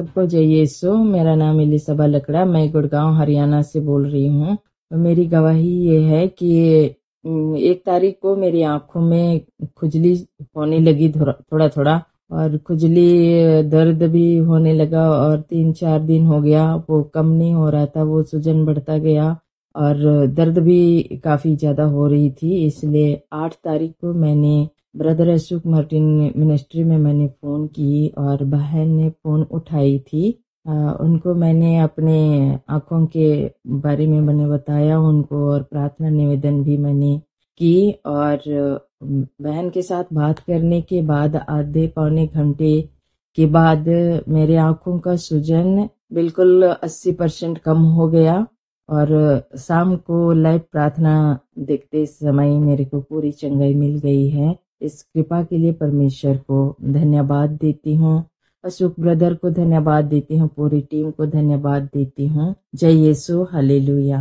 सबको जय यीशु। मेरा नाम एलिसबा लकड़ा, मैं गुड़गांव हरियाणा से बोल रही हूँ। मेरी गवाही ये है कि 1 तारीख को मेरी आंखों में खुजली होने लगी थोड़ा थोड़ा, और खुजली दर्द भी होने लगा, और 3-4 दिन हो गया वो कम नहीं हो रहा था, वो सूजन बढ़ता गया और दर्द भी काफी ज्यादा हो रही थी। इसलिए 8 तारीख को मैंने ब्रदर अशोक मार्टिन मिनिस्ट्री में मैंने फ़ोन की और बहन ने फ़ोन उठाई थी। उनको मैंने अपने आँखों के बारे में मैंने बताया उनको, और प्रार्थना निवेदन भी मैंने की। और बहन के साथ बात करने के बाद आधे पौने घंटे के बाद मेरे आँखों का सूजन बिल्कुल 80% कम हो गया, और शाम को लाइव प्रार्थना देखते समय मेरे को पूरी चंगाई मिल गई है। इस कृपा के लिए परमेश्वर को धन्यवाद देती हूँ, अशोक ब्रदर को धन्यवाद देती हूँ, पूरी टीम को धन्यवाद देती हूँ। जय यीशु, हालेलुया।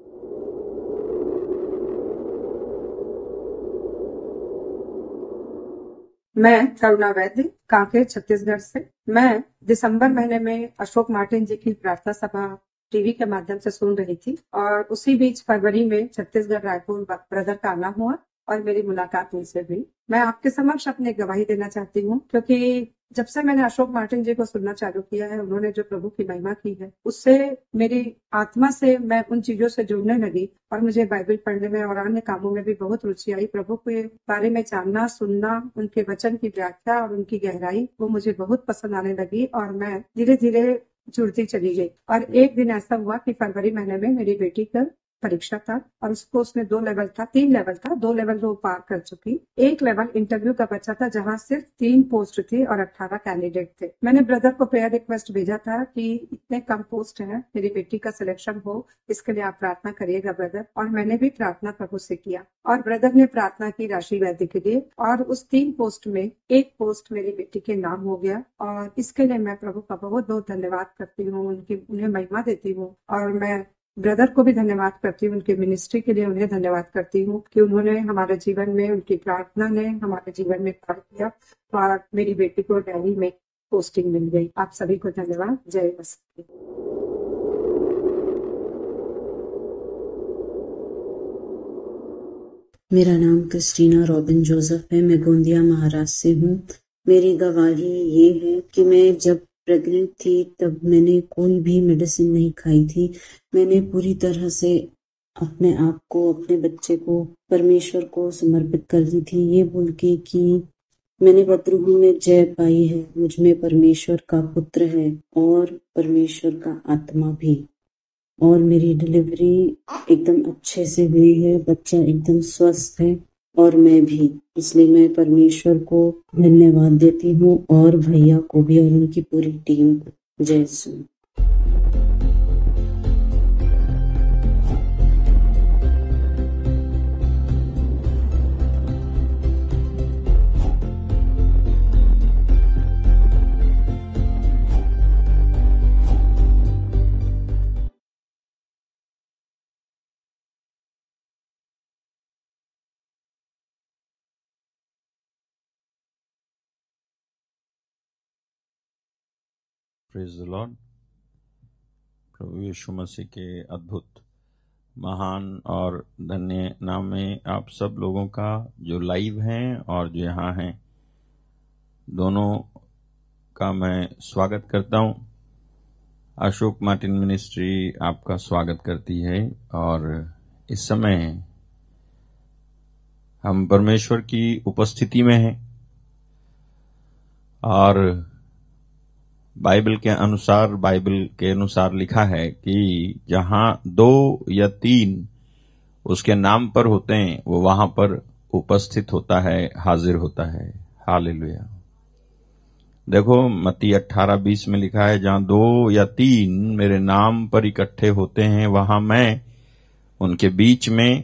मैं करुणा वैद्य, कांकेर, छत्तीसगढ़ से। मैं दिसंबर महीने में अशोक मार्टिन जी की प्रार्थना सभा टीवी के माध्यम से सुन रही थी, और उसी बीच फरवरी में छत्तीसगढ़ रायपुर ब्रदर का आना हुआ और मेरी मुलाकात उनसे हुई। मैं आपके समक्ष अपनी गवाही देना चाहती हूँ, क्योंकि जब से मैंने अशोक मार्टिन जी को सुनना चालू किया है, उन्होंने जो प्रभु की महिमा की है, उससे मेरी आत्मा से मैं उन चीजों से जुड़ने लगी, और मुझे बाइबल पढ़ने में और अन्य कामों में भी बहुत रुचि आई। प्रभु के बारे में जानना, सुनना, उनके वचन की व्याख्या और उनकी गहराई, वो मुझे बहुत पसंद आने लगी, और मैं धीरे धीरे जुड़ती चली गई। और एक दिन ऐसा हुआ कि फरवरी महीने में मेरी बेटी का परीक्षा था, और उसको उसमें 3 लेवल था, 2 लेवल वो पार कर चुकी। एक लेवल इंटरव्यू का बचा था, जहां सिर्फ 3 पोस्ट थी और 18 कैंडिडेट थे। मैंने ब्रदर को प्रेयर रिक्वेस्ट भेजा था कि इतने कम पोस्ट है, मेरी बेटी का सिलेक्शन हो, इसके लिए आप प्रार्थना करिएगा ब्रदर। और मैंने भी प्रार्थना प्रभु से किया, और ब्रदर ने प्रार्थना की राशि वैद्य के लिए, और उस 3 पोस्ट में 1 पोस्ट मेरी बेटी के नाम हो गया। और इसके लिए मैं प्रभु का बहुत बहुत धन्यवाद करती हूँ, उन्हें महिमा देती हूँ। और मैं ब्रदर को भी धन्यवाद करती हूँ, उनके मिनिस्ट्री के लिए उन्हें धन्यवाद करती हूँ कि उन्होंने हमारे जीवन में, उनकी प्रार्थना ने हमारे जीवन में कार्य किया, और मेरी बेटी को दिल्ली में पोस्टिंग मिल गई। आप सभी को धन्यवाद। जय मसीह। मेरा नाम क्रिस्टीना रॉबिन जोसेफ है। मैं गोंदिया महाराष्ट्र से हूँ। मेरी गवाही ये है कि मैं जब प्रेग्नेंट थी तब मैंने कोई भी मेडिसिन नहीं खाई थी। मैंने पूरी तरह से अपने आप को, अपने बच्चे को परमेश्वर को समर्पित कर दी थी, ये बोल के कि मैंने प्रभु में जय पाई है, मुझ में परमेश्वर का पुत्र है और परमेश्वर का आत्मा भी। और मेरी डिलीवरी एकदम अच्छे से हुई है, बच्चा एकदम स्वस्थ है और मैं भी। इसलिए मैं परमेश्वर को धन्यवाद देती हूँ, और भैया को भी और उनकी पूरी टीम को। जय यीशु। Praise the Lord. प्रभु यीशु मसीह के अद्भुत, महान और धन्य नाम में आप सब लोगों का जो लाइव हैं और जो यहाँ हैं, दोनों का मैं स्वागत करता हूँ। अशोक मार्टिन मिनिस्ट्री आपका स्वागत करती है, और इस समय हम परमेश्वर की उपस्थिति में हैं, और बाइबल के अनुसार लिखा है कि जहां 2 या 3 उसके नाम पर होते हैं, वो वहां पर उपस्थित होता है, हाजिर होता है। हालेलुया। देखो मत्ती 18:20 में लिखा है, जहां 2 या 3 मेरे नाम पर इकट्ठे होते हैं, वहां मैं उनके बीच में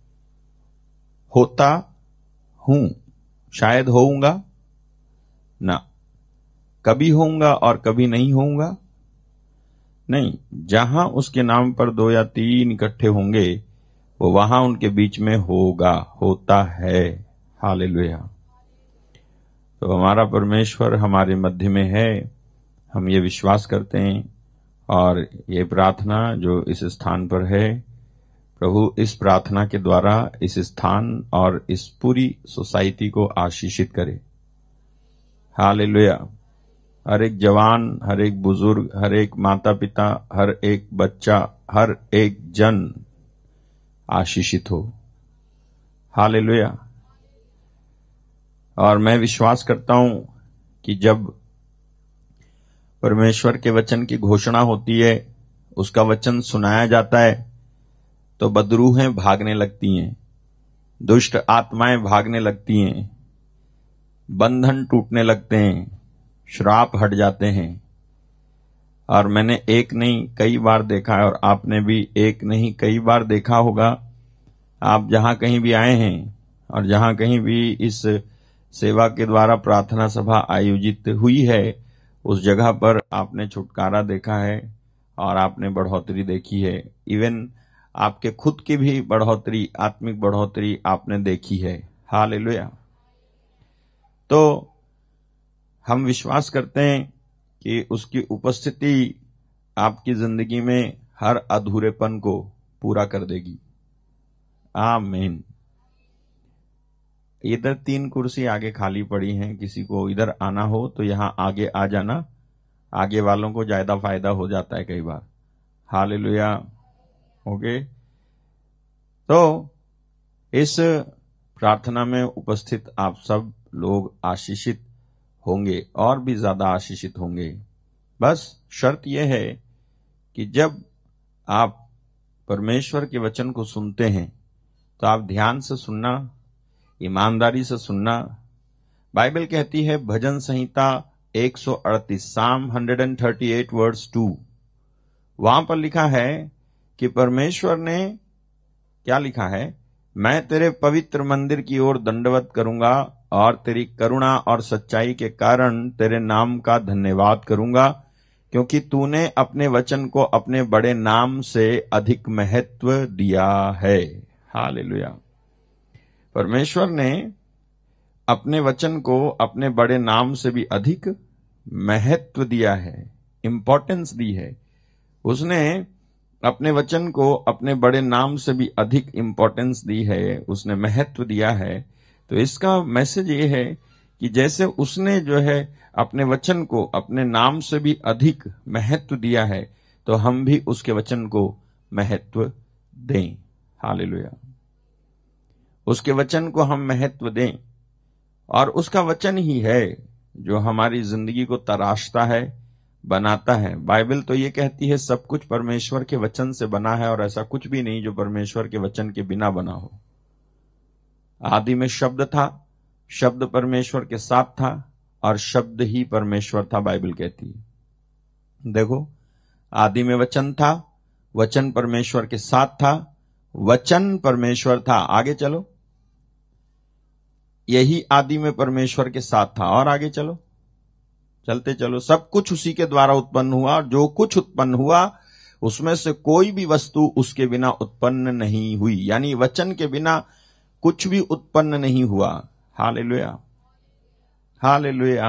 होता हूं। शायद होऊंगा ना, कभी होऊंगा और कभी नहीं होऊंगा, नहीं। जहां उसके नाम पर 2 या 3 इकट्ठे होंगे, वो वहां उनके बीच में होगा, होता है। हालेलुया। तो हमारा परमेश्वर हमारे मध्य में है, हम ये विश्वास करते हैं और ये प्रार्थना जो इस स्थान पर है, प्रभु इस प्रार्थना के द्वारा इस स्थान और इस पूरी सोसाइटी को आशीषित करे। हालेलुया। हर एक जवान, हर एक बुजुर्ग, हर एक माता पिता, हर एक बच्चा, हर एक जन आशीषित हो। हालेलुया। और मैं विश्वास करता हूं कि जब परमेश्वर के वचन की घोषणा होती है, उसका वचन सुनाया जाता है, तो बदरूहें भागने लगती हैं, दुष्ट आत्माएं भागने लगती हैं, बंधन टूटने लगते हैं, श्राप हट जाते हैं। और मैंने एक नहीं कई बार देखा है, और आपने भी एक नहीं कई बार देखा होगा। आप जहां कहीं भी आए हैं और जहां कहीं भी इस सेवा के द्वारा प्रार्थना सभा आयोजित हुई है, उस जगह पर आपने छुटकारा देखा है और आपने बढ़ोतरी देखी है। इवन आपके खुद की भी बढ़ोतरी, आत्मिक बढ़ोतरी आपने देखी है। हालेलुया। तो हम विश्वास करते हैं कि उसकी उपस्थिति आपकी जिंदगी में हर अधूरेपन को पूरा कर देगी। आमीन। इधर 3 कुर्सी आगे खाली पड़ी हैं, किसी को इधर आना हो तो यहां आगे आ जाना। आगे वालों को ज्यादा फायदा हो जाता है कई बार। हालेलुया। ओके। तो इस प्रार्थना में उपस्थित आप सब लोग आशीषित होंगे और भी ज्यादा आशीषित होंगे। बस शर्त यह है कि जब आप परमेश्वर के वचन को सुनते हैं तो आप ध्यान से सुनना, ईमानदारी से सुनना। बाइबल कहती है भजन संहिता 138 साम 138 वर्स 2, वहां पर लिखा है कि परमेश्वर ने क्या लिखा है, मैं तेरे पवित्र मंदिर की ओर दंडवत करूंगा और तेरी करुणा और सच्चाई के कारण तेरे नाम का धन्यवाद करूंगा, क्योंकि तूने अपने वचन को अपने बड़े नाम से अधिक महत्व दिया है। हालेलुया। परमेश्वर ने अपने वचन को अपने बड़े नाम से भी अधिक महत्व दिया है, इंपॉर्टेंस दी है। उसने अपने वचन को अपने बड़े नाम से भी अधिक इंपॉर्टेंस दी है, उसने महत्व दिया है। तो इसका मैसेज ये है कि जैसे उसने जो है अपने वचन को अपने नाम से भी अधिक महत्व दिया है, तो हम भी उसके वचन को महत्व दें। हालेलुया। उसके वचन को हम महत्व दें, और उसका वचन ही है जो हमारी जिंदगी को तराशता है, बनाता है। बाइबल तो ये कहती है सब कुछ परमेश्वर के वचन से बना है, और ऐसा कुछ भी नहीं जो परमेश्वर के वचन के बिना बना हो। आदि में शब्द था, शब्द परमेश्वर के साथ था, और शब्द ही परमेश्वर था, बाइबल कहती है। देखो, आदि में वचन था, वचन परमेश्वर के साथ था, वचन परमेश्वर था। आगे चलो, यही आदि में परमेश्वर के साथ था। और आगे चलो, चलते चलो, सब कुछ उसी के द्वारा उत्पन्न हुआ, और जो कुछ उत्पन्न हुआ उसमें से कोई भी वस्तु उसके बिना उत्पन्न नहीं हुई। यानी वचन के बिना कुछ भी उत्पन्न नहीं हुआ। Hallelujah, hallelujah.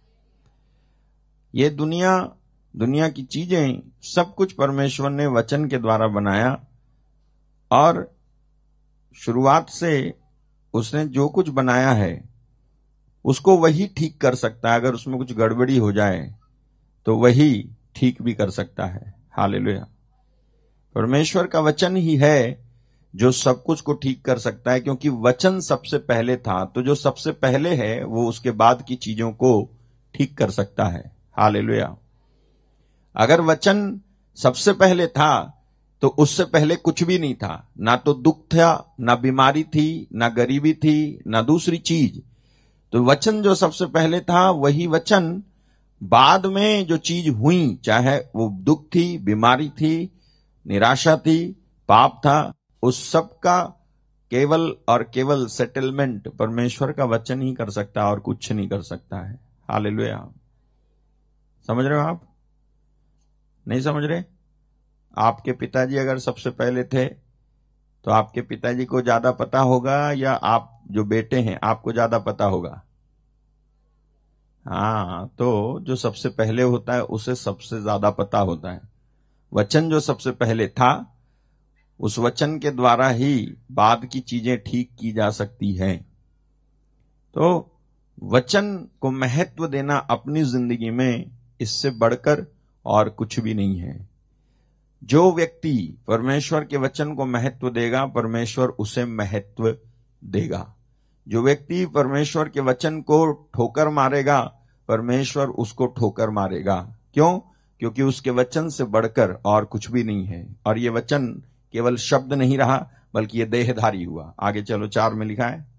ये दुनिया की चीजें सब कुछ परमेश्वर ने वचन के द्वारा बनाया, और शुरुआत से उसने जो कुछ बनाया है उसको वही ठीक कर सकता है। अगर उसमें कुछ गड़बड़ी हो जाए तो वही ठीक भी कर सकता है। हालेलुया। परमेश्वर का वचन ही है जो सब कुछ को ठीक कर सकता है, क्योंकि वचन सबसे पहले था। तो जो सबसे पहले है वो उसके बाद की चीजों को ठीक कर सकता है। हालेलुया। अगर वचन सबसे पहले था तो उससे पहले कुछ भी नहीं था, ना तो दुख था, ना बीमारी थी, ना गरीबी थी, ना दूसरी चीज। तो वचन जो सबसे पहले था वही वचन बाद में जो चीज हुई, चाहे वो दुख थी, बीमारी थी, निराशा थी, पाप था, उस सब का केवल और केवल सेटलमेंट परमेश्वर का वचन ही कर सकता है, और कुछ नहीं कर सकता है। हालेलुया। समझ रहे हो आप? नहीं समझ रहे? आपके पिताजी अगर सबसे पहले थे तो आपके पिताजी को ज्यादा पता होगा, या आप जो बेटे हैं आपको ज्यादा पता होगा? हाँ, तो जो सबसे पहले होता है उसे सबसे ज्यादा पता होता है। वचन जो सबसे पहले था, उस वचन के द्वारा ही बाद की चीजें ठीक की जा सकती हैं। तो वचन को महत्व देना अपनी जिंदगी में इससे बढ़कर और कुछ भी नहीं है। जो व्यक्ति परमेश्वर के वचन को महत्व देगा, परमेश्वर उसे महत्व देगा। जो व्यक्ति परमेश्वर के वचन को ठोकर मारेगा, परमेश्वर उसको ठोकर मारेगा। क्यों? क्योंकि उसके वचन से बढ़कर और कुछ भी नहीं है। और ये वचन केवल शब्द नहीं रहा, बल्कि ये देहधारी हुआ। आगे चलो, 4 में लिखा है,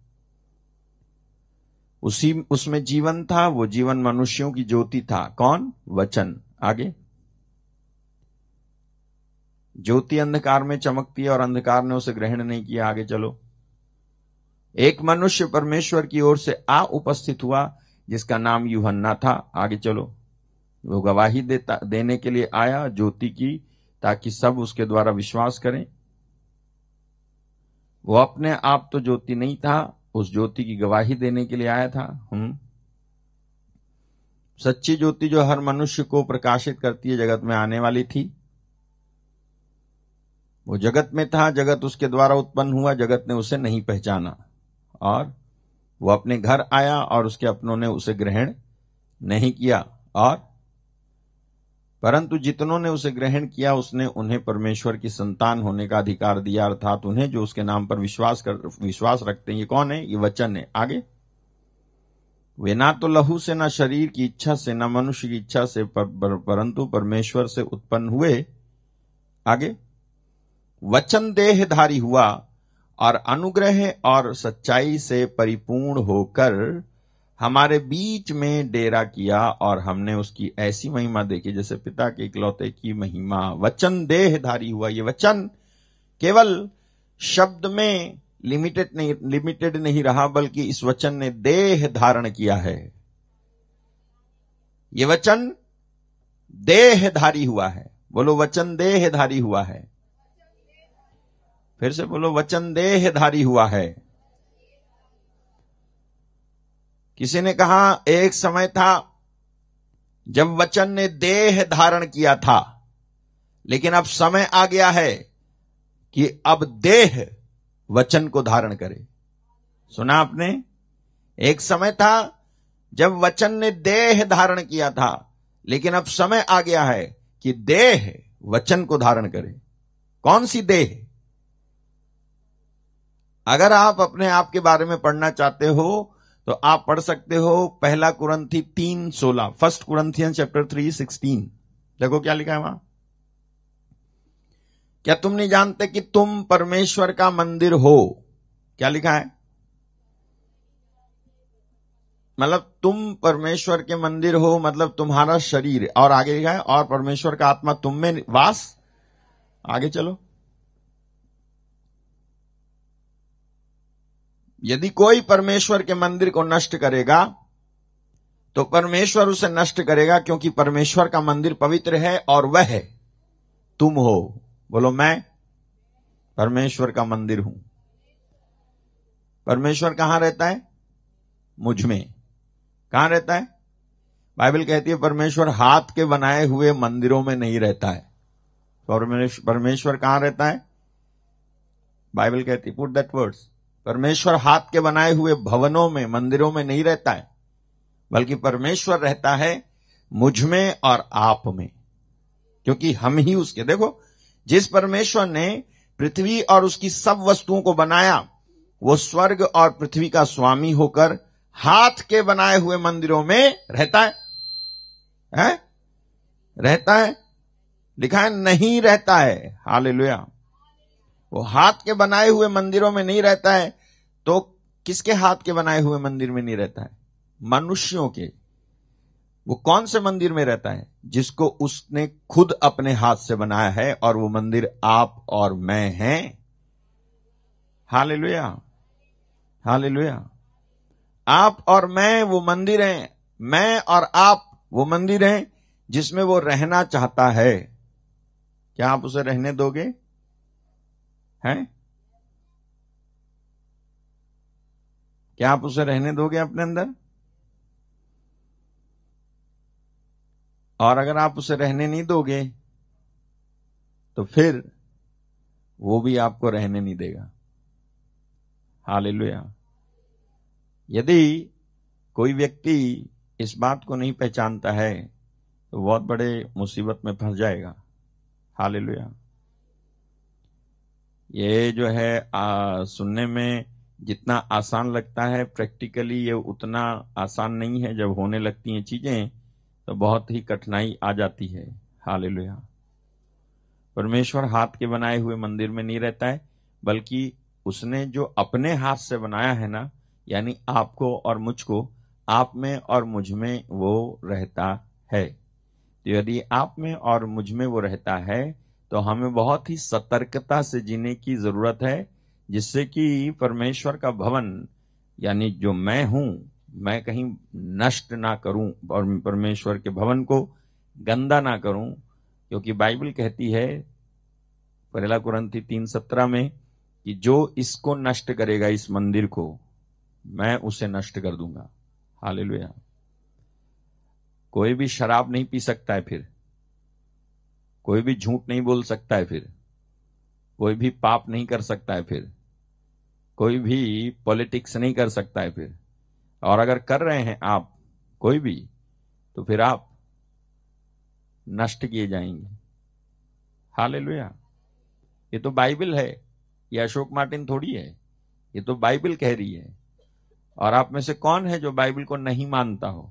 उसमें जीवन था, वो जीवन मनुष्यों की ज्योति था। कौन? वचन। आगे, ज्योति अंधकार में चमकती है और अंधकार ने उसे ग्रहण नहीं किया। आगे चलो, एक मनुष्य परमेश्वर की ओर से आ उपस्थित हुआ जिसका नाम यूहन्ना था। आगे चलो, वो गवाही देने के लिए आया ज्योति की, ताकि सब उसके द्वारा विश्वास करें। वो अपने आप तो ज्योति नहीं था, उस ज्योति की गवाही देने के लिए आया था। सच्ची ज्योति जो हर मनुष्य को प्रकाशित करती है, जगत में आने वाली थी। वो जगत में था, जगत उसके द्वारा उत्पन्न हुआ, जगत ने उसे नहीं पहचाना। और वो अपने घर आया और उसके अपनों ने उसे ग्रहण नहीं किया। और परंतु जितनों ने उसे ग्रहण किया, उसने उन्हें परमेश्वर की संतान होने का अधिकार दिया, अर्थात उन्हें जो उसके नाम पर विश्वास रखते हैं। ये कौन है? ये वचन है। आगे, वे ना तो लहू से, ना शरीर की इच्छा से, ना मनुष्य की इच्छा से, परंतु परमेश्वर से उत्पन्न हुए। आगे, वचन देहधारी हुआ और अनुग्रह और सच्चाई से परिपूर्ण होकर हमारे बीच में डेरा किया, और हमने उसकी ऐसी महिमा देखी जैसे पिता के इकलौते की महिमा। वचन देहधारी हुआ। ये वचन केवल शब्द में लिमिटेड नहीं रहा, बल्कि इस वचन ने देह धारण किया है। ये वचन देहधारी हुआ है। बोलो, वचन देहधारी हुआ है। फिर से बोलो, वचन देहधारी हुआ है। किसी ने कहा, एक समय था जब वचन ने देह धारण किया था, लेकिन अब समय आ गया है कि अब देह वचन को धारण करे। सुना आपने? एक समय था जब वचन ने देह धारण किया था, लेकिन अब समय आ गया है कि देह वचन को धारण करे। कौन सी देह? अगर आप अपने आप के बारे में पढ़ना चाहते हो तो आप पढ़ सकते हो 1 कुरिन्थी 3:16, 1 Corinthians chapter 3:16। देखो क्या लिखा है वहां। क्या तुम नहीं जानते कि तुम परमेश्वर का मंदिर हो? क्या लिखा है? मतलब तुम परमेश्वर के मंदिर हो, मतलब तुम्हारा शरीर। और आगे लिखा है, और परमेश्वर का आत्मा तुम में वास। आगे चलो, यदि कोई परमेश्वर के मंदिर को नष्ट करेगा तो परमेश्वर उसे नष्ट करेगा, क्योंकि परमेश्वर का मंदिर पवित्र है और वह तुम हो। बोलो, मैं परमेश्वर का मंदिर हूं। परमेश्वर कहां रहता है? मुझ में। कहां रहता है? बाइबल कहती है परमेश्वर हाथ के बनाए हुए मंदिरों में नहीं रहता है। परमेश्वर कहां रहता है? बाइबल कहती है, पुट दैट वर्ड्स, परमेश्वर हाथ के बनाए हुए भवनों में, मंदिरों में नहीं रहता है, बल्कि परमेश्वर रहता है मुझ में और आप में, क्योंकि हम ही उसके। देखो, जिस परमेश्वर ने पृथ्वी और उसकी सब वस्तुओं को बनाया, वो स्वर्ग और पृथ्वी का स्वामी होकर हाथ के बनाए हुए मंदिरों में रहता है? रहता है? लिखा है नहीं रहता है। हालेलुया। वो हाथ के बनाए हुए मंदिरों में नहीं रहता है, तो किसके हाथ के बनाए हुए मंदिर में नहीं रहता है? मनुष्यों के। वो कौन से मंदिर में रहता है? जिसको उसने खुद अपने हाथ से बनाया है, और वो मंदिर आप और मैं हैं। Hallelujah, hallelujah. आप और मैं वो मंदिर हैं, मैं और आप वो मंदिर हैं जिसमें वो रहना चाहता है। क्या आप उसे रहने दोगे? हैं? क्या आप उसे रहने दोगे अपने अंदर? और अगर आप उसे रहने नहीं दोगे तो फिर वो भी आपको रहने नहीं देगा। हालेलुया। यदि कोई व्यक्ति इस बात को नहीं पहचानता है तो बहुत बड़े मुसीबत में फंस जाएगा। हालेलुया। ये जो है सुनने में जितना आसान लगता है, प्रैक्टिकली ये उतना आसान नहीं है। जब होने लगती हैं चीजें तो बहुत ही कठिनाई आ जाती है। हालेलुया। परमेश्वर हाथ के बनाए हुए मंदिर में नहीं रहता है, बल्कि उसने जो अपने हाथ से बनाया है ना, यानी आपको और मुझको, आप में और मुझ में वो रहता है। तो यदि आप में और मुझ में वो रहता है तो हमें बहुत ही सतर्कता से जीने की जरूरत है, जिससे कि परमेश्वर का भवन यानी जो मैं हूं, मैं कहीं नष्ट ना करूं और परमेश्वर के भवन को गंदा ना करूं। क्योंकि बाइबल कहती है 1 कुरिन्थी 3:17 में कि जो इसको नष्ट करेगा, इस मंदिर को, मैं उसे नष्ट कर दूंगा। हालेलुया। कोई भी शराब नहीं पी सकता है, फिर कोई भी झूठ नहीं बोल सकता है, फिर कोई भी पाप नहीं कर सकता है, फिर कोई भी पॉलिटिक्स नहीं कर सकता है फिर। और अगर कर रहे हैं आप कोई भी, तो फिर आप नष्ट किए जाएंगे। हालेलुया। ये तो बाइबल है, ये अशोक मार्टिन थोड़ी है, ये तो बाइबल कह रही है। और आप में से कौन है जो बाइबल को नहीं मानता हो?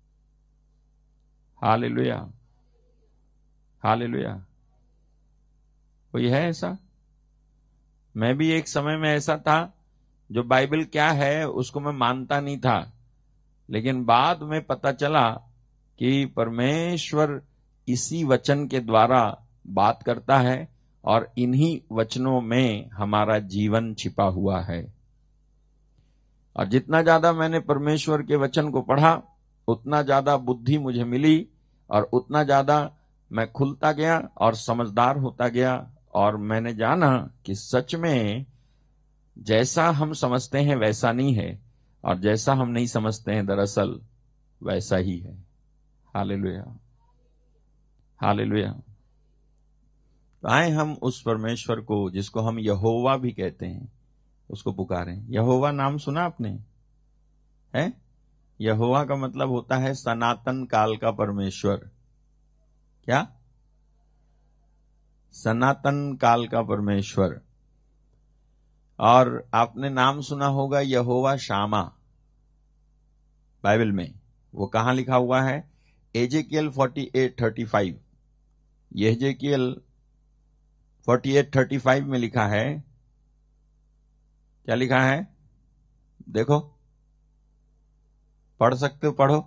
हालेलुया। हालेलुया। कोई है ऐसा? मैं भी एक समय में ऐसा था जो बाइबल क्या है उसको मैं मानता नहीं था, लेकिन बाद में पता चला कि परमेश्वर इसी वचन के द्वारा बात करता है और इन्हीं वचनों में हमारा जीवन छिपा हुआ है। और जितना ज्यादा मैंने परमेश्वर के वचन को पढ़ा, उतना ज्यादा बुद्धि मुझे मिली और उतना ज्यादा मैं खुलता गया और समझदार होता गया। और मैंने जाना कि सच में जैसा हम समझते हैं वैसा नहीं है, और जैसा हम नहीं समझते हैं दरअसल वैसा ही है। हालेलुया। हालेलुया। तो आए हम उस परमेश्वर को जिसको हम यहोवा भी कहते हैं, उसको पुकारें। यहोवा नाम सुना आपने? है? यहोवा का मतलब होता है सनातन काल का परमेश्वर। क्या? सनातन काल का परमेश्वर। और आपने नाम सुना होगा यहोवा शामा, बाइबल में वो कहां लिखा हुआ है? एजेकियल 48:35। एजेकियल 48:35 में लिखा है। क्या लिखा है? देखो, पढ़ सकते हो? पढ़ो।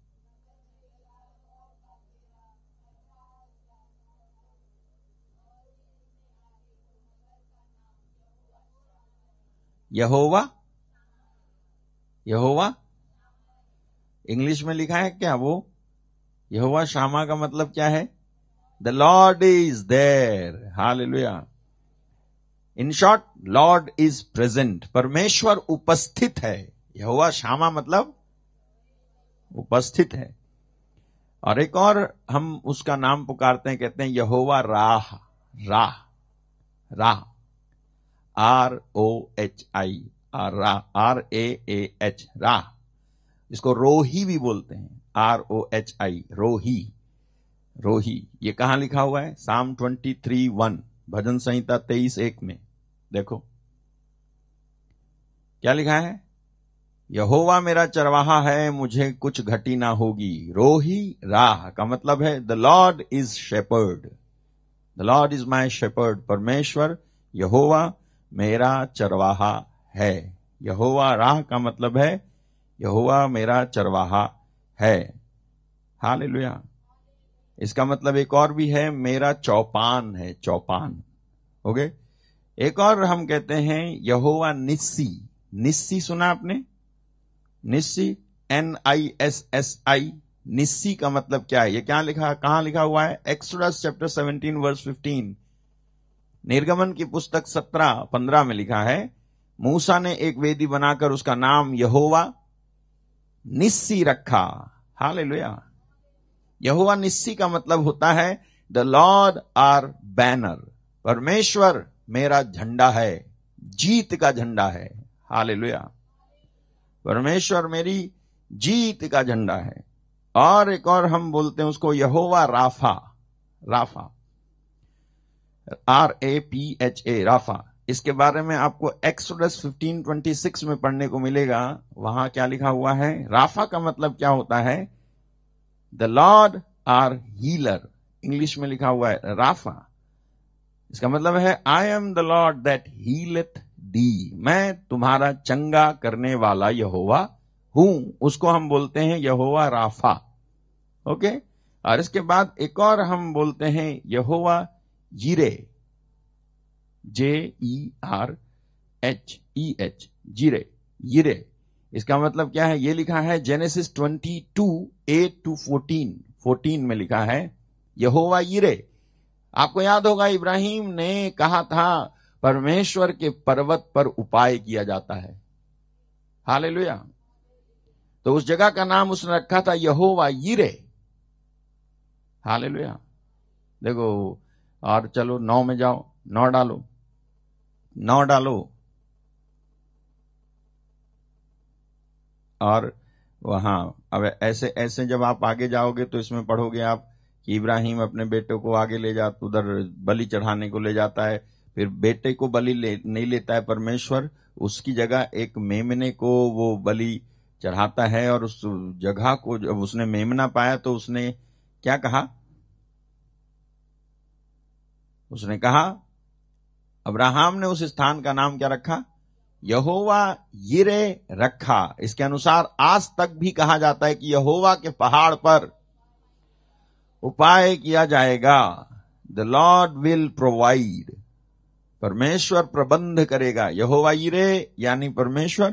यहोवा, यहोवा इंग्लिश में लिखा है क्या वो? यहोवा शामा का मतलब क्या है? The Lord is there. Hallelujah. In short, Lord is present. परमेश्वर उपस्थित है। यहोवा शामा मतलब उपस्थित है। और एक और हम उसका नाम पुकारते हैं, कहते हैं यहोवा राह। राह, राह, ROHI, RAAH, राह। इसको रोही भी बोलते हैं, ROHI, रोही। रोही ये कहां लिखा हुआ है? साम 23:1, भजन संहिता 23:1 में। देखो क्या लिखा है? यहोवा मेरा चरवाहा है, मुझे कुछ घटी ना होगी। रोही राह का मतलब है the Lord is shepherd. The Lord is my shepherd. परमेश्वर यहोवा मेरा चरवाहा है। यहोवा राह का मतलब है यहोवा मेरा चरवाहा है। हालेलुया। इसका मतलब एक और भी है, मेरा चौपान है। चौपान, ओके। एक और हम कहते हैं यहोवा निस्सी। निस्सी सुना आपने? निस्सी, NISSI। निस्सी का मतलब क्या है? ये क्या लिखा, कहां लिखा हुआ है? Exodus chapter 17 verse 15। निर्गमन की पुस्तक 17:15 में लिखा है, मूसा ने एक वेदी बनाकर उसका नाम यहोवा निस्सी रखा। हालेलुया। यहोवा निस्सी का मतलब होता है द लॉर्ड आर बैनर, परमेश्वर मेरा झंडा है, जीत का झंडा है। हालेलुया, परमेश्वर मेरी जीत का झंडा है। और एक और हम बोलते हैं उसको Yahova Rapha, Rapha RAPHA, Rapha. इसके बारे में आपको एक्सोडस 15:26 में पढ़ने को मिलेगा। वहां क्या लिखा हुआ है? राफा का मतलब क्या होता है? The Lord are healer. English में लिखा हुआ है राफा। इसका मतलब है I am the Lord that healeth thee, मैं तुम्हारा चंगा करने वाला यहोवा हूं। उसको हम बोलते हैं यहोवा राफा। ओके, और इसके बाद एक और हम बोलते हैं यहोवा जिरे, JERHEH, जिरे, यिरे। इसका मतलब क्या है? ये लिखा है जेनेसिस 22:8-14 में लिखा है यहोवा यिरे। आपको याद होगा इब्राहिम ने कहा था परमेश्वर के पर्वत पर उपाय किया जाता है। हालेलुया। तो उस जगह का नाम उसने रखा था यहोवा यिरे। हालेलुया। देखो, और चलो 9 में जाओ, 9 डालो, 9 डालो। और वहां अब ऐसे ऐसे जब आप आगे जाओगे तो इसमें पढ़ोगे आप कि इब्राहिम अपने बेटे को आगे ले जाता, उधर बलि चढ़ाने को ले जाता है। फिर बेटे को बलि नहीं लेता है परमेश्वर, उसकी जगह एक मेमने को वो बलि चढ़ाता है। और उस जगह को जब उसने मेमना पाया तो उसने क्या कहा? उसने कहा, अब्राहम ने उस स्थान का नाम क्या रखा? यहोवा यिरे रखा। इसके अनुसार आज तक भी कहा जाता है कि यहोवा के पहाड़ पर उपाय किया जाएगा। द लॉर्ड विल प्रोवाइड, परमेश्वर प्रबंध करेगा। यहोवा यिरे यानी परमेश्वर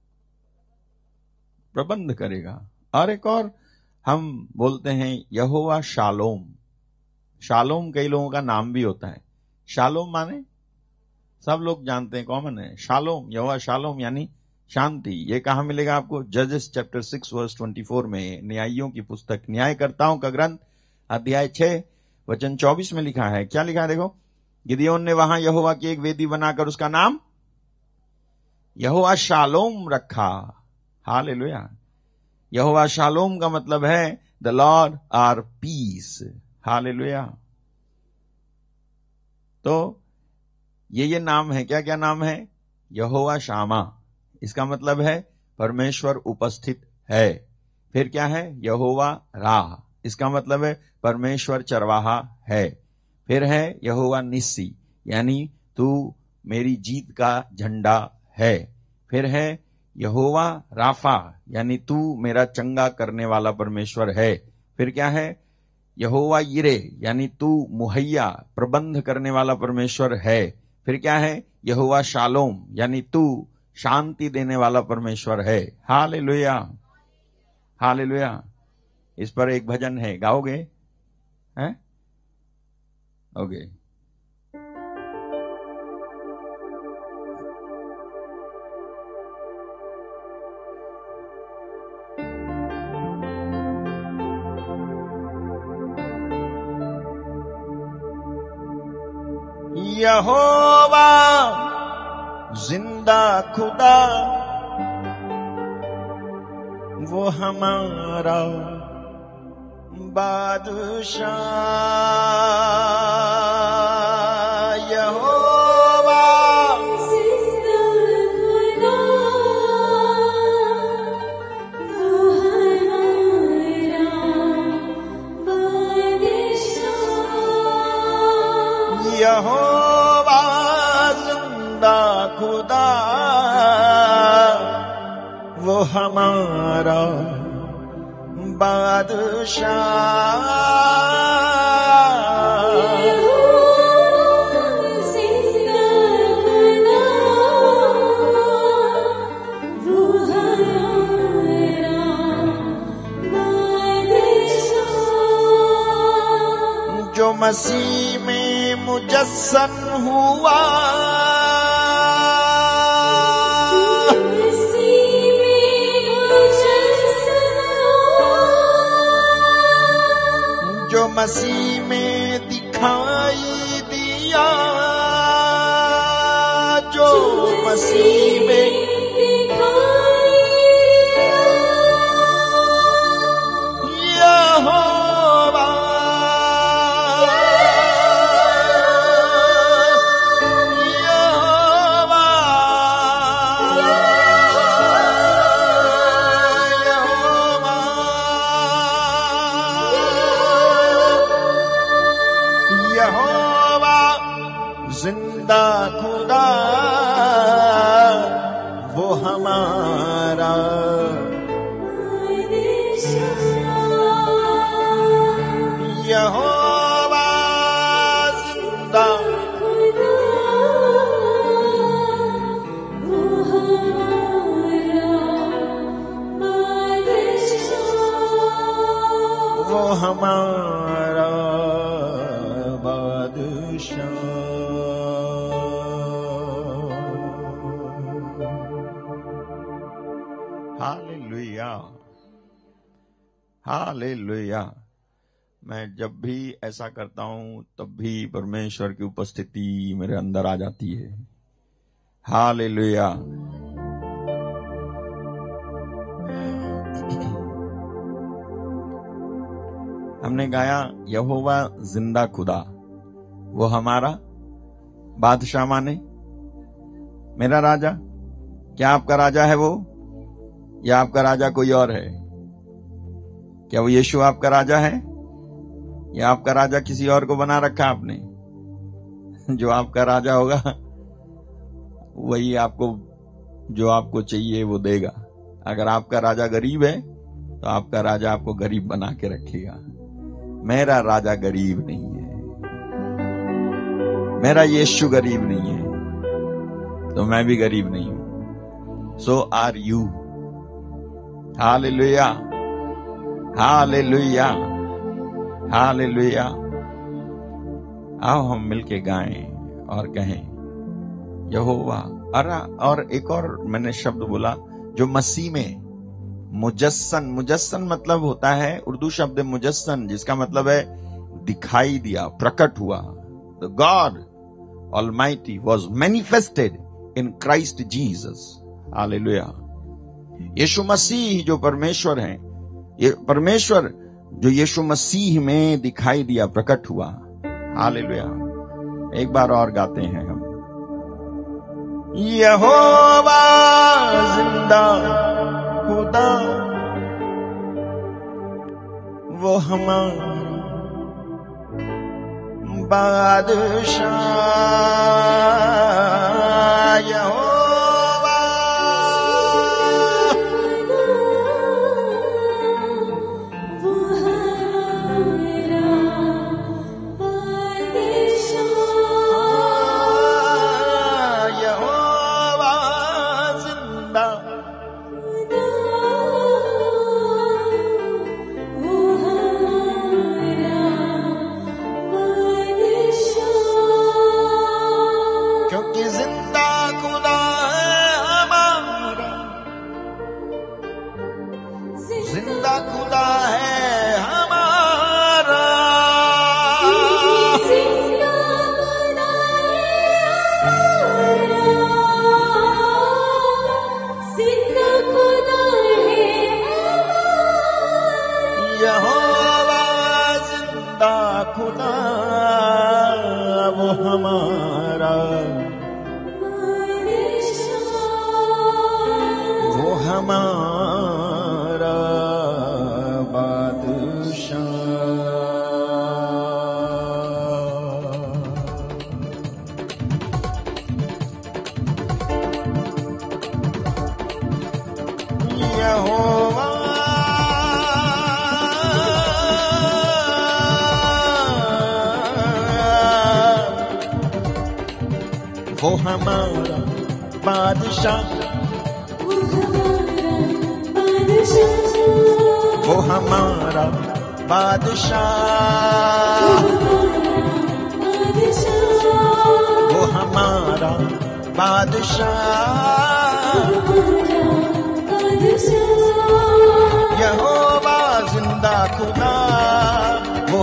प्रबंध करेगा। और एक और हम बोलते हैं यहोवा शालोम। शालोम कई लोगों का नाम भी होता है। शालोम माने सब लोग जानते हैं, कॉमन है। शालोम, यहोवा शालोम यानी शांति। ये कहां मिलेगा आपको? जजेस चैप्टर 6:24 में, न्यायियों की पुस्तक, न्यायकर्ताओं का ग्रंथ, अध्याय 6:24 में लिखा है। क्या लिखा है? देखो, गिदयोन ने वहां यहोवा की एक वेदी बनाकर उसका नाम यहोवा शालोम रखा। हालेलुया। यहोवा शालोम का मतलब है the Lord are peace. Hallelujah. तो ये नाम है। क्या क्या नाम है? यहोवा शामा, इसका मतलब है परमेश्वर उपस्थित है। फिर क्या है? यहोवा राह, इसका मतलब है परमेश्वर चरवाहा है। फिर है यहोवा निस्सी, यानी तू मेरी जीत का झंडा है। फिर है यहोवा राफा, यानी तू मेरा चंगा करने वाला परमेश्वर है। फिर क्या है? यहोवा यिरे, यानी तू मुहैया प्रबंध करने वाला परमेश्वर है। फिर क्या है? यहोवा शालोम, यानी तू शांति देने वाला परमेश्वर है। Hallelujah, hallelujah. इस पर एक भजन है, गाओगे? हैं? ओके। यहोवा जिंदा खुदा, वो हमारा बादशाह। यहोवा जिंदा खुदा, वो हमारा बादशाह। यहोवा जिंदा खुदा, वो हमारा बादशाह। जो मसीह में मुजस्सम हुआ, मसीह में दिखाई दिया, जो मसीह में यहोवा जिंदा खुदा वो हमारा, यहोवा जिंदा वो हमारा बादशाह। Hallelujah, hallelujah. मैं जब भी ऐसा करता हूं तब भी परमेश्वर की उपस्थिति मेरे अंदर आ जाती है। हालेलुया। हमने गाया यहोवा जिंदा खुदा वो हमारा बादशाह, माने मेरा राजा। क्या आपका राजा है वो, या आपका राजा कोई और है? क्या वो यीशु आपका राजा है, या आपका राजा किसी और को बना रखा आपने? जो आपका राजा होगा वही आपको जो आपको चाहिए वो देगा। अगर आपका राजा गरीब है तो आपका राजा आपको गरीब बना के रखेगा। मेरा राजा गरीब नहीं है, मेरा यीशु गरीब नहीं है, तो मैं भी गरीब नहीं हूं। So are you. Hallelujah, hallelujah, hallelujah. आओ हम मिलके गाएं और कहें यहोवा। और एक और मैंने शब्द बोला जो मसीह में मुजस्सन। मुजस्सन मतलब होता है उर्दू शब्द मुजस्सन, जिसका मतलब है दिखाई दिया, प्रकट हुआ। The God almighty was manifested in Christ Jesus. Hallelujah. Yeshu Masih जो परमेश्वर है, ये परमेश्वर जो यीशु मसीह में दिखाई दिया, प्रकट हुआ। हालेलुया। एक बार और गाते हैं हम। यहोवा जिंदा खुदा वो हमारा बादशाह। यहोवा वो हमारा बादशाह। यहोवा जिंदा वो हमारा बादशाह। क्योंकि जिंदा खुदा है हमारा, जिंदा खुदा है हमारा। यहोवा जिंदा खुदा वो हमारा, वो हमारा बादशाह। यहोवा वो हमारा बादशाह, वो हमारा बादशाह, वो हमारा बादशाह। यहोवा जिंदा खुदा वो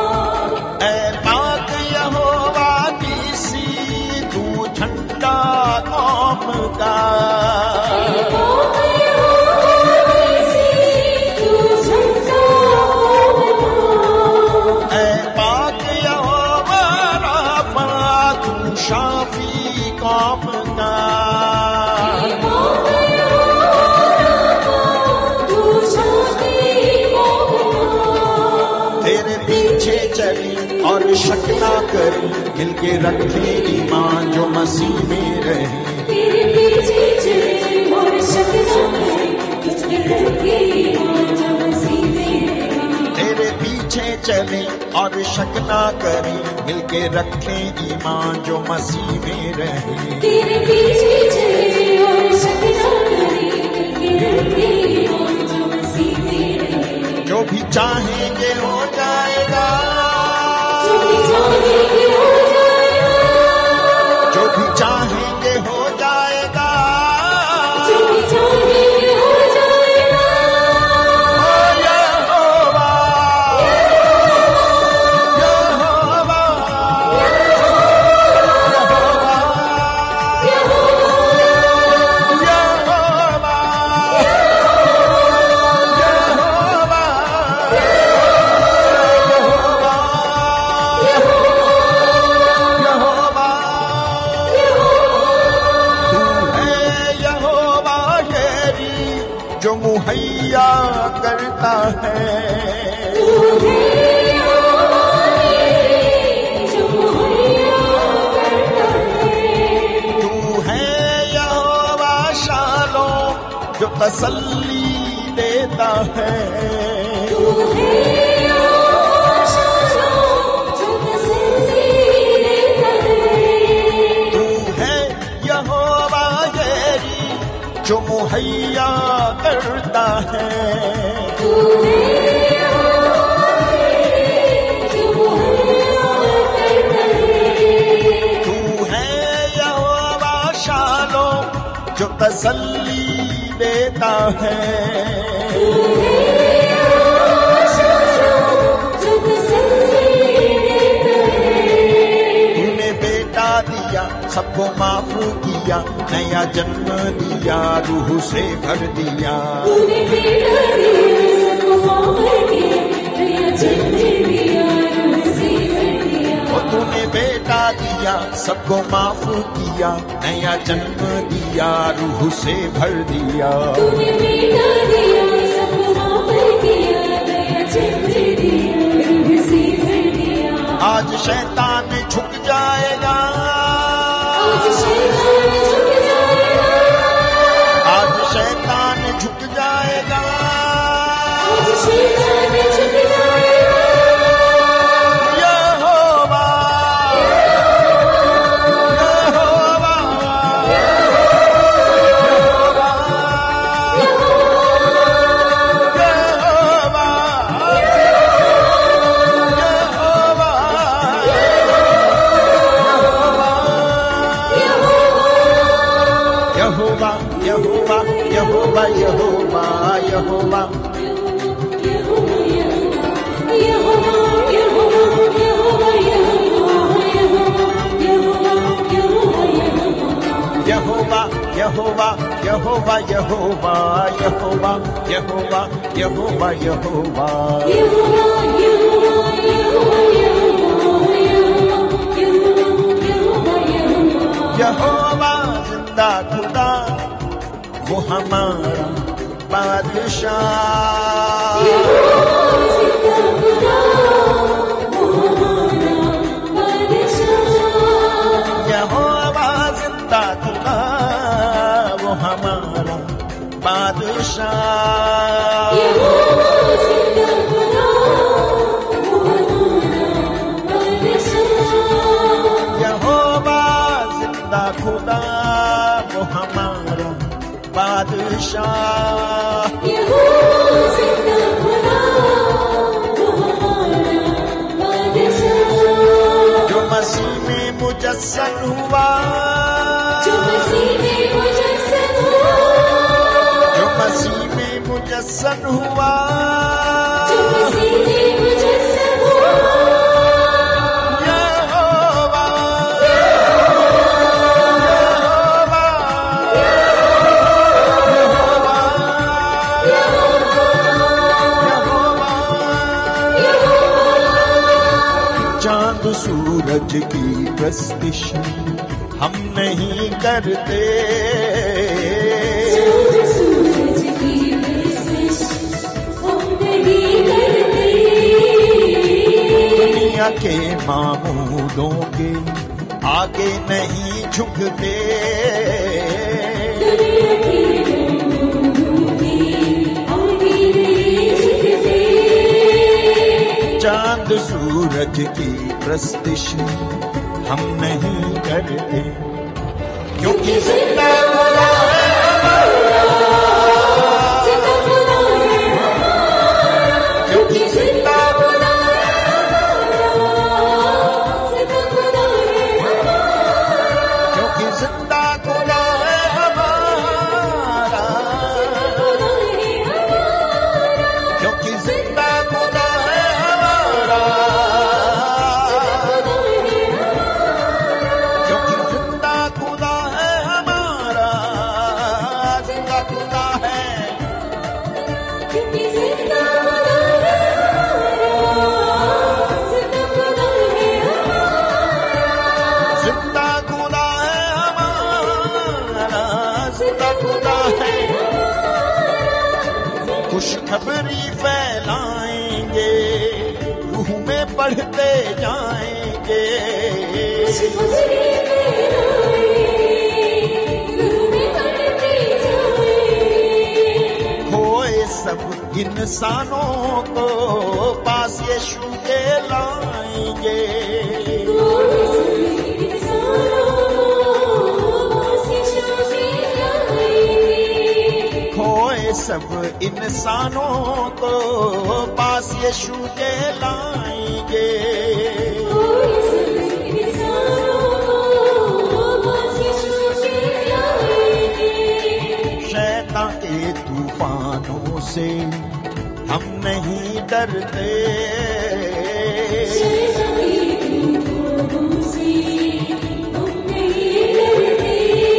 और शक ना करें, मिलके रखें ईमान जो मसीह में रहे। तेरे पीछे चले और शक ना करें, तुझे रखे ईमान जो मसीह में रहे। तेरे पीछे चले और शक ना करें, मिलके रखें ईमान जो मसीह में रहे। तेरे पीछे चले और शक ना करें, तुझे रखे ईमान जो मसीह में रहे। जो भी चाहेंगे हो जाएगा, जो भी चाहेंगे हो जाएगा, जो भी चाहेंगे हो जाएगा। जो भी चाहेंगे हो जाएगा। ओ यहोवा, यहोवा, यहोवा, यहोवा, तू है यहोवा तेरी जो मुहैया करता है। तू है यहोवा शालों जो तसल्ली देता है। तू है यहोवा येरी जो मुहैया करता है। तू है यहोवा शालों जो तसल्ली देता है। तूने बेटा दिया सबको माफ किया, नया जन्म दिया रूह से भर दिया। और तूने बेटा दिया सबको माफ किया, नया जन्म दिया रूह से भर दिया। आज शैतान झुक जाएगा, आज शैतान झुक जाएगा। यहोवा, यहोवा, यहोवा, यहोवा, यहोवा, यहोवा, यहोवा, यहोवा, यहोवा, यहोवा, यहोवा, यहोवा, यहोवा, यहोवा, यहोवा, यहोवा जिंदा खुदा वो हमारा बादशाह। यहोवा जिंदा खुदा वो हमारा बादशाह। यहोवा जिंदा खुदा वो हमारा बादशाह। जो मसीह में मुजस्सम हुआ, जो मसीह में मुजस्सम हुआ, यहोवा, चांद सूरज की प्रस्तिश हम नहीं करते, दुनिया के मामूलों के आगे नहीं झुकते, दुनिया के मामूलों के आगे नहीं झुकते, चांद सूरज की प्रस्तिश हम नहीं करते, क्योंकि जिंदा खुदा है हमारा, जिंदा खुदा है हमारा, क्योंकि जिंदा खुदा है जिंदा खुदा है हमारा, क्योंकि जिंदा खुदा है हमारा, खुदा है हमारा, क्योंकि जिंदा खुदा है हमारा, क्योंकि जिंदा खुदा है हमारा, जिंदा खुदा है, क्योंकि जिंदा खुदा है हमारा, जिंदा खुदा है हमारा, जिंदा खुदा है हमारा, जिंदा खुदा है। खुशखबरी फैलाएंगे, रूह में पढ़ते जाएंगे, खुशखबरी फैलाएंगे, रूह में पढ़ते जाएंगे, खोए सब इंसानों को पास यीशु के लाएंगे, कोई सभी इंसानों बस यीशु के लाएंगे, खोए सब इंसानों को पास यीशु के लाएंगे, कोई सभी इंसानों बस यीशु के लाएंगे, शैतान के तूफानों से हम नहीं डरते, शैतान की तूफानों से हम नहीं डरते,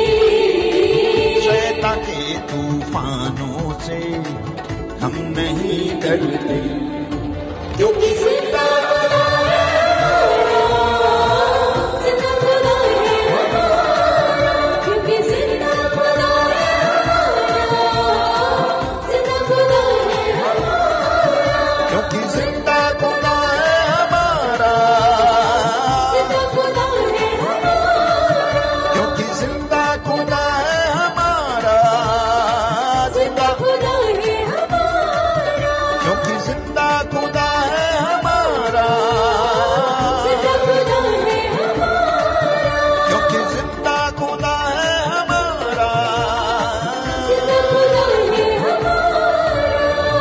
शैतान के तूफानों से हम नहीं डरते, क्योंकि जिंदा खुदा है हमारा, जिंदा खुदा है हमारा, क्योंकि जिंदा खुदा है हमारा, जिंदा खुदा है हमारा, क्योंकि जिंदा खुदा है हमारा, जिंदा खुदा है हमारा, क्योंकि जिंदा खुदा है हमारा, जिंदा खुदा है हमारा, क्योंकि जिंदा खुदा है हमारा, जिंदा खुदा है हमारा, क्योंकि जिंदा खुदा है हमारा, जिंदा खुदा है हमारा,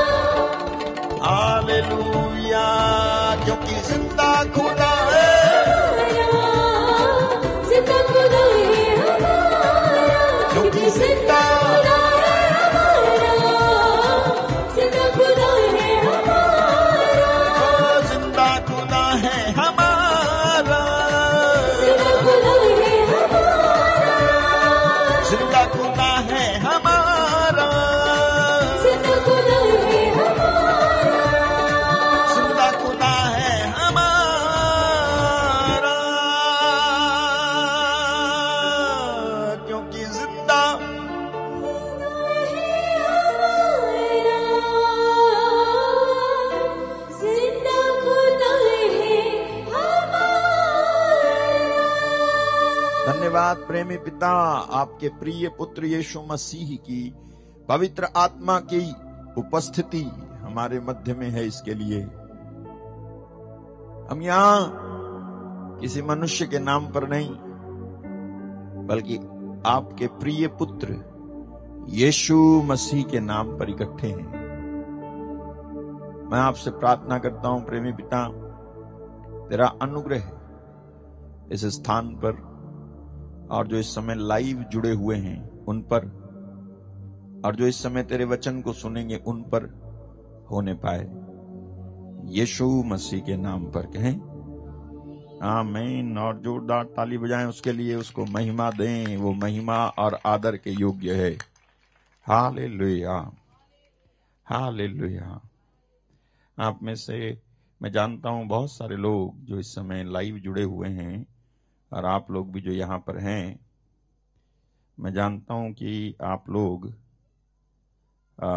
हालेलुया, क्योंकि जिंदा खुदा है, जिंदा खुदा है हमारा, क्योंकि जिंदा जिंदा खुदा है हमारा, जिंदा खुदा है हमारा, जिंदा खुदा है हमारा, जिंदा खुदा है हमारा, जिंदा खुदा है हमारा, जिंदा खुदा है हमारा, क्योंकि जिंदा जिंदा खुदा है हमारा। धन्यवाद प्रेमी पिता, आपके प्रिय पुत्र यीशु मसीह की पवित्र आत्मा की उपस्थिति हमारे मध्य में है, इसके लिए हम यहाँ किसी मनुष्य के नाम पर नहीं, बल्कि आपके प्रिय पुत्र यीशु मसीह के नाम पर इकट्ठे हैं। मैं आपसे प्रार्थना करता हूं प्रेमी पिता, तेरा अनुग्रह इस स्थान पर और जो इस समय लाइव जुड़े हुए हैं उन पर, और जो इस समय तेरे वचन को सुनेंगे उन पर होने पाए, यीशु मसीह के नाम पर कहें आमीन। और जोरदार ताली बजाएं उसके लिए, उसको महिमा दें, वो महिमा और आदर के योग्य है। Hallelujah, hallelujah. आप में से मैं जानता हूं बहुत सारे लोग जो इस समय लाइव जुड़े हुए हैं, और आप लोग भी जो यहाँ पर हैं, मैं जानता हूं कि आप लोग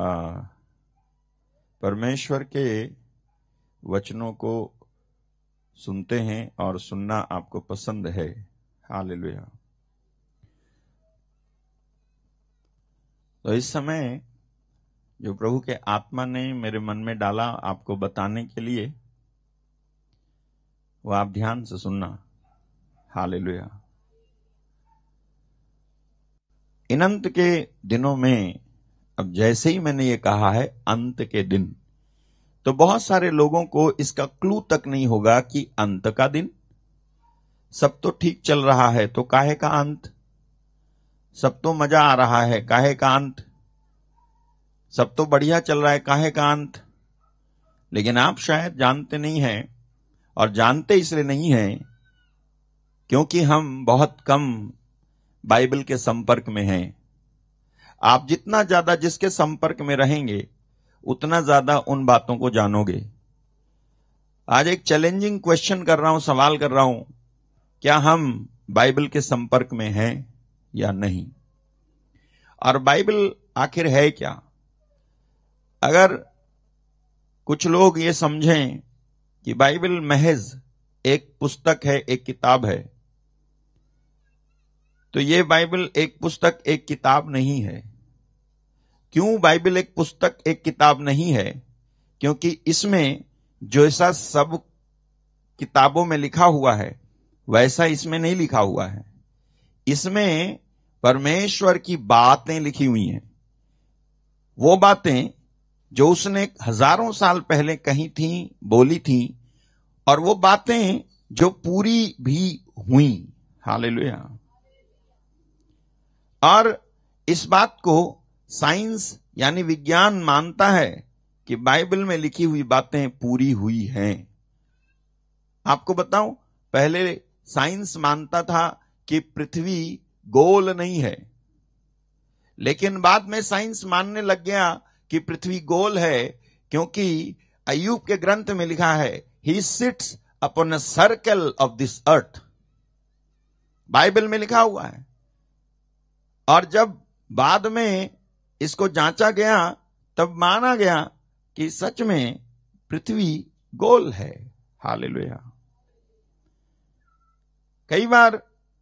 परमेश्वर के वचनों को सुनते हैं और सुनना आपको पसंद है। हालेलुया। तो इस समय जो प्रभु के आत्मा ने मेरे मन में डाला आपको बताने के लिए, वो आप ध्यान से सुनना। हालेलुया। इन अंत के दिनों में, अब जैसे ही मैंने ये कहा है अंत के दिन, तो बहुत सारे लोगों को इसका क्लू तक नहीं होगा कि अंत का दिन। सब तो ठीक चल रहा है तो काहे का अंत, सब तो मजा आ रहा है काहे का अंत, सब तो बढ़िया चल रहा है काहे का अंत। लेकिन आप शायद जानते नहीं हैं, और जानते इसलिए नहीं हैं क्योंकि हम बहुत कम बाइबल के संपर्क में हैं। आप जितना ज्यादा जिसके संपर्क में रहेंगे उतना ज्यादा उन बातों को जानोगे। आज एक चैलेंजिंग क्वेश्चन कर रहा हूं, सवाल कर रहा हूं, क्या हम बाइबल के संपर्क में हैं या नहीं? और बाइबल आखिर है क्या? अगर कुछ लोग ये समझें कि बाइबल महज एक पुस्तक है, एक किताब है, तो ये बाइबल एक पुस्तक एक किताब नहीं है। क्यों बाइबल एक पुस्तक एक किताब नहीं है? क्योंकि इसमें जैसा सब किताबों में लिखा हुआ है वैसा इसमें नहीं लिखा हुआ है। इसमें परमेश्वर की बातें लिखी हुई हैं, वो बातें जो उसने हजारों साल पहले कही थी, बोली थी, और वो बातें जो पूरी भी हुई। हालेलुया। और इस बात को साइंस यानी विज्ञान मानता है कि बाइबल में लिखी हुई बातें पूरी हुई हैं। आपको बताऊं, पहले साइंस मानता था कि पृथ्वी गोल नहीं है, लेकिन बाद में साइंस मानने लग गया कि पृथ्वी गोल है, क्योंकि अय्यूब के ग्रंथ में लिखा है, he sits upon a circle of this earth. Bible में लिखा हुआ है। और जब बाद में इसको जांचा गया तब माना गया कि सच में पृथ्वी गोल है। हालेलुया। कई बार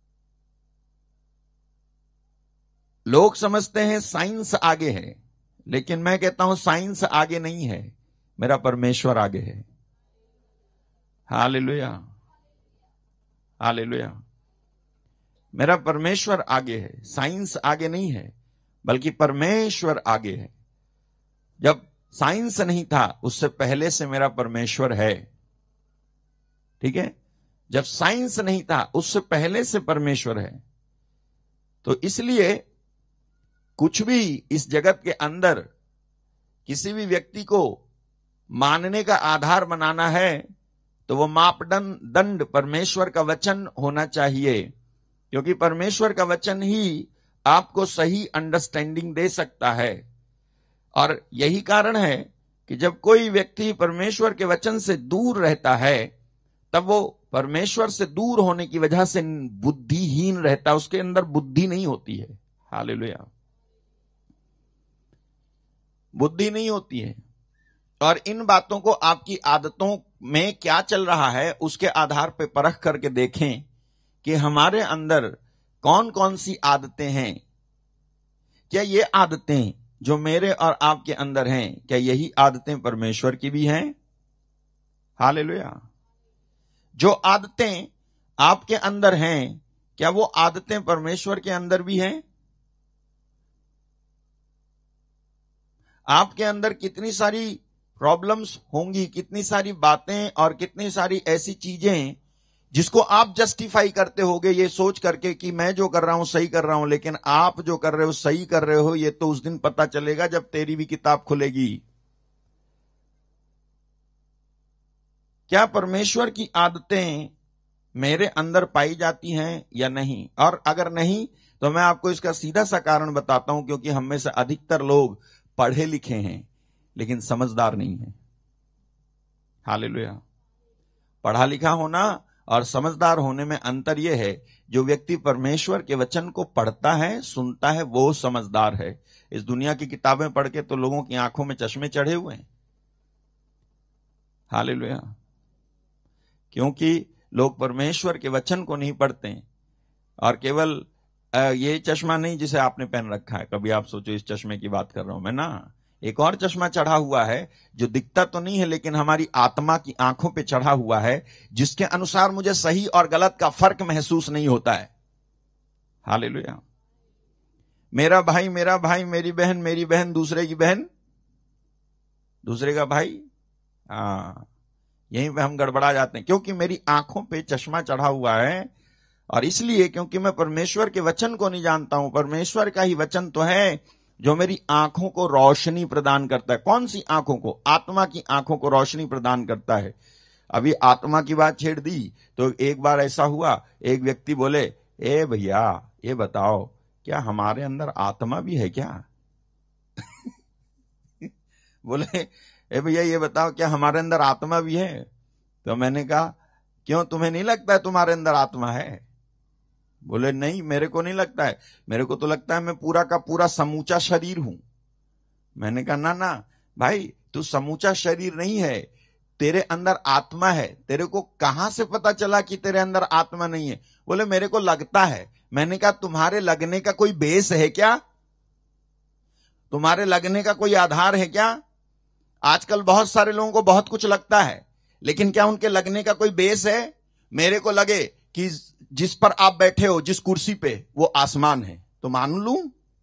लोग समझते हैं साइंस आगे है, लेकिन मैं कहता हूं साइंस आगे नहीं है, मेरा परमेश्वर आगे है। हालेलुया। हालेलुया। मेरा परमेश्वर आगे है, साइंस आगे नहीं है, बल्कि परमेश्वर आगे है। जब साइंस नहीं था उससे पहले से मेरा परमेश्वर है। ठीक है? जब साइंस नहीं था उससे पहले से परमेश्वर है। तो इसलिए कुछ भी इस जगत के अंदर किसी भी व्यक्ति को मानने का आधार बनाना है तो वो मापदंड परमेश्वर का वचन होना चाहिए, क्योंकि परमेश्वर का वचन ही आपको सही अंडरस्टैंडिंग दे सकता है। और यही कारण है कि जब कोई व्यक्ति परमेश्वर के वचन से दूर रहता है तब वो परमेश्वर से दूर होने की वजह से बुद्धिहीन रहता है, उसके अंदर बुद्धि नहीं होती है। हालेलुया। बुद्धि नहीं होती है। और इन बातों को आपकी आदतों में क्या चल रहा है उसके आधार पर परख करके देखें कि हमारे अंदर कौन कौन सी आदतें हैं। क्या ये आदतें जो मेरे और आपके अंदर हैं, क्या यही आदतें परमेश्वर की भी हैं? हालेलुया। जो आदतें आपके अंदर हैं, क्या वो आदतें परमेश्वर के अंदर भी हैं? आपके अंदर कितनी सारी प्रॉब्लम्स होंगी, कितनी सारी बातें और कितनी सारी ऐसी चीजें जिसको आप जस्टिफाई करते होगे ये सोच करके कि मैं जो कर रहा हूं सही कर रहा हूं, लेकिन आप जो कर रहे हो सही कर रहे हो ये तो उस दिन पता चलेगा जब तेरी भी किताब खुलेगी। क्या परमेश्वर की आदतें मेरे अंदर पाई जाती हैं या नहीं? और अगर नहीं तो मैं आपको इसका सीधा सा कारण बताता हूं, क्योंकि हम में से अधिकतर लोग पढ़े लिखे हैं लेकिन समझदार नहीं हैं। हालेलुया। पढ़ा लिखा होना और समझदार होने में अंतर यह है, जो व्यक्ति परमेश्वर के वचन को पढ़ता है, सुनता है, वो समझदार है। इस दुनिया की किताबें पढ़ के तो लोगों की आंखों में चश्मे चढ़े हुए हैं। हालेलुया। क्योंकि लोग परमेश्वर के वचन को नहीं पढ़ते हैं। और केवल ये चश्मा नहीं जिसे आपने पहन रखा है, कभी आप सोचो इस चश्मे की बात कर रहा हूं मैं ना, एक और चश्मा चढ़ा हुआ है जो दिखता तो नहीं है लेकिन हमारी आत्मा की आंखों पे चढ़ा हुआ है, जिसके अनुसार मुझे सही और गलत का फर्क महसूस नहीं होता है। हालेलुया। मेरा भाई, मेरी बहन, दूसरे की बहन, दूसरे का भाई। यहीं पे हम गड़बड़ा जाते हैं, क्योंकि मेरी आंखों पे चश्मा चढ़ा हुआ है। और इसलिए क्योंकि मैं परमेश्वर के वचन को नहीं जानता हूं। परमेश्वर का ही वचन तो है जो मेरी आंखों को रोशनी प्रदान करता है। कौन सी आंखों को? आत्मा की आंखों को रोशनी प्रदान करता है। अभी आत्मा की बात छेड़ दी तो एक बार ऐसा हुआ, एक व्यक्ति बोले, ए भैया ये बताओ क्या हमारे अंदर आत्मा भी है क्या? बोले, ए भैया ये बताओ क्या हमारे अंदर आत्मा भी है? तो मैंने कहा, क्यों, तुम्हें नहीं लगता है तुम्हारे अंदर आत्मा है? बोले, नहीं मेरे को नहीं लगता है, मेरे को तो लगता है मैं पूरा का पूरा समूचा शरीर हूं। मैंने कहा, ना ना भाई, तू समूचा शरीर नहीं है, तेरे अंदर आत्मा है। तेरे को कहां से पता चला कि तेरे अंदर आत्मा नहीं है? बोले, मेरे को लगता है। मैंने कहा, तुम्हारे लगने का कोई बेस है क्या? तुम्हारे लगने का कोई आधार है क्या? आजकल बहुत सारे लोगों को बहुत कुछ लगता है, लेकिन क्या उनके लगने का कोई बेस है? मेरे को लगे कि जिस पर आप बैठे हो, जिस कुर्सी पे, वो आसमान है, तो मान लूं?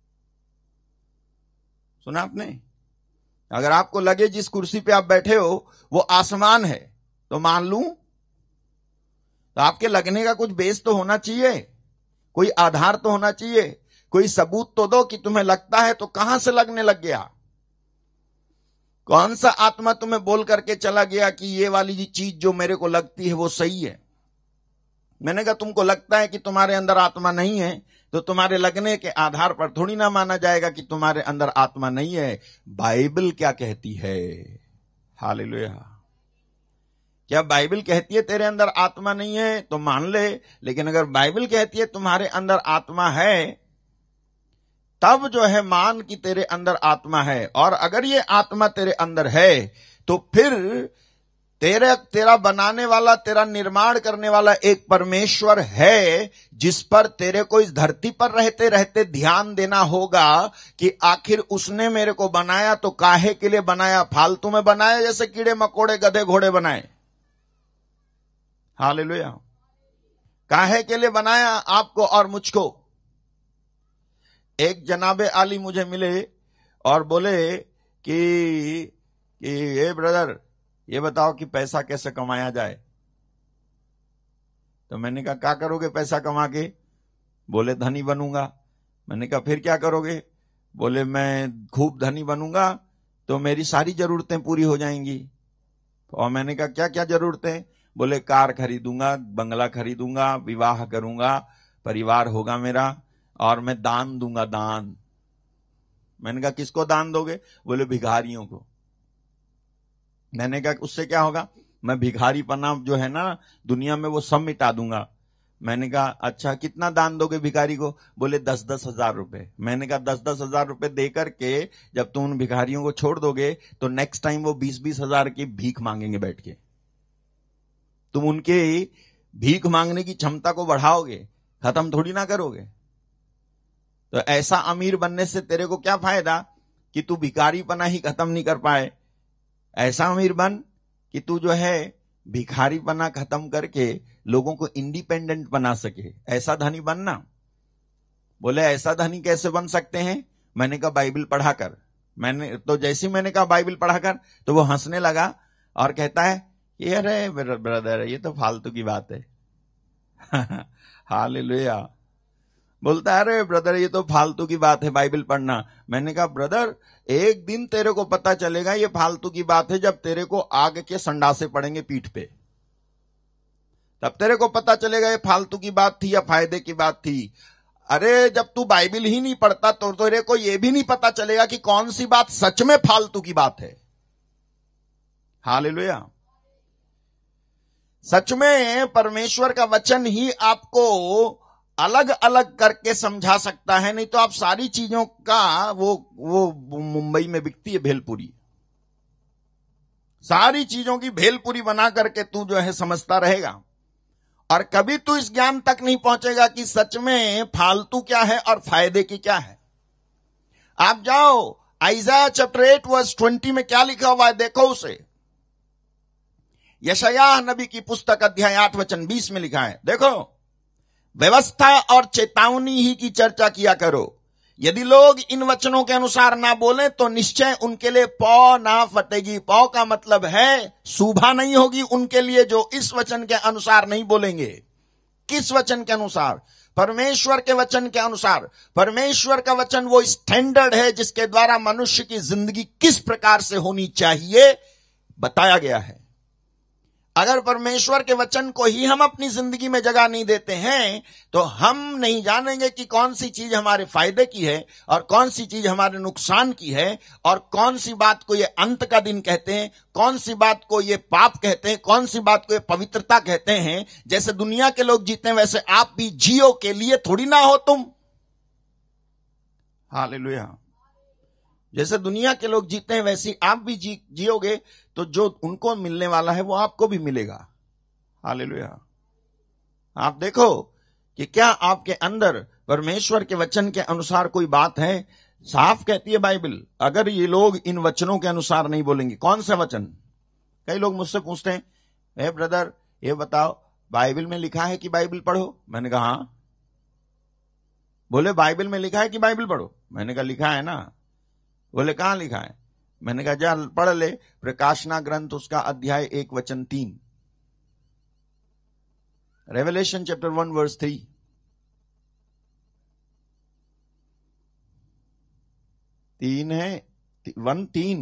सुना आपने? अगर आपको लगे जिस कुर्सी पे आप बैठे हो वो आसमान है, तो मान लूं? तो आपके लगने का कुछ बेस तो होना चाहिए, कोई आधार तो होना चाहिए, कोई सबूत तो दो कि तुम्हें लगता है तो कहां से लगने लग गया? कौन सा आत्मा तुम्हें बोल करके चला गया कि ये वाली चीज जो मेरे को लगती है वो सही है? मैंने कहा, तुमको लगता है कि तुम्हारे अंदर आत्मा नहीं है, तो तुम्हारे लगने के आधार पर थोड़ी ना माना जाएगा कि तुम्हारे अंदर आत्मा नहीं है। बाइबल क्या कहती है? हालेलुया। क्या बाइबल कहती है तेरे अंदर आत्मा नहीं है तो मान ले, लेकिन अगर बाइबल कहती है तुम्हारे अंदर आत्मा है, तब जो है मान कि तेरे अंदर आत्मा है। और अगर ये आत्मा तेरे अंदर है तो फिर तेरा बनाने वाला, तेरा निर्माण करने वाला एक परमेश्वर है, जिस पर तेरे को इस धरती पर रहते रहते ध्यान देना होगा कि आखिर उसने मेरे को बनाया तो काहे के लिए बनाया? फालतू में बनाया जैसे कीड़े मकोड़े गधे घोड़े बनाए? हालेलुया। काहे के लिए बनाया आपको और मुझको? एक जनाबे आली मुझे मिले और बोले कि ए ब्रदर, ये बताओ कि पैसा कैसे कमाया जाए? तो मैंने कहा, क्या करोगे पैसा कमा के? बोले, धनी बनूंगा। मैंने कहा, फिर क्या करोगे? बोले, मैं खूब धनी बनूंगा तो मेरी सारी जरूरतें पूरी हो जाएंगी। और मैंने कहा, क्या क्या जरूरतें? बोले, कार खरीदूंगा, बंगला खरीदूंगा, विवाह करूंगा, परिवार होगा मेरा, और मैं दान दूंगा, दान। मैंने कहा, किसको दान दोगे? बोले, भिखारियों को। मैंने कहा, उससे क्या होगा? मैं भिखारीपना जो है ना दुनिया में वो सब मिटा दूंगा। मैंने कहा, अच्छा कितना दान दोगे भिखारी को? बोले, 10-10 हजार रुपए। मैंने कहा, 10-10 हजार रुपए दे करके जब तुम उन भिखारियों को छोड़ दोगे तो नेक्स्ट टाइम वो 20-20 हजार की भीख मांगेंगे बैठ के। तुम उनके भीख मांगने की क्षमता को बढ़ाओगे, खत्म थोड़ी ना करोगे। तो ऐसा अमीर बनने से तेरे को क्या फायदा कि तू भिखारीपना ही खत्म नहीं कर पाए? ऐसा अमीर बन कि तू जो है भिखारीपना खत्म करके लोगों को इंडिपेंडेंट बना सके। ऐसा धनी बनना। बोले, ऐसा धनी कैसे बन सकते हैं? मैंने कहा, बाइबल पढ़ाकर। जैसे ही मैंने कहा बाइबल पढ़ाकर, तो वो हंसने लगा और कहता है, ये अरे ब्रदर, ये तो फालतू की बात है। हालेलुया। बोलता है, अरे ब्रदर ये तो फालतू की बात है बाइबल पढ़ना। मैंने कहा, ब्रदर एक दिन तेरे को पता चलेगा ये फालतू की बात है, जब तेरे को आग के संडासे पड़ेंगे पीठ पे, तब तेरे को पता चलेगा ये फालतू की बात थी या फायदे की बात थी। अरे जब तू बाइबल ही नहीं पढ़ता तो तेरे को यह भी नहीं पता चलेगा कि कौन सी बात सच में फालतू की बात है। हालेलुया। सच में परमेश्वर का वचन ही आपको अलग अलग करके समझा सकता है, नहीं तो आप सारी चीजों का वो मुंबई में बिकती है भेलपुरी। सारी चीजों की भेलपुरी बना करके तू जो है समझता रहेगा, और कभी तू इस ज्ञान तक नहीं पहुंचेगा कि सच में फालतू क्या है और फायदे की क्या है। आप जाओ आइज़ाया चैप्टर 8 वर्स 20 में क्या लिखा हुआ है, देखो उसे। यशायाह नबी की पुस्तक अध्याय 8 वचन 20 में लिखा है, देखो, व्यवस्था और चेतावनी ही की चर्चा किया करो। यदि लोग इन वचनों के अनुसार ना बोले तो निश्चय उनके लिए पौ ना फटेगी। पौ का मतलब है शुभा नहीं होगी उनके लिए जो इस वचन के अनुसार नहीं बोलेंगे। किस वचन के अनुसार? परमेश्वर के वचन के अनुसार। परमेश्वर का वचन वो स्टैंडर्ड है जिसके द्वारा मनुष्य की जिंदगी किस प्रकार से होनी चाहिए बताया गया है। अगर परमेश्वर के वचन को ही हम अपनी जिंदगी में जगह नहीं देते हैं तो हम नहीं जानेंगे कि कौन सी चीज हमारे फायदे की है और कौन सी चीज हमारे नुकसान की है, और कौन सी बात को ये अंत का दिन कहते हैं, कौन सी बात को ये पाप कहते हैं, कौन सी बात को ये पवित्रता कहते हैं। जैसे दुनिया के लोग जीते हैं वैसे आप भी जियो, के लिए थोड़ी ना हो तुम। हालेलुया। जैसे दुनिया के लोग जीते हैं वैसे आप भी जियोगे तो जो उनको मिलने वाला है वो आपको भी मिलेगा। हालेलुया। आप देखो कि क्या आपके अंदर परमेश्वर के वचन के अनुसार कोई बात है। साफ कहती है बाइबल, अगर ये लोग इन वचनों के अनुसार नहीं बोलेंगे। कौन सा वचन? कई लोग मुझसे पूछते हैं, हे ब्रदर ये बताओ बाइबल में लिखा है कि बाइबल पढ़ो? मैंने कहा हाँ। बोले बाइबल में लिखा है कि बाइबल पढ़ो? मैंने कहा लिखा है ना। बोले कहां लिखा है? मैंने कहा जा पढ़ ले, प्रकाशना ग्रंथ उसका अध्याय 1 वचन 3, रेवलेशन चैप्टर 1 वर्स 3। 3 है 1-3।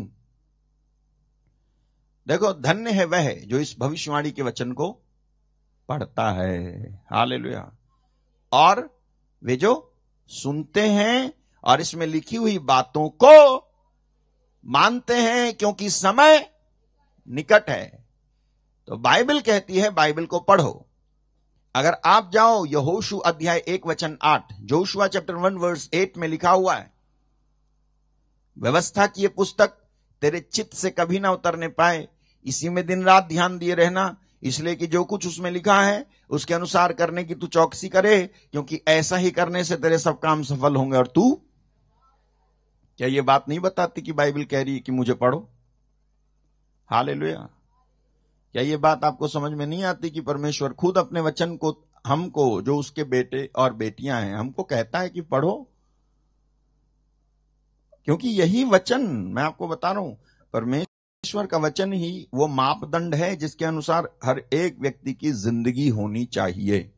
देखो, धन्य है वह जो इस भविष्यवाणी के वचन को पढ़ता है। हालेलुया। और वे जो सुनते हैं और इसमें लिखी हुई बातों को मानते हैं, क्योंकि समय निकट है। तो बाइबल कहती है बाइबल को पढ़ो। अगर आप जाओ यहोशू अध्याय 1 वचन 8, जोशुआ चैप्टर 1 वर्स 8 में लिखा हुआ है, व्यवस्था की ये पुस्तक तेरे चित्त से कभी ना उतरने पाए, इसी में दिन रात ध्यान दिए रहना, इसलिए कि जो कुछ उसमें लिखा है उसके अनुसार करने की तू चौकसी करे, क्योंकि ऐसा ही करने से तेरे सब काम सफल होंगे। और तू क्या ये बात नहीं बताती कि बाइबल कह रही है कि मुझे पढ़ो? हालेलुया। क्या ये बात आपको समझ में नहीं आती कि परमेश्वर खुद अपने वचन को हमको, जो उसके बेटे और बेटियां हैं, हमको कहता है कि पढ़ो? क्योंकि यही वचन, मैं आपको बता रहा हूं, परमेश्वर का वचन ही वो मापदंड है जिसके अनुसार हर एक व्यक्ति की जिंदगी होनी चाहिए।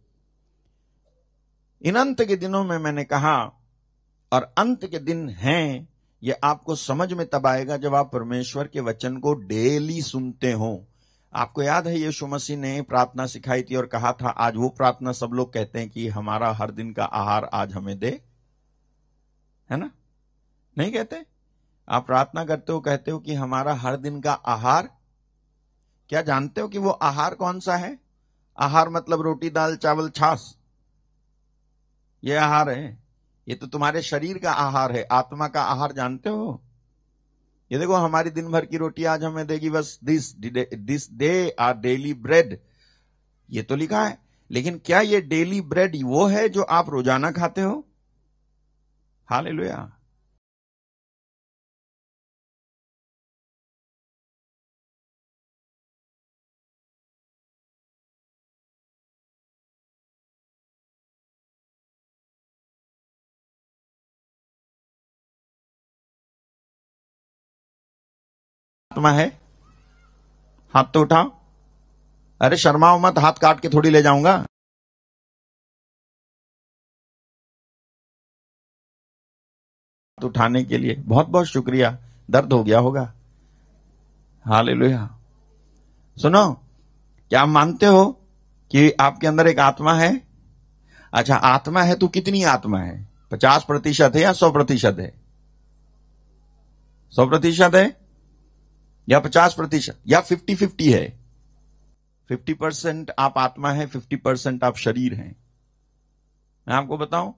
इन अंत के दिनों में मैंने कहा, और अंत के दिन हैं, ये आपको समझ में तब आएगा जब आप परमेश्वर के वचन को डेली सुनते हो। आपको याद है यीशु मसीह ने प्रार्थना सिखाई थी और कहा था, आज वो प्रार्थना सब लोग कहते हैं कि हमारा हर दिन का आहार आज हमें दे, है ना? नहीं कहते? आप प्रार्थना करते हो, कहते हो कि हमारा हर दिन का आहार। क्या जानते हो कि वो आहार कौन सा है? आहार मतलब रोटी दाल चावल छाछ, ये आहार है। ये तो तुम्हारे शरीर का आहार है। आत्मा का आहार जानते हो? ये देखो, हमारी दिन भर की रोटी आज हमें देगी us this day our daily bread, ये तो लिखा है। लेकिन क्या ये डेली ब्रेड वो है जो आप रोजाना खाते हो? हालेलुया। आत्मा है? हाथ तो उठाओ। अरे शर्माओ मत, हाथ काट के थोड़ी ले जाऊंगा। उठाने के लिए बहुत बहुत शुक्रिया। दर्द हो गया होगा। हालेलुया। सुनो, क्या आप मानते हो कि आपके अंदर एक आत्मा है? अच्छा, आत्मा है तो कितनी आत्मा है? 50% है या 100% है? 100% है या 50% या 50-50 है? 50% आप आत्मा है, 50% आप शरीर हैं। मैं आपको बताऊं,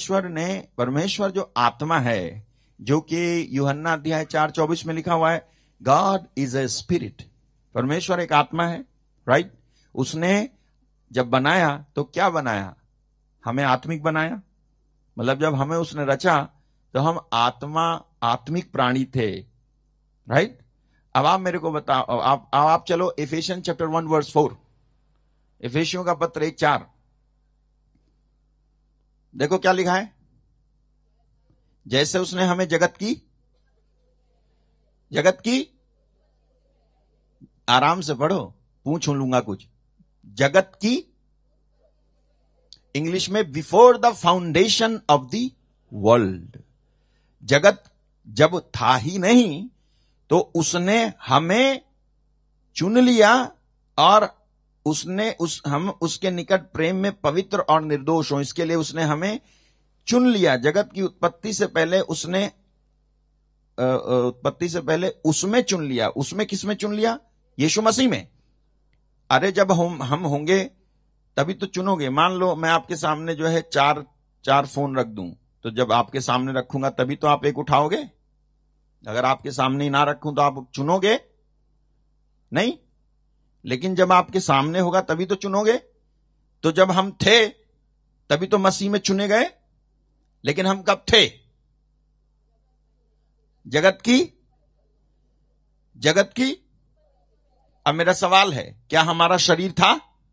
परमेश्वर जो आत्मा है, जो कि यूहन्ना अध्याय 4:24 में लिखा हुआ है गॉड इज ए स्पिरिट, परमेश्वर एक आत्मा है, राइट। उसने जब बनाया तो क्या बनाया? हमें आत्मिक बनाया। मतलब जब हमें उसने रचा तो हम आत्मिक प्राणी थे, राइट। अब आप मेरे को बताओ, आप चलो एफेसियन चैप्टर 1 वर्स 4, एफेसियों का पत्र 1:4, देखो क्या लिखा है। जैसे उसने हमें जगत की आराम से पढ़ो, पूछ लूंगा कुछ। जगत की, इंग्लिश में before the foundation of the world. जगत जब था ही नहीं तो उसने हमें चुन लिया और हम उसके निकट प्रेम में पवित्र और निर्दोष हो, इसके लिए उसने हमें चुन लिया। जगत की उत्पत्ति से पहले उसमें चुन लिया। उसमें किसमें चुन लिया? यीशु मसीह में। अरे जब हम होंगे तभी तो चुनोगे। मान लो मैं आपके सामने जो है चार फोन रख दूं, तो जब आपके सामने रखूंगा तभी तो आप एक उठाओगे। अगर आपके सामने ही ना रखूं तो आप चुनोगे नहीं। लेकिन जब आपके सामने होगा तभी तो चुनोगे। तो जब हम थे तभी तो मसीह में चुने गए। लेकिन हम कब थे? जगत की। अब मेरा सवाल है, क्या हमारा शरीर था?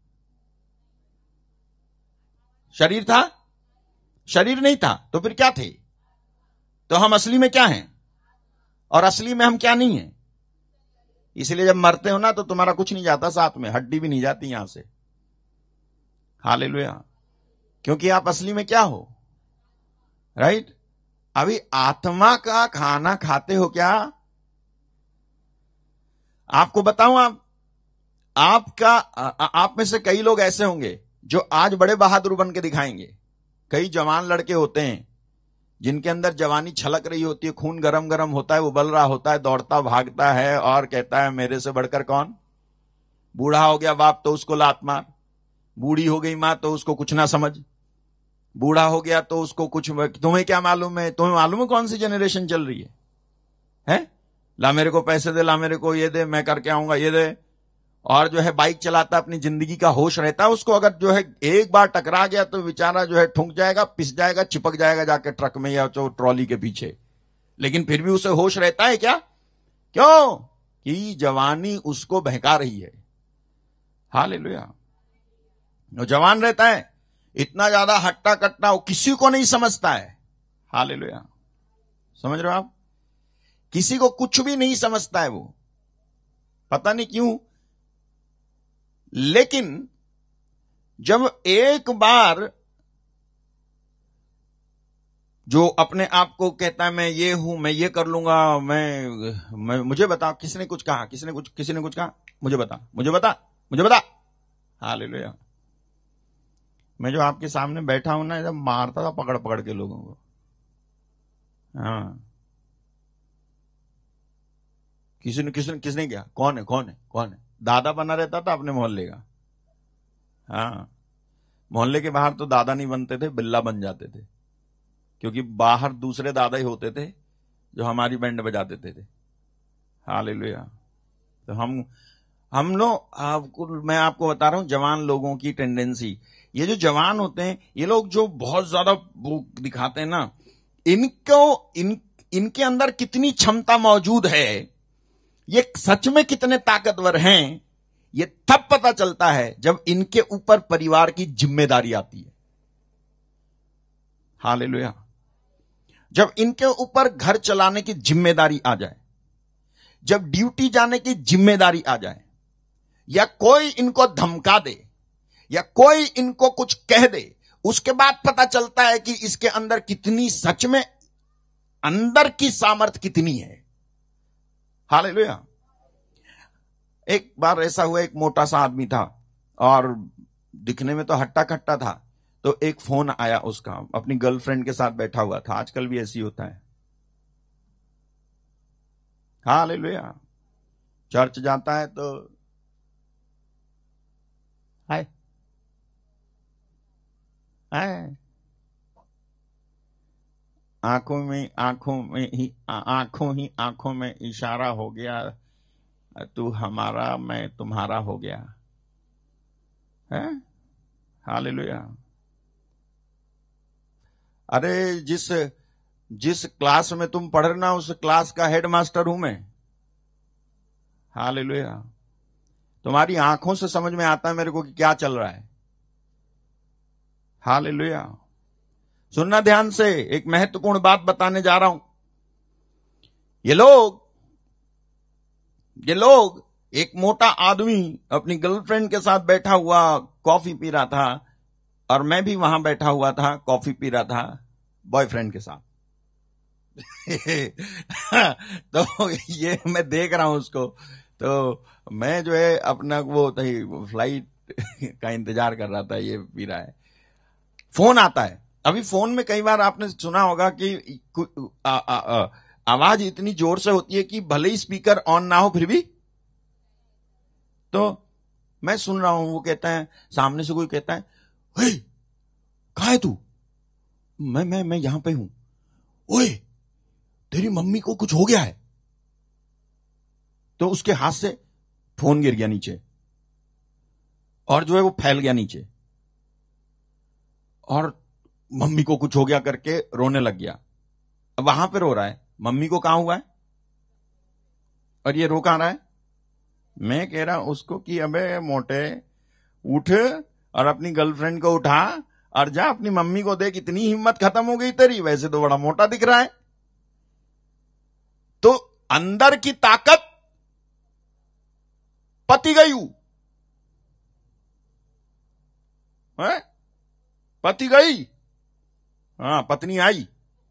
शरीर नहीं था, तो फिर क्या थे? तो हम असली में क्या हैं और असली में हम क्या नहीं है? इसलिए जब मरते हो ना तो तुम्हारा कुछ नहीं जाता साथ में, हड्डी भी नहीं जाती यहां से। हालेलुया। क्योंकि आप असली में क्या हो, राइट। अभी आत्मा का खाना खाते हो क्या? आपको बताऊं, आप में से कई लोग ऐसे होंगे जो आज बड़े बहादुर बन के दिखाएंगे। कई जवान लड़के होते हैं जिनके अंदर जवानी छलक रही होती है, खून गरम गरम होता है, वो बल रहा होता है, दौड़ता भागता है और कहता है मेरे से बढ़कर कौन। बूढ़ा हो गया बाप तो उसको लात मार, बूढ़ी हो गई मां तो उसको कुछ ना समझ, बूढ़ा हो गया तो उसको कुछ, तुम्हें क्या मालूम है? तुम्हें मालूम है कौन सी जनरेशन चल रही है? ला मेरे को पैसे दे, ला मेरे को ये दे, मैं करके आऊंगा, ये दे। और जो है बाइक चलाता, अपनी जिंदगी का होश रहता है उसको। अगर जो है एक बार टकरा गया तो बेचारा जो है ठुक जाएगा, पिस जाएगा, चिपक जाएगा जाके ट्रक में या तो ट्रॉली के पीछे। लेकिन फिर भी उसे होश रहता है क्या? क्यों? कि जवानी उसको बहका रही है। हालेलुया। वो जवान रहता है, इतना ज्यादा हट्टा कट्टा, वो किसी को नहीं समझता है। हालेलुया। समझ रहे हो आप? किसी को कुछ भी नहीं समझता है वो, पता नहीं क्यों। लेकिन जब एक बार जो अपने आप को कहता है मैं ये हूं, मैं ये कर लूंगा, मैं मुझे बता, किसने कुछ कहा, किसी ने कुछ कहा, मुझे बता। हालेलुया। मैं जो आपके सामने बैठा हूं ना, जब मारता था पकड़ पकड़ के लोगों को। हाँ, किसने किया? कौन है? दादा बना रहता था अपने मोहल्ले का। हाँ, मोहल्ले के बाहर तो दादा नहीं बनते थे, बिल्ला बन जाते थे। क्योंकि बाहर दूसरे दादा ही होते थे जो हमारी बैंड बजा देते थे। हालेलुया। तो हम लोग, मैं आपको बता रहा हूं जवान लोगों की टेंडेंसी। ये जो जवान होते हैं, ये लोग जो बहुत ज्यादा वो दिखाते हैं ना, इनके अंदर कितनी क्षमता मौजूद है, ये सच में कितने ताकतवर हैं, ये तब पता चलता है जब इनके ऊपर परिवार की जिम्मेदारी आती है। हालेलुया। जब इनके ऊपर घर चलाने की जिम्मेदारी आ जाए, जब ड्यूटी जाने की जिम्मेदारी आ जाए, या कोई इनको धमका दे, या कोई इनको कुछ कह दे, उसके बाद पता चलता है कि इसके अंदर कितनी, सच में अंदर की सामर्थ कितनी है। हालेलुया। एक बार ऐसा हुआ, एक मोटा सा आदमी था और दिखने में तो हट्टा कट्टा था। तो एक फोन आया उसका, अपनी गर्लफ्रेंड के साथ बैठा हुआ था। आजकल भी ऐसी होता है। हालेलुया। चर्च जाता है तो हाय हाय, आंखों में इशारा हो गया, तू हमारा मैं तुम्हारा हो गया है। हालेलुया। अरे जिस क्लास में तुम पढ़ रहे ना, उस क्लास का हेड मास्टर हूं मैं। हालेलुया। तुम्हारी आंखों से समझ में आता है मेरे को कि क्या चल रहा है। हालेलुया। सुनना ध्यान से, एक महत्वपूर्ण बात बताने जा रहा हूं। ये लोग एक मोटा आदमी अपनी गर्लफ्रेंड के साथ बैठा हुआ कॉफी पी रहा था, और मैं भी वहां बैठा हुआ था, कॉफी पी रहा था बॉयफ्रेंड के साथ। तो ये मैं देख रहा हूं उसको, तो मैं जो है अपना वो फ्लाइट का इंतजार कर रहा था, ये पी रहा है। फोन आता है। अभी फोन में कई बार आपने सुना होगा कि आवाज इतनी जोर से होती है कि भले ही स्पीकर ऑन ना हो फिर भी, तो मैं सुन रहा हूं, वो कहता है, सामने से कोई कहता है, हे कहां है तू? मैं यहां पे हूं। ओए तेरी मम्मी को कुछ हो गया है। तो उसके हाथ से फोन गिर गया नीचे, और जो है वो फैल गया नीचे, और मम्मी को कुछ हो गया करके रोने लग गया। अब वहां पे रो रहा है, मम्मी को कहां हुआ है, और ये रो कहां रहा है? मैं कह रहा उसको कि अबे मोटे, उठ और अपनी गर्लफ्रेंड को उठा और जा अपनी मम्मी को देख, इतनी हिम्मत खत्म हो गई तेरी, वैसे तो बड़ा मोटा दिख रहा है। तो अंदर की ताकत पति गई हूं, पति गई, हाँ पत्नी आई,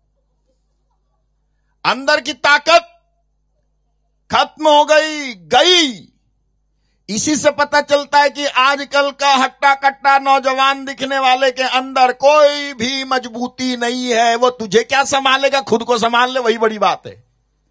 अंदर की ताकत खत्म हो गई। इसी से पता चलता है कि आजकल का हट्टा कट्टा नौजवान दिखने वाले के अंदर कोई भी मजबूती नहीं है। वो तुझे क्या संभालेगा, खुद को संभाल ले, वही बड़ी बात है।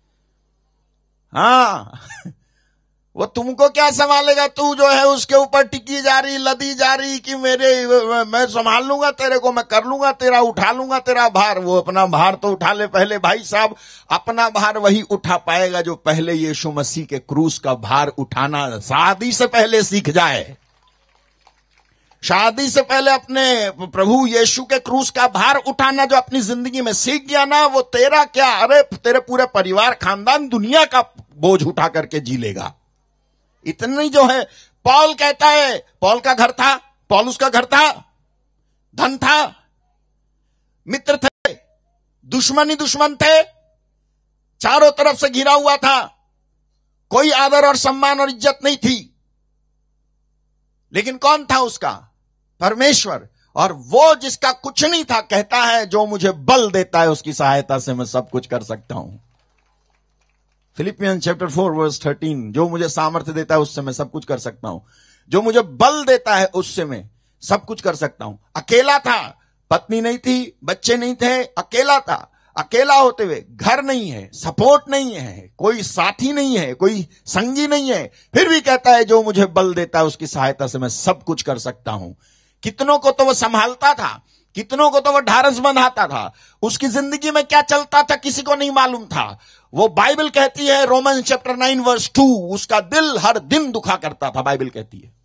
हाँ, वो तुमको क्या संभालेगा, तू जो है उसके ऊपर टिकी जा रही, लदी जा रही कि मैं संभाल लूंगा तेरे को, मैं कर लूंगा तेरा, उठा लूंगा तेरा भार। वो अपना भार तो उठा ले पहले भाई साहब। अपना भार वही उठा पाएगा जो पहले यीशु मसीह के क्रूस का भार उठाना शादी से पहले सीख जाए। शादी से पहले अपने प्रभु यीशु के क्रूस का भार उठाना जो अपनी जिंदगी में सीख गया ना, वो तेरा क्या, अरे तेरे पूरे परिवार खानदान दुनिया का बोझ उठा करके जी लेगा। इतनी जो है, पौल कहता है, पौल का घर था, पौलुस का घर था, धन था, मित्र थे, दुश्मन थे, चारों तरफ से घिरा हुआ था, कोई आदर और सम्मान और इज्जत नहीं थी। लेकिन कौन था उसका? परमेश्वर। और वो जिसका कुछ नहीं था कहता है, जो मुझे बल देता है उसकी सहायता से मैं सब कुछ कर सकता हूं। फिलिपियन चैप्टर 4 वर्स 13, जो मुझे सामर्थ्य देता है उससे मैं सब कुछ कर सकता हूं, जो मुझे बल देता है उससे मैं सब कुछ कर सकता हूं। अकेला था, पत्नी नहीं थी, बच्चे नहीं थे, अकेला था। अकेला होते हुए घर नहीं है, सपोर्ट नहीं है, कोई साथी नहीं है, कोई संगी नहीं है, फिर भी कहता है जो मुझे बल देता है उसकी सहायता से मैं सब कुछ कर सकता हूं। कितनों को तो वो संभालता था, कितनों को तो वो ढारस बंधाता था, उसकी जिंदगी में क्या चलता था किसी को नहीं मालूम था। वो बाइबल कहती है, रोमन चैप्टर 9 वर्स 2, उसका दिल हर दिन दुखा करता था। बाइबल कहती है,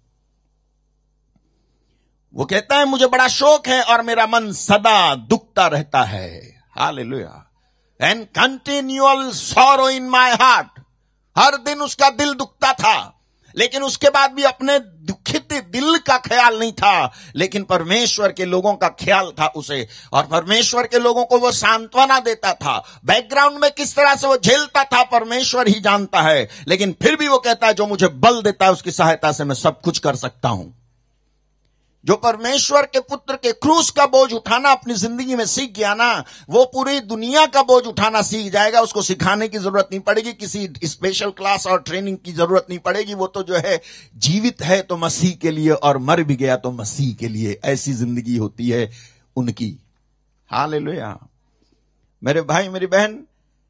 वो कहता है मुझे बड़ा शोक है और मेरा मन सदा दुखता रहता है। Hallelujah. And continual sorrow in my heart. हर दिन उसका दिल दुखता था, लेकिन उसके बाद भी अपने दुखित दिल का ख्याल नहीं था, लेकिन परमेश्वर के लोगों का ख्याल था उसे, और परमेश्वर के लोगों को वो सांत्वना देता था। बैकग्राउंड में किस तरह से वो झेलता था परमेश्वर ही जानता है, लेकिन फिर भी वो कहता है जो मुझे बल देता है उसकी सहायता से मैं सब कुछ कर सकता हूं। जो परमेश्वर के पुत्र के क्रूस का बोझ उठाना अपनी जिंदगी में सीख गया ना, वो पूरी दुनिया का बोझ उठाना सीख जाएगा। उसको सिखाने की जरूरत नहीं पड़ेगी, किसी स्पेशल क्लास और ट्रेनिंग की जरूरत नहीं पड़ेगी। वो तो जो है जीवित है तो मसीह के लिए, और मर भी गया तो मसीह के लिए। ऐसी जिंदगी होती है उनकी। हालेलुया। मेरे भाई मेरी बहन,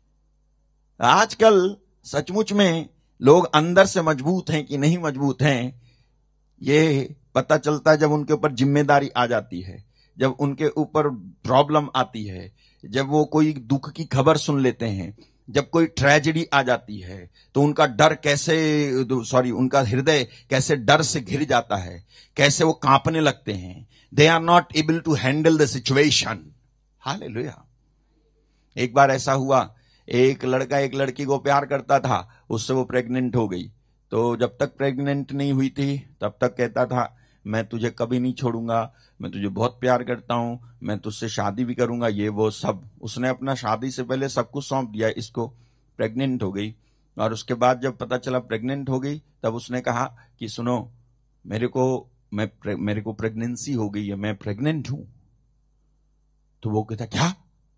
आजकल सचमुच में लोग अंदर से मजबूत हैं कि नहीं मजबूत हैं, ये पता चलता है जब उनके ऊपर जिम्मेदारी आ जाती है। जब उनके ऊपर प्रॉब्लम आती है, जब वो कोई दुख की खबर सुन लेते हैं, जब कोई ट्रेजेडी आ जाती है, तो उनका डर उनका हृदय कैसे डर से घिर जाता है, कैसे वो कांपने लगते हैं। They are not able to handle the situation. Hallelujah. एक बार ऐसा हुआ, एक लड़का एक लड़की को प्यार करता था, उससे वो प्रेग्नेंट हो गई। तो जब तक प्रेग्नेंट नहीं हुई थी तब तक कहता था, मैं तुझे कभी नहीं छोड़ूंगा, मैं तुझे बहुत प्यार करता हूं, मैं तुझसे शादी भी करूंगा, ये वो सब। उसने अपना शादी से पहले सब कुछ सौंप दिया इसको। प्रेग्नेंट हो गई, और उसके बाद जब पता चला प्रेग्नेंट हो गई, तब उसने कहा कि सुनो, मेरे को प्रेगनेंसी हो गई है, मैं प्रेग्नेंट हूं। तो वो कहता, क्या?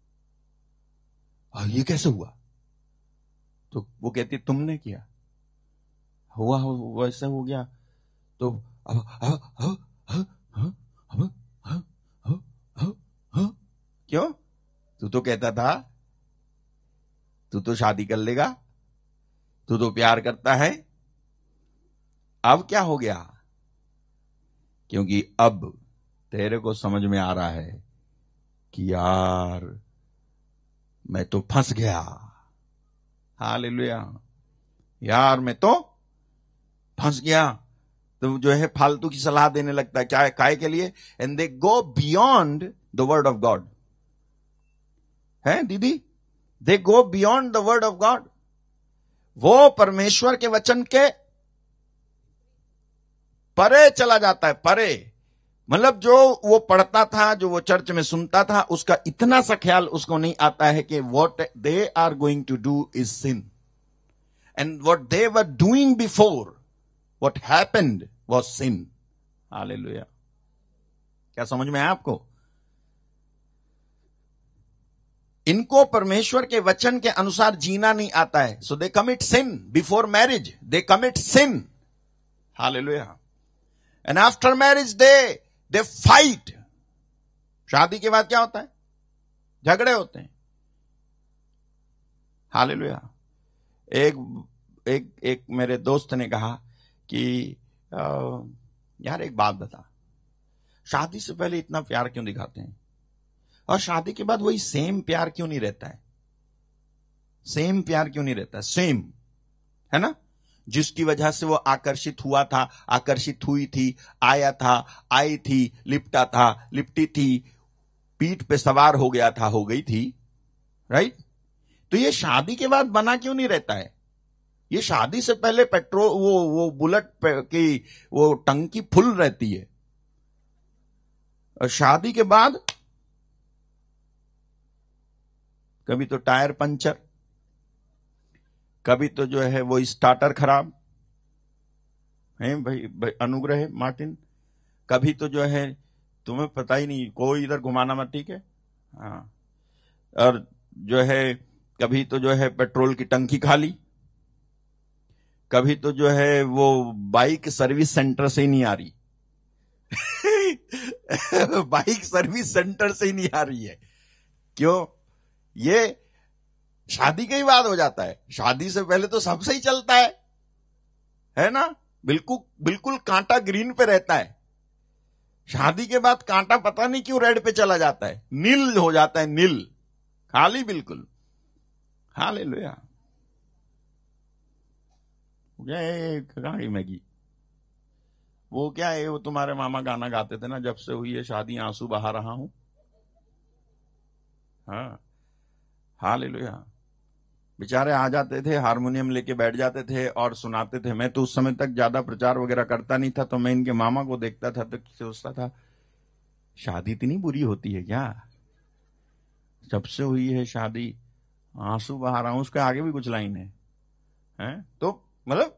ये कैसे हुआ? तो वो कहती, तुमने किया, हुआ वैसे हो गया। तो क्यों? तू तो कहता था, तू तो शादी कर लेगा, तू तो प्यार करता है, अब क्या हो गया? क्योंकि अब तेरे को समझ में आ रहा है कि यार मैं तो फंस गया। हालेलुया। यार मैं तो फंस गया। तो जो है फालतू की सलाह देने लगता है, क्या है, काय के लिए? And they go beyond the word of God. है दीदी, they go beyond the word of God. वो परमेश्वर के वचन के परे चला जाता है, परे। मतलब जो वो पढ़ता था, जो वो चर्च में सुनता था, उसका इतना सा ख्याल उसको नहीं आता है कि what they are going to do is sin, and what they were doing before, what happened was sin. Hallelujah. क्या समझ में आया आपको? इनको परमेश्वर के वचन के अनुसार जीना नहीं आता है, so they commit sin before marriage, they commit sin. Hallelujah. And after marriage they fight. शादी के बाद क्या होता है? झगड़े होते हैं। हालेलुया। एक मेरे दोस्त ने कहा कि यार एक बात बता, शादी से पहले इतना प्यार क्यों दिखाते हैं, और शादी के बाद वही सेम प्यार क्यों नहीं रहता है? सेम प्यार क्यों नहीं रहता? सेम है ना, जिसकी वजह से वो आकर्षित हुआ था, आकर्षित हुई थी, आया था, आई थी, लिपटा था, लिपटी थी, पीठ पे सवार हो गया था, हो गई थी, राइट? तो ये शादी के बाद बना क्यों नहीं रहता है? ये शादी से पहले पेट्रोल वो बुलेट की वो टंकी फुल रहती है, और शादी के बाद कभी तो टायर पंचर, कभी तो जो है वो स्टार्टर खराब है, भाई अनुग्रह मार्टिन, कभी तो जो है तुम्हें पता ही नहीं, कोई इधर घुमाना मत, ठीक है? हाँ। और जो है कभी तो जो है पेट्रोल की टंकी खाली, कभी तो जो है वो बाइक सर्विस सेंटर से ही नहीं आ रही बाइक सर्विस सेंटर से ही नहीं आ रही है। क्यों? ये शादी के ही बाद हो जाता है। शादी से पहले तो सब सही चलता है ना? बिल्कुल कांटा ग्रीन पे रहता है। शादी के बाद कांटा पता नहीं क्यों रेड पे चला जाता है, नील हो जाता है, नील, खाली बिल्कुल। हालेलुया। कहाँ गई मैगी? वो क्या है, वो तुम्हारे मामा गाना गाते थे ना, जब से हुई है शादी आंसू बहा रहा हूं। हाँ, हालेलुया। बेचारे आ जाते थे, हारमोनियम लेके बैठ जाते थे और सुनाते थे। मैं तो उस समय तक ज्यादा प्रचार वगैरह करता नहीं था, तो मैं इनके मामा को देखता था तो सोचता था, शादी इतनी बुरी होती है क्या? जब से हुई है शादी आंसू बहा रहा हूं, उसके आगे भी कुछ लाइन है? तो मतलब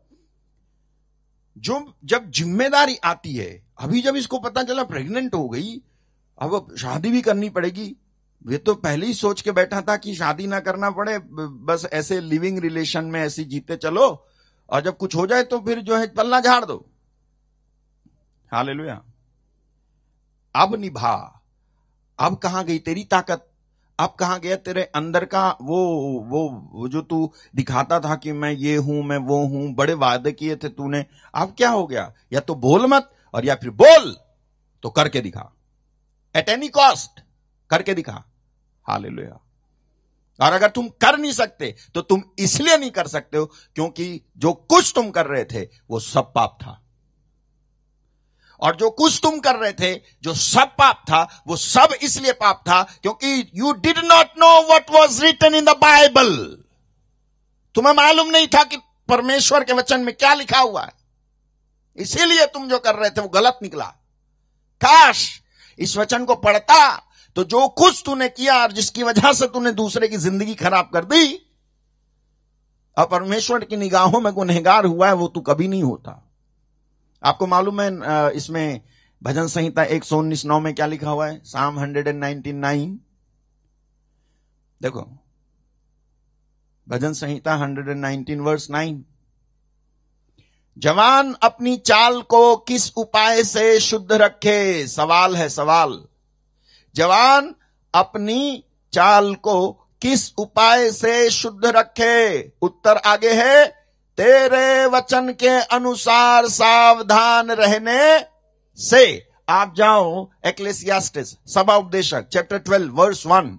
जब जिम्मेदारी आती है, अभी जब इसको पता चला प्रेग्नेंट हो गई, अब शादी भी करनी पड़ेगी। ये तो पहले ही सोच के बैठा था कि शादी ना करना पड़े, बस ऐसे लिविंग रिलेशन में ऐसे जीते चलो, और जब कुछ हो जाए तो फिर जो है पल्ला झाड़ दो। हालेलुया। अब निभा, अब कहां गई तेरी ताकत? अब कहां गया तेरे अंदर का वो जो तू दिखाता था कि मैं ये हूं, मैं वो हूं, बड़े वादे किए थे तूने, अब क्या हो गया? या तो बोल मत, और या फिर बोल तो करके दिखा। एट एनी कॉस्ट करके दिखा। हालेलुया। और अगर तुम कर नहीं सकते तो तुम इसलिए नहीं कर सकते हो क्योंकि जो कुछ तुम कर रहे थे वो सब पाप था। और जो कुछ तुम कर रहे थे जो सब पाप था वो सब इसलिए पाप था क्योंकि you did not know what was written in the Bible. तुम्हें मालूम नहीं था कि परमेश्वर के वचन में क्या लिखा हुआ है, इसीलिए तुम जो कर रहे थे वो गलत निकला। काश इस वचन को पढ़ता तो जो कुछ तूने किया और जिसकी वजह से तूने दूसरे की जिंदगी खराब कर दी और परमेश्वर की निगाहों में गुनहगार हुआ है, वो तू कभी नहीं होता। आपको मालूम है इसमें भजन संहिता 119:9 में क्या लिखा हुआ है? साम 119:9। देखो भजन संहिता 119:9। जवान अपनी चाल को किस उपाय से शुद्ध रखे। सवाल है, सवाल। जवान अपनी चाल को किस उपाय से शुद्ध रखे। उत्तर आगे है, तेरे वचन के अनुसार सावधान रहने से। आप जाओ एक्लेसियास्टिस सभा उपदेशक चैप्टर 12 वर्स 1।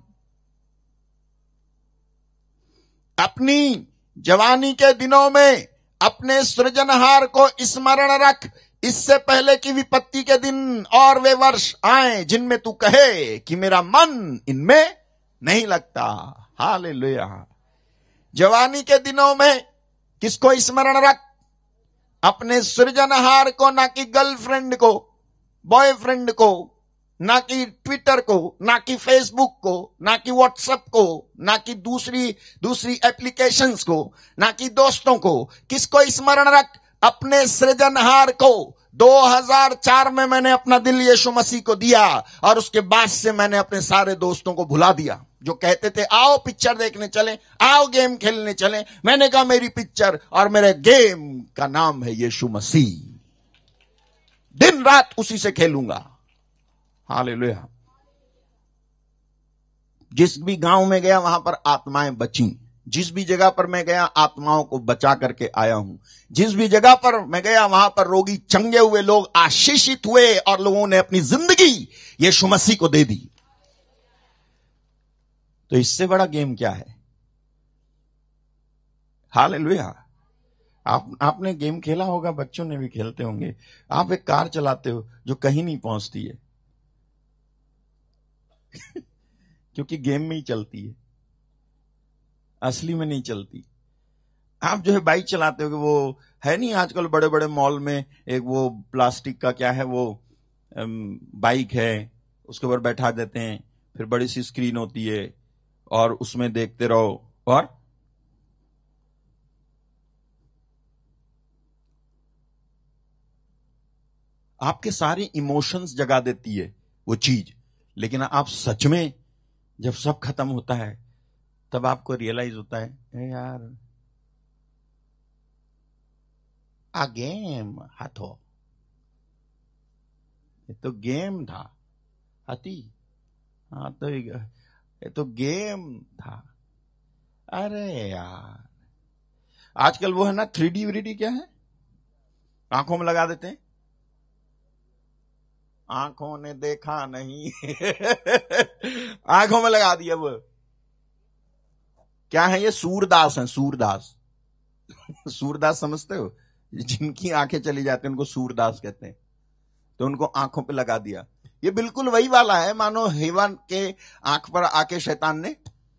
अपनी जवानी के दिनों में अपने सृजनहार को स्मरण रख, इससे पहले कि विपत्ति के दिन और वे वर्ष आए जिनमें तू कहे कि मेरा मन इनमें नहीं लगता। हालेलुया। जवानी के दिनों में किसको स्मरण रख? अपने सृजनहार को, ना कि गर्लफ्रेंड को, बॉयफ्रेंड को, ना कि ट्विटर को, ना कि फेसबुक को, ना कि व्हाट्सएप को, ना कि दूसरी एप्लीकेशंस को, ना कि दोस्तों को। किसको स्मरण रख? अपने सृजनहार को। 2004 में मैंने अपना दिल यीशु मसीह को दिया और उसके बाद से मैंने अपने सारे दोस्तों को भुला दिया जो कहते थे आओ पिक्चर देखने चलें, आओ गेम खेलने चलें। मैंने कहा मेरी पिक्चर और मेरे गेम का नाम है यीशु मसीह, दिन रात उसी से खेलूंगा। हालेलुया। जिस भी गांव में गया वहां पर आत्माएं बची। जिस भी जगह पर मैं गया आत्माओं को बचा करके आया हूं। जिस भी जगह पर मैं गया वहां पर रोगी चंगे हुए, लोग आशीषित हुए और लोगों ने अपनी जिंदगी यीशु मसीह को दे दी। तो इससे बड़ा गेम क्या है? हालेलुया। आपने गेम खेला होगा, बच्चों ने भी खेलते होंगे। आप एक कार चलाते हो जो कहीं नहीं पहुंचती है क्योंकि गेम में ही चलती है, असली में नहीं चलती। आप जो है बाइक चलाते हो कि वो है नहीं, आजकल बड़े बड़े मॉल में एक वो प्लास्टिक का क्या है वो बाइक है, उसके ऊपर बैठा देते हैं, फिर बड़ी सी स्क्रीन होती है और उसमें देखते रहो और आपके सारे इमोशंस जगा देती है वो चीज। लेकिन आप सच में जब सब खत्म होता है तब आपको रियलाइज होता है यार आ गेम हाथो, ये तो गेम था हाथी। हाँ तो ये तो गेम था। अरे यार आजकल वो है ना 3D व्रीडी, क्या है, आंखों में लगा देते हैं। आंखों ने देखा नहीं आंखों में लगा दिया। वो क्या है? ये सूरदास है, सूरदास सूरदास समझते हो? जिनकी आंखें चली जाती हैं उनको सूरदास कहते हैं। तो उनको आंखों पे लगा दिया। ये बिल्कुल वही वाला है मानो हेवन के आंख पर आके शैतान ने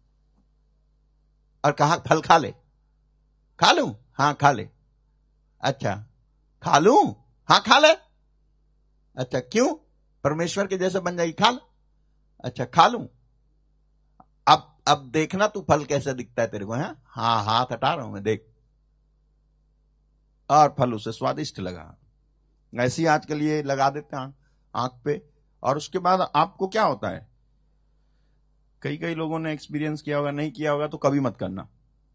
और कहा फल खा ले। खा लूं? हाँ खा ले। अच्छा खा लूं? हाँ खा ले। अच्छा क्यों? परमेश्वर के जैसे बन जाएगी, खा ले। अच्छा खा लूं? अब देखना तू फल कैसे दिखता है तेरे को। है हाँ हाथ हटा रहा हूं मैं, देख। और फल उसे स्वादिष्ट लगा। ऐसे ही आजकल ये लगा देते हैं आंख पे। और उसके बाद आपको क्या होता है, कई लोगों ने एक्सपीरियंस किया होगा, नहीं किया होगा तो कभी मत करना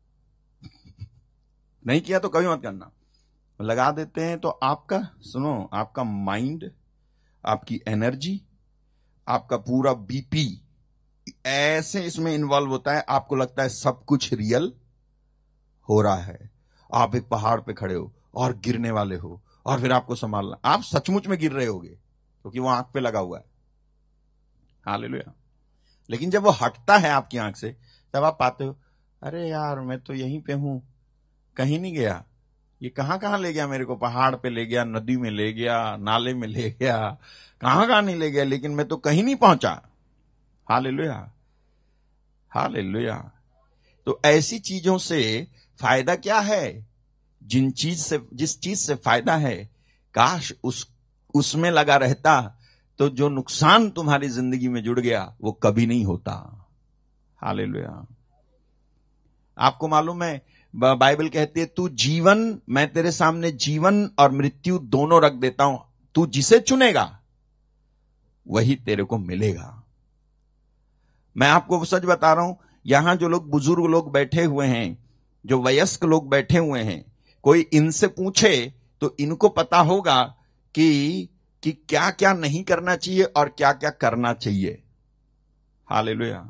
नहीं किया तो कभी मत करना। लगा देते हैं तो आपका, सुनो, आपका माइंड, आपकी एनर्जी, आपका पूरा बीपी ऐसे इसमें इन्वॉल्व होता है। आपको लगता है सब कुछ रियल हो रहा है। आप एक पहाड़ पे खड़े हो और गिरने वाले हो और फिर आपको संभालना, आप सचमुच में गिर रहे होगे क्योंकि वो आंख पे लगा हुआ है। हालेलुया। लेकिन जब वो हटता है आपकी आंख से, तब आप पाते हो, अरे यार मैं तो यहीं पे हूं, कहीं नहीं गया। ये कहां कहां ले गया मेरे को, पहाड़ पे ले गया, नदी में ले गया, नाले में ले गया, कहां कहां नहीं ले गया, लेकिन मैं तो कहीं नहीं पहुंचा। Hallelujah, hallelujah. तो ऐसी चीजों से फायदा क्या है? जिस चीज से फायदा है, काश उसमें लगा रहता, तो जो नुकसान तुम्हारी जिंदगी में जुड़ गया वो कभी नहीं होता। हालेलुया। आपको मालूम है, बाइबल कहती है, तू जीवन, मैं तेरे सामने जीवन और मृत्यु दोनों रख देता हूं, तू जिसे चुनेगा वही तेरे को मिलेगा। मैं आपको सच बता रहा हूं, यहां जो लोग बुजुर्ग लोग बैठे हुए हैं, जो वयस्क लोग बैठे हुए हैं, कोई इनसे पूछे तो इनको पता होगा कि क्या क्या नहीं करना चाहिए और क्या क्या करना चाहिए। हालेलुया।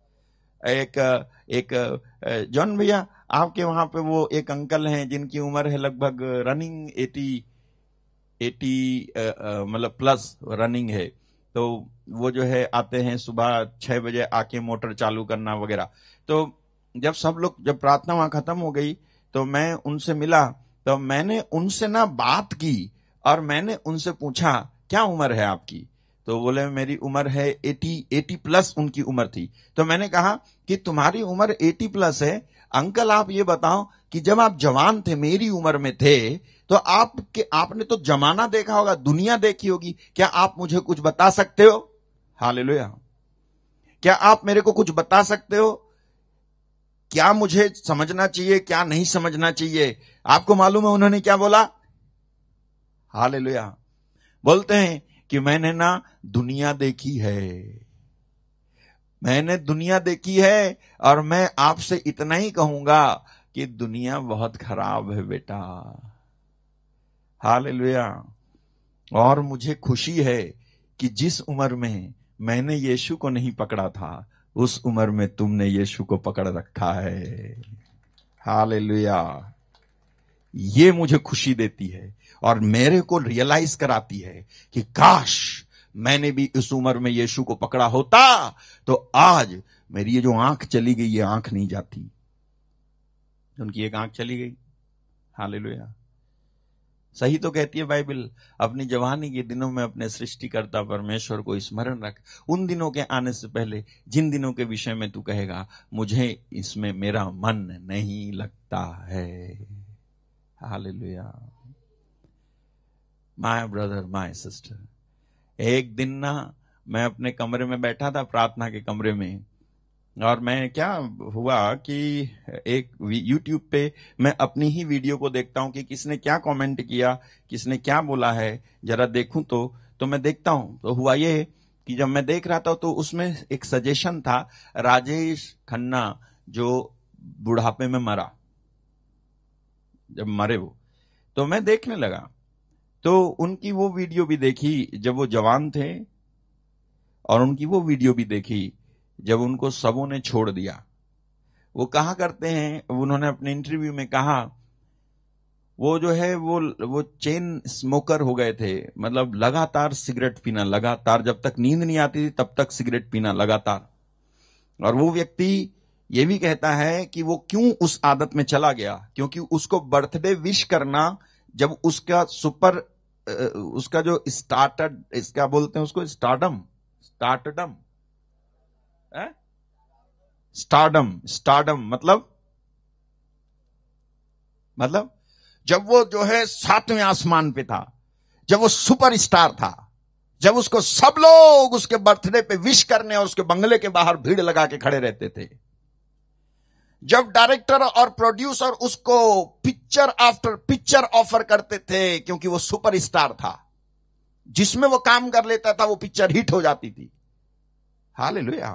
एक जॉन भैया, आपके वहां पे वो एक अंकल हैं जिनकी उम्र है लगभग रनिंग 80 मतलब प्लस रनिंग है। तो वो जो है आते हैं सुबह 6 बजे आके मोटर चालू करना वगैरह। तो जब प्रार्थना वहां खत्म हो गई तो मैं उनसे मिला, तो मैंने उनसे ना बात की और मैंने उनसे पूछा, क्या उम्र है आपकी? तो बोले मेरी उम्र है 80 प्लस उनकी उम्र थी। तो मैंने कहा कि तुम्हारी उम्र 80 प्लस है, अंकल आप ये बताओ कि जब आप जवान थे, मेरी उम्र में थे, तो आपने तो जमाना देखा होगा, दुनिया देखी होगी, क्या आप मुझे कुछ बता सकते हो? हालेलुया। क्या आप मेरे को कुछ बता सकते हो? क्या मुझे समझना चाहिए, क्या नहीं समझना चाहिए? आपको मालूम है उन्होंने क्या बोला? हालेलुया। बोलते हैं कि मैंने ना दुनिया देखी है, मैंने दुनिया देखी है, और मैं आपसे इतना ही कहूंगा कि दुनिया बहुत खराब है बेटा। हालेलुया। और मुझे खुशी है कि जिस उम्र में मैंने यीशु को नहीं पकड़ा था, उस उम्र में तुमने यीशु को पकड़ रखा है। हालेलुया। ये मुझे खुशी देती है और मेरे को रियलाइज कराती है कि काश मैंने भी इस उम्र में यीशु को पकड़ा होता तो आज मेरी ये जो आंख चली गई, ये आंख नहीं जाती। उनकी एक आंख चली गई। हालेलुया। सही तो कहती है बाइबल, अपनी जवानी के दिनों में अपने सृष्टिकर्ता परमेश्वर को स्मरण रख, उन दिनों के आने से पहले जिन दिनों के विषय में तू कहेगा मुझे इसमें मेरा मन नहीं लगता है। Hallelujah. My brother, my sister, एक दिन ना मैं अपने कमरे में बैठा था, प्रार्थना के कमरे में, और मैं क्या हुआ कि एक YouTube पे मैं अपनी ही वीडियो को देखता हूं कि किसने क्या कमेंट किया, किसने क्या बोला है, जरा देखूं। तो मैं देखता हूं, तो हुआ ये कि जब मैं देख रहा था तो उसमें एक सजेशन था, राजेश खन्ना जो बुढ़ापे में मरा, जब मरे वो, तो मैं देखने लगा। तो उनकी वो वीडियो भी देखी जब वो जवान थे, और उनकी वो वीडियो भी देखी जब उनको सबों ने छोड़ दिया। वो कहा करते हैं, उन्होंने अपने इंटरव्यू में कहा, वो जो है वो चेन स्मोकर हो गए थे, मतलब लगातार सिगरेट पीना, लगातार, जब तक नींद नहीं आती थी तब तक सिगरेट पीना लगातार। और वो व्यक्ति ये भी कहता है कि वो क्यों उस आदत में चला गया, क्योंकि उसको बर्थडे विश करना, जब उसका उसका जो स्टार्टेड, इसका बोलते हैं उसको स्टारडम, स्टारडम मतलब जब वो जो है 7वें आसमान पे था, जब वो सुपर स्टार था, जब उसको सब लोग उसके बर्थडे पे विश करने और उसके बंगले के बाहर भीड़ लगा के खड़े रहते थे, जब डायरेक्टर और प्रोड्यूसर उसको पिक्चर आफ्टर पिक्चर ऑफर करते थे, क्योंकि वो सुपर स्टार था, जिसमें वो काम कर लेता था वो पिक्चर हिट हो जाती थी। हालेलुया।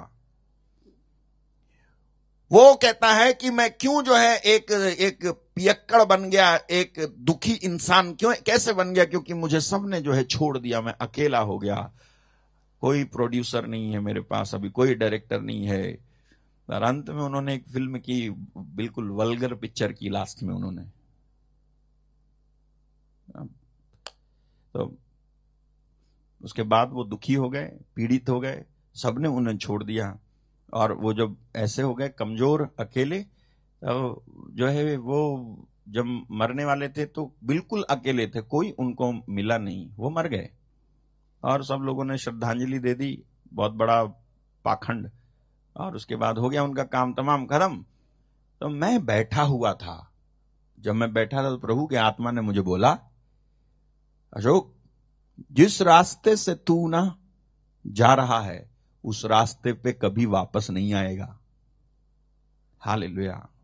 वो कहता है कि मैं क्यों जो है एक पियक्कड़ बन गया, एक दुखी इंसान क्यों कैसे बन गया, क्योंकि मुझे सबने जो है छोड़ दिया, मैं अकेला हो गया, कोई प्रोड्यूसर नहीं है मेरे पास, अभी कोई डायरेक्टर नहीं है। और अंत में उन्होंने एक फिल्म की, बिल्कुल वल्गर पिक्चर की लास्ट में उन्होंने, तो उसके बाद वो दुखी हो गए, पीड़ित हो गए, सबने उन्हें छोड़ दिया और वो जब ऐसे हो गए कमजोर अकेले, तो जो है वो जब मरने वाले थे तो बिल्कुल अकेले थे, कोई उनको मिला नहीं, वो मर गए। और सब लोगों ने श्रद्धांजलि दे दी, बहुत बड़ा पाखंड, और उसके बाद हो गया उनका काम तमाम खत्म। तो मैं बैठा हुआ था, जब मैं बैठा था तो प्रभु के आत्मा ने मुझे बोला, अशोक, जिस रास्ते से तू ना जा रहा है उस रास्ते पे कभी वापस नहीं आएगा। हालेलुया।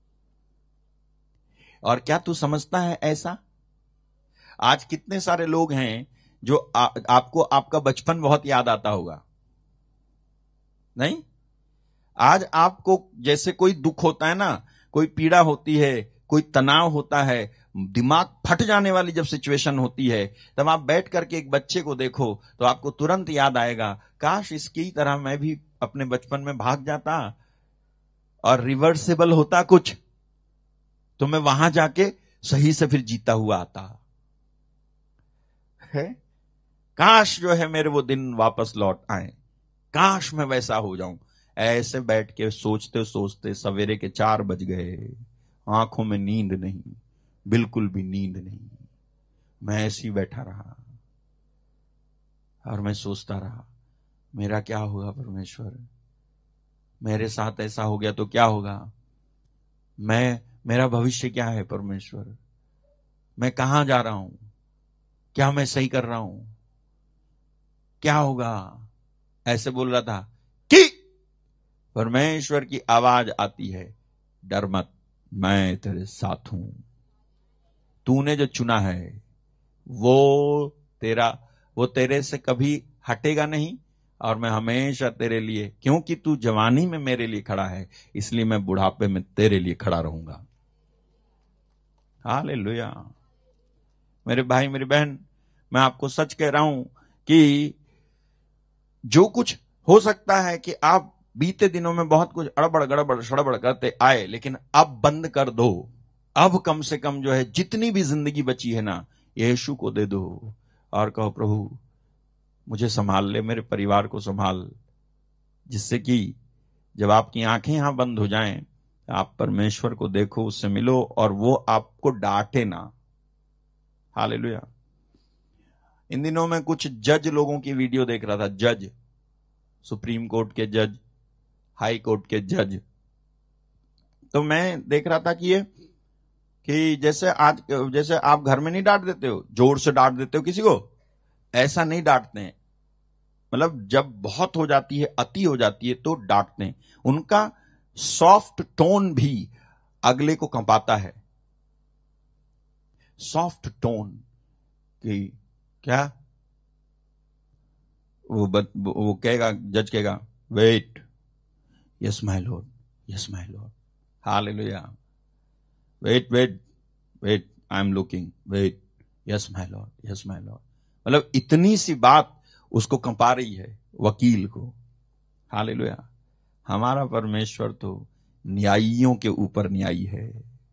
और क्या तू समझता है ऐसा? आज कितने सारे लोग हैं जो आपको आपका बचपन बहुत याद आता होगा, नहीं? आज आपको जैसे कोई दुख होता है ना, कोई पीड़ा होती है, कोई तनाव होता है, दिमाग फट जाने वाली जब सिचुएशन होती है, तब आप बैठ करके एक बच्चे को देखो तो आपको तुरंत याद आएगा, काश इसकी तरह मैं भी अपने बचपन में भाग जाता और रिवर्सिबल होता कुछ, तो मैं वहां जाके सही से फिर जीता हुआ आता है। काश जो है मेरे वो दिन वापस लौट आए, काश मैं वैसा हो जाऊं। ऐसे बैठ के सोचते सोचते सवेरे के 4 बज गए, आंखों में नींद नहीं, बिल्कुल भी नींद नहीं। मैं ऐसे ही बैठा रहा और मैं सोचता रहा, मेरा क्या होगा परमेश्वर, मेरे साथ ऐसा हो गया तो क्या होगा, मेरा भविष्य क्या है परमेश्वर, मैं कहां जा रहा हूं, क्या मैं सही कर रहा हूं, क्या होगा। ऐसे बोल रहा था कि परमेश्वर की आवाज आती है, डर मत, मैं तेरे साथ हूं, तूने जो चुना है वो तेरे से कभी हटेगा नहीं, और मैं हमेशा तेरे लिए, क्योंकि तू जवानी में मेरे लिए खड़ा है, इसलिए मैं बुढ़ापे में तेरे लिए खड़ा रहूंगा। हालेलुया। मेरे भाई मेरी बहन, मैं आपको सच कह रहा हूं कि जो कुछ हो सकता है कि आप बीते दिनों में बहुत कुछ अड़बड़ गड़बड़ सड़बड़ करते आए, लेकिन अब बंद कर दो। अब कम से कम जो है जितनी भी जिंदगी बची है ना, यीशु को दे दो और कहो, प्रभु मुझे संभाल ले, मेरे परिवार को संभाल, जिससे कि जब आपकी आंखें यहां बंद हो जाएं, आप परमेश्वर को देखो, उससे मिलो और वो आपको डांटे ना। हालेलुया। इन दिनों में कुछ जज लोगों की वीडियो देख रहा था, जज, सुप्रीम कोर्ट के जज, हाई कोर्ट के जज। तो मैं देख रहा था कि जैसे आप घर में नहीं डांट देते हो, जोर से डांट देते हो किसी को, ऐसा नहीं डांटते हैं। मतलब जब बहुत हो जाती है, अति हो जाती है, तो डांटते हैं। उनका सॉफ्ट टोन भी अगले को कंपाता है। सॉफ्ट टोन कि क्या वो कहेगा, जज कहेगा, wait, yes my Lord, yes my Lord, hallelujah, wait wait wait, I am looking, wait, yes my Lord, yes my Lord. मतलब इतनी सी बात उसको कंपा रही है वकील को। हालेलुया। हमारा परमेश्वर तो न्यायियों के ऊपर न्यायी है।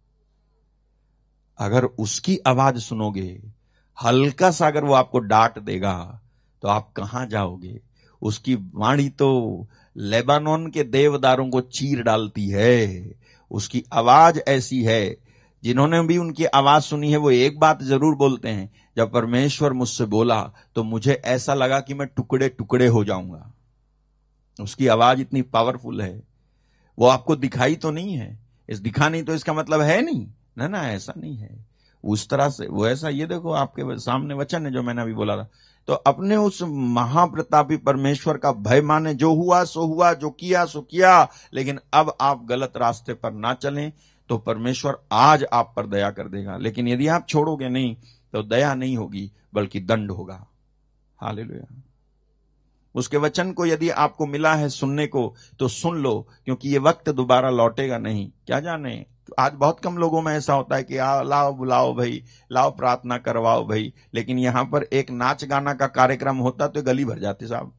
अगर उसकी आवाज सुनोगे, हल्का सा अगर वो आपको डांट देगा, तो आप कहां जाओगे। उसकी वाणी तो लेबानोन के देवदारों को चीर डालती है। उसकी आवाज ऐसी है, जिन्होंने भी उनकी आवाज सुनी है वो एक बात जरूर बोलते हैं, जब परमेश्वर मुझसे बोला तो मुझे ऐसा लगा कि मैं टुकड़े टुकड़े हो जाऊंगा। उसकी आवाज इतनी पावरफुल है। वो आपको दिखाई तो नहीं है, इस दिखा नहीं तो इसका मतलब है नहीं ना, ना ऐसा नहीं है। उस तरह से वो ऐसा, ये देखो आपके सामने वचन है जो मैंने अभी बोला था। तो अपने उस महाप्रतापी परमेश्वर का भय माने, जो हुआ सो हुआ, जो किया सो किया, लेकिन अब आप गलत रास्ते पर ना चलें तो परमेश्वर आज आप पर दया कर देगा। लेकिन यदि आप छोड़ोगे नहीं तो दया नहीं होगी बल्कि दंड होगा। हालेलुया। उसके वचन को यदि आपको मिला है सुनने को तो सुन लो, क्योंकि ये वक्त दोबारा लौटेगा नहीं। क्या जाने, आज बहुत कम लोगों में ऐसा होता है कि लाओ बुलाओ भाई, लाओ प्रार्थना करवाओ भाई, लेकिन यहां पर एक नाच गाना का कार्यक्रम होता तो गली भर जाती साहब,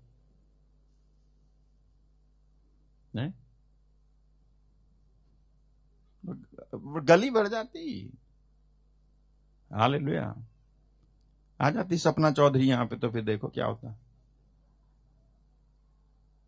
गली भर जाती। हालेलुया। आ जाती सपना चौधरी यहां पे, तो फिर देखो क्या होता।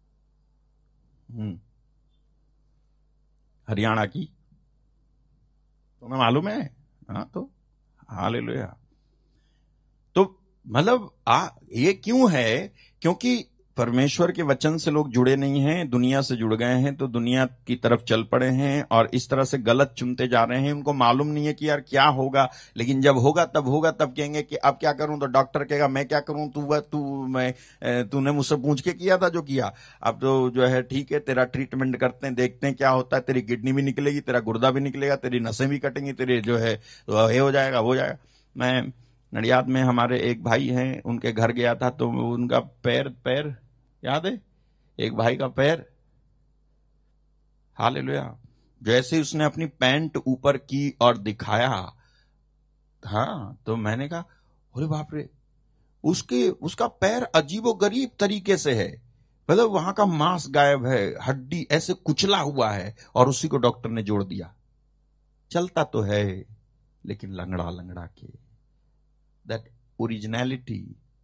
हरियाणा की, तुम्हें मालूम है? हाँ, तो हालेलुया। तो मतलब ये क्यों है? क्योंकि परमेश्वर के वचन से लोग जुड़े नहीं हैं, दुनिया से जुड़ गए हैं, तो दुनिया की तरफ चल पड़े हैं और इस तरह से गलत चुनते जा रहे हैं। उनको मालूम नहीं है कि यार क्या होगा, लेकिन जब होगा तब कहेंगे कि अब क्या करूं, तो डॉक्टर कहेगा मैं क्या करूं, तूने मुझसे पूछ के किया था जो किया, अब तो जो है ठीक है, तेरा ट्रीटमेंट करते हैं, देखते हैं क्या होता है, तेरी किडनी भी निकलेगी, तेरा गुर्दा भी निकलेगा, तेरी नसें भी कटेंगी, तेरे जो है तो ये हो जाएगा, वो जाएगा। मैं नडियाद में हमारे एक भाई हैं, उनके घर गया था, तो उनका पैर याद है, एक भाई का पैर, हालेलुया, जैसे उसने अपनी पैंट ऊपर की और दिखाया, हाँ, तो मैंने कहा अरे बाप रे, उसका पैर अजीबोगरीब तरीके से है, मतलब वहां का मांस गायब है, हड्डी ऐसे कुचला हुआ है, और उसी को डॉक्टर ने जोड़ दिया। चलता तो है लेकिन लंगड़ा लंगड़ा के, दैट ओरिजिनलिटी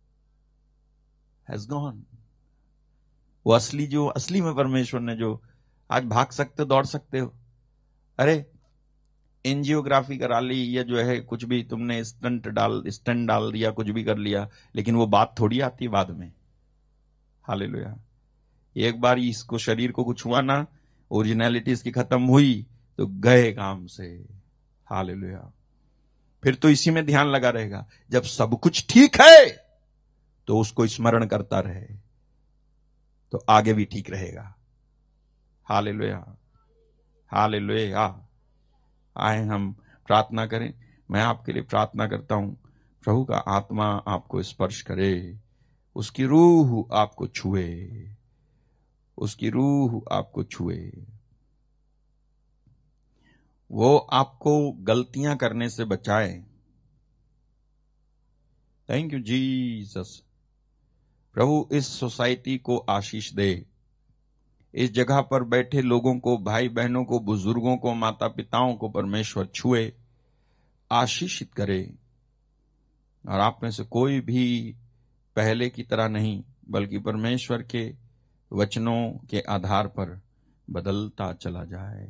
हैज गॉन। वो असली में परमेश्वर ने जो आज भाग सकते हो, दौड़ सकते हो, अरे एंजियोग्राफी करा ली या जो है कुछ भी तुमने स्टंट डाल दिया, कुछ भी कर लिया, लेकिन वो बात थोड़ी आती है बाद में। हालेलुया। एक बार इसको शरीर को कुछ हुआ ना, ओरिजिनलिटी इसकी खत्म हुई तो गए काम से। हालेलुया। फिर तो इसी में ध्यान लगा रहेगा, जब सब कुछ ठीक है तो उसको स्मरण करता रहे तो आगे भी ठीक रहेगा। Hallelujah, hallelujah. आए हम प्रार्थना करें। मैं आपके लिए प्रार्थना करता हूं, प्रभु का आत्मा आपको स्पर्श करे, उसकी रूह आपको छुए, उसकी रूह आपको छुए, वो आपको गलतियां करने से बचाए। Thank you Jesus. प्रभु इस सोसाइटी को आशीष दे, इस जगह पर बैठे लोगों को, भाई बहनों को, बुजुर्गों को, माता पिताओं को परमेश्वर छुए, आशीषित करे, और आप में से कोई भी पहले की तरह नहीं बल्कि परमेश्वर के वचनों के आधार पर बदलता चला जाए।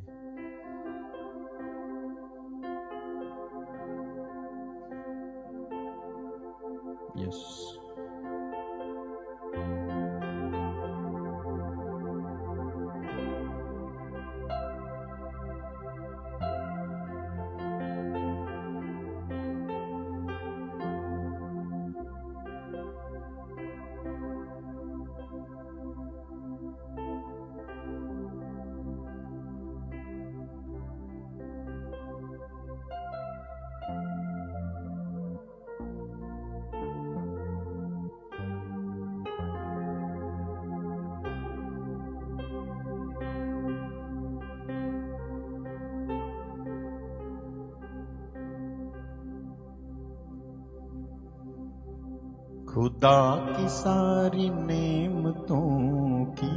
यस, खुदा की सारी नेमतों की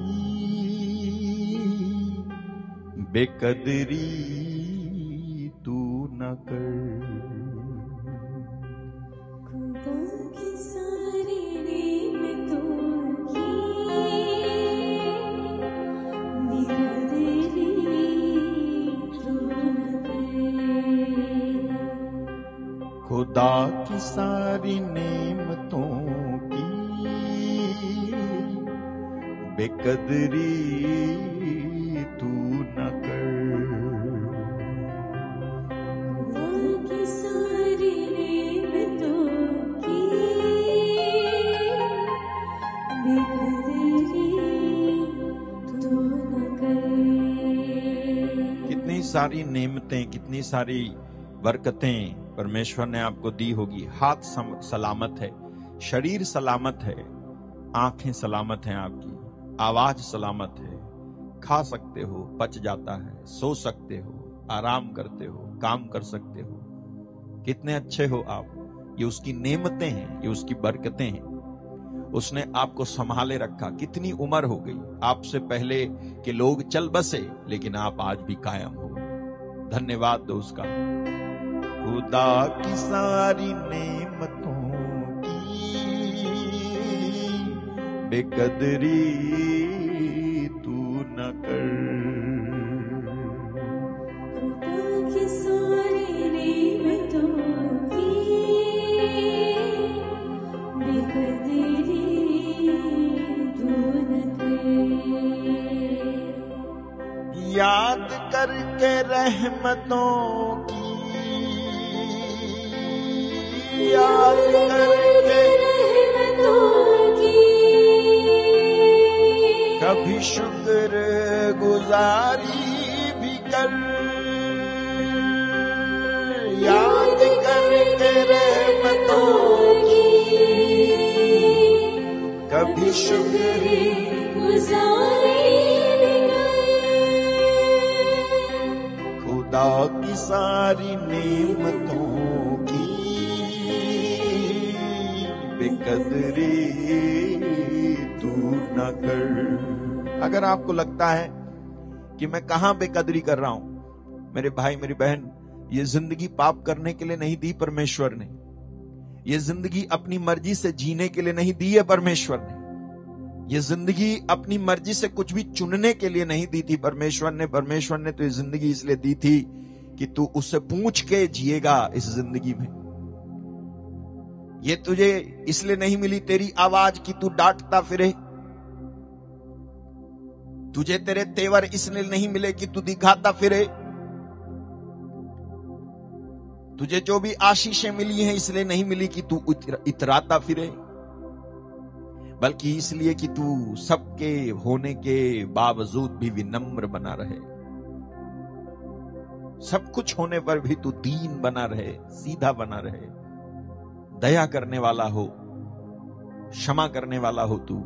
बेकदरी तू न कर, खुदा की सारी नेमतों की बेकदरी तू न कर, खुदा की सारी नेमतों की बेकदरी तू न कर, खुदा की सारी नेमतों की बेकदरी तू न कर। कितनी सारी नेमतें, कितनी सारी बरकतें परमेश्वर ने आपको दी होगी। हाथ सलामत है, शरीर सलामत है, आंखें सलामत हैं, आपकी आवाज सलामत है, खा सकते हो, पच जाता है, सो सकते हो, आराम करते हो, काम कर सकते हो। कितने अच्छे हो आप। ये उसकी नेमतें हैं, ये उसकी बरकतें हैं। उसने आपको संभाले रखा। कितनी उम्र हो गई, आपसे पहले के लोग चल बसे, लेकिन आप आज भी कायम हो। धन्यवाद दो उसका। खुदा की सारी नेमतों की बेकदरी तू न कर। खुदा की सारी नेमतों की बेकदरी तू न कर। याद करके रहमतों की, याद करके रहमतों की कभी शुक्र गुजारी भी कर। याद करके रहमतों की कभी शुक्र गुजारी भी कर। खुदा की सारी नेमतों की बेकदरी तू न कर। अगर आपको लगता है कि मैं कहां बेकदरी कर रहा हूं, मेरे भाई मेरी बहन, ये जिंदगी पाप करने के लिए नहीं दी परमेश्वर ने। ये जिंदगी अपनी मर्जी से जीने के लिए नहीं दी है परमेश्वर ने। ये जिंदगी अपनी मर्जी से कुछ भी चुनने के लिए नहीं दी थी परमेश्वर ने। परमेश्वर ने तो ये जिंदगी इसलिए दी थी कि तू उससे पूछ के जिएगा इस जिंदगी में। ये तुझे इसलिए नहीं मिली तेरी आवाज कि तू डांटता फिरे। तुझे तेरे तेवर इसलिए नहीं मिले कि तू दिखाता फिरे। तुझे जो भी आशीषें मिली हैं इसलिए नहीं मिली कि तू इतराता फिरे, बल्कि इसलिए कि तू सबके होने के बावजूद भी विनम्र बना रहे। सब कुछ होने पर भी तू दीन बना रहे, सीधा बना रहे, दया करने वाला हो, क्षमा करने वाला हो तू।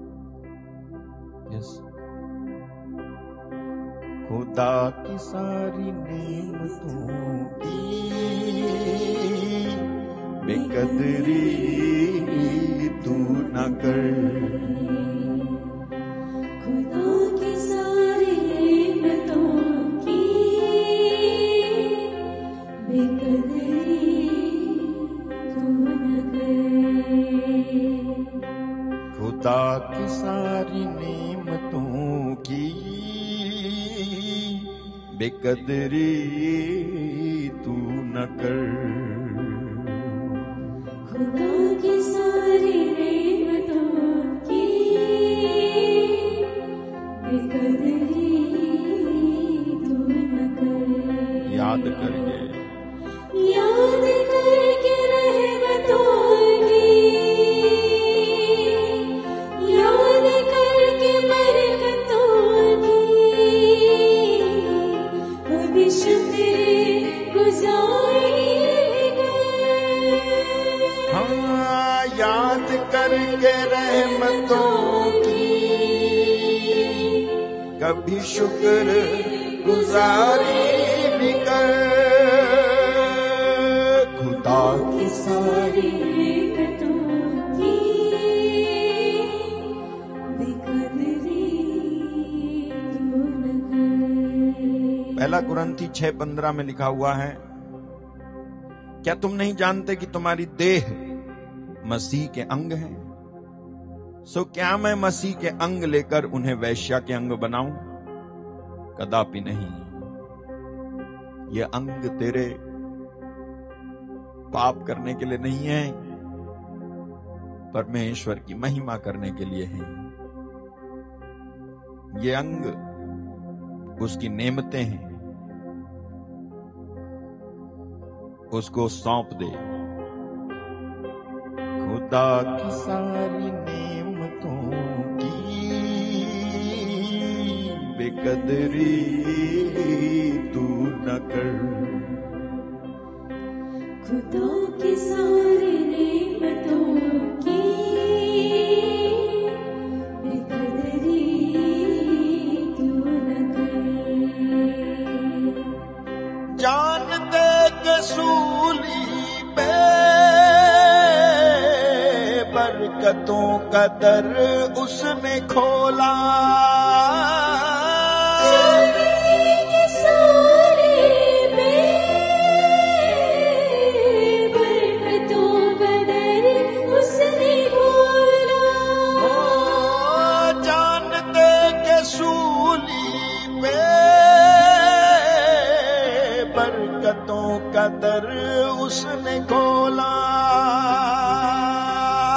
यस। खुदा की सारी नेमतों की बेकदरी तू न कर। खुदा की सारी नेमतों की बेकदरी तू न कर। खुदा की सारी नेमतों की बेकदरी तू न कर। खुदा की सारी नेमतों की बेकदरी तू न कर। याद करके, याद करके रहमतों की, याद करके बरकतों की कभी शुक्र गुजारी हाँ, याद करके रहमतों की कभी शुक्र गुजारी भी कर। खुदा की सारी नेमतों की बेकदरी तू न कर। पहला कुरंथी 6:15 में लिखा हुआ है, क्या तुम नहीं जानते कि तुम्हारी देह मसीह के अंग है? सो क्या मैं मसीह के अंग लेकर उन्हें वेश्या के अंग बनाऊं? कदापि नहीं। ये अंग तेरे पाप करने के लिए नहीं है, परमेश्वर की महिमा करने के लिए है। ये अंग उसकी नेमतें हैं, उसको सौंप दे। खुदा की सारी नेमतों की बेकदरी तू न कर। खुदा की सारी नेमतों की बेकदरी तू न कर। जानते के सूली पे बरकतों का दर उसने खोला।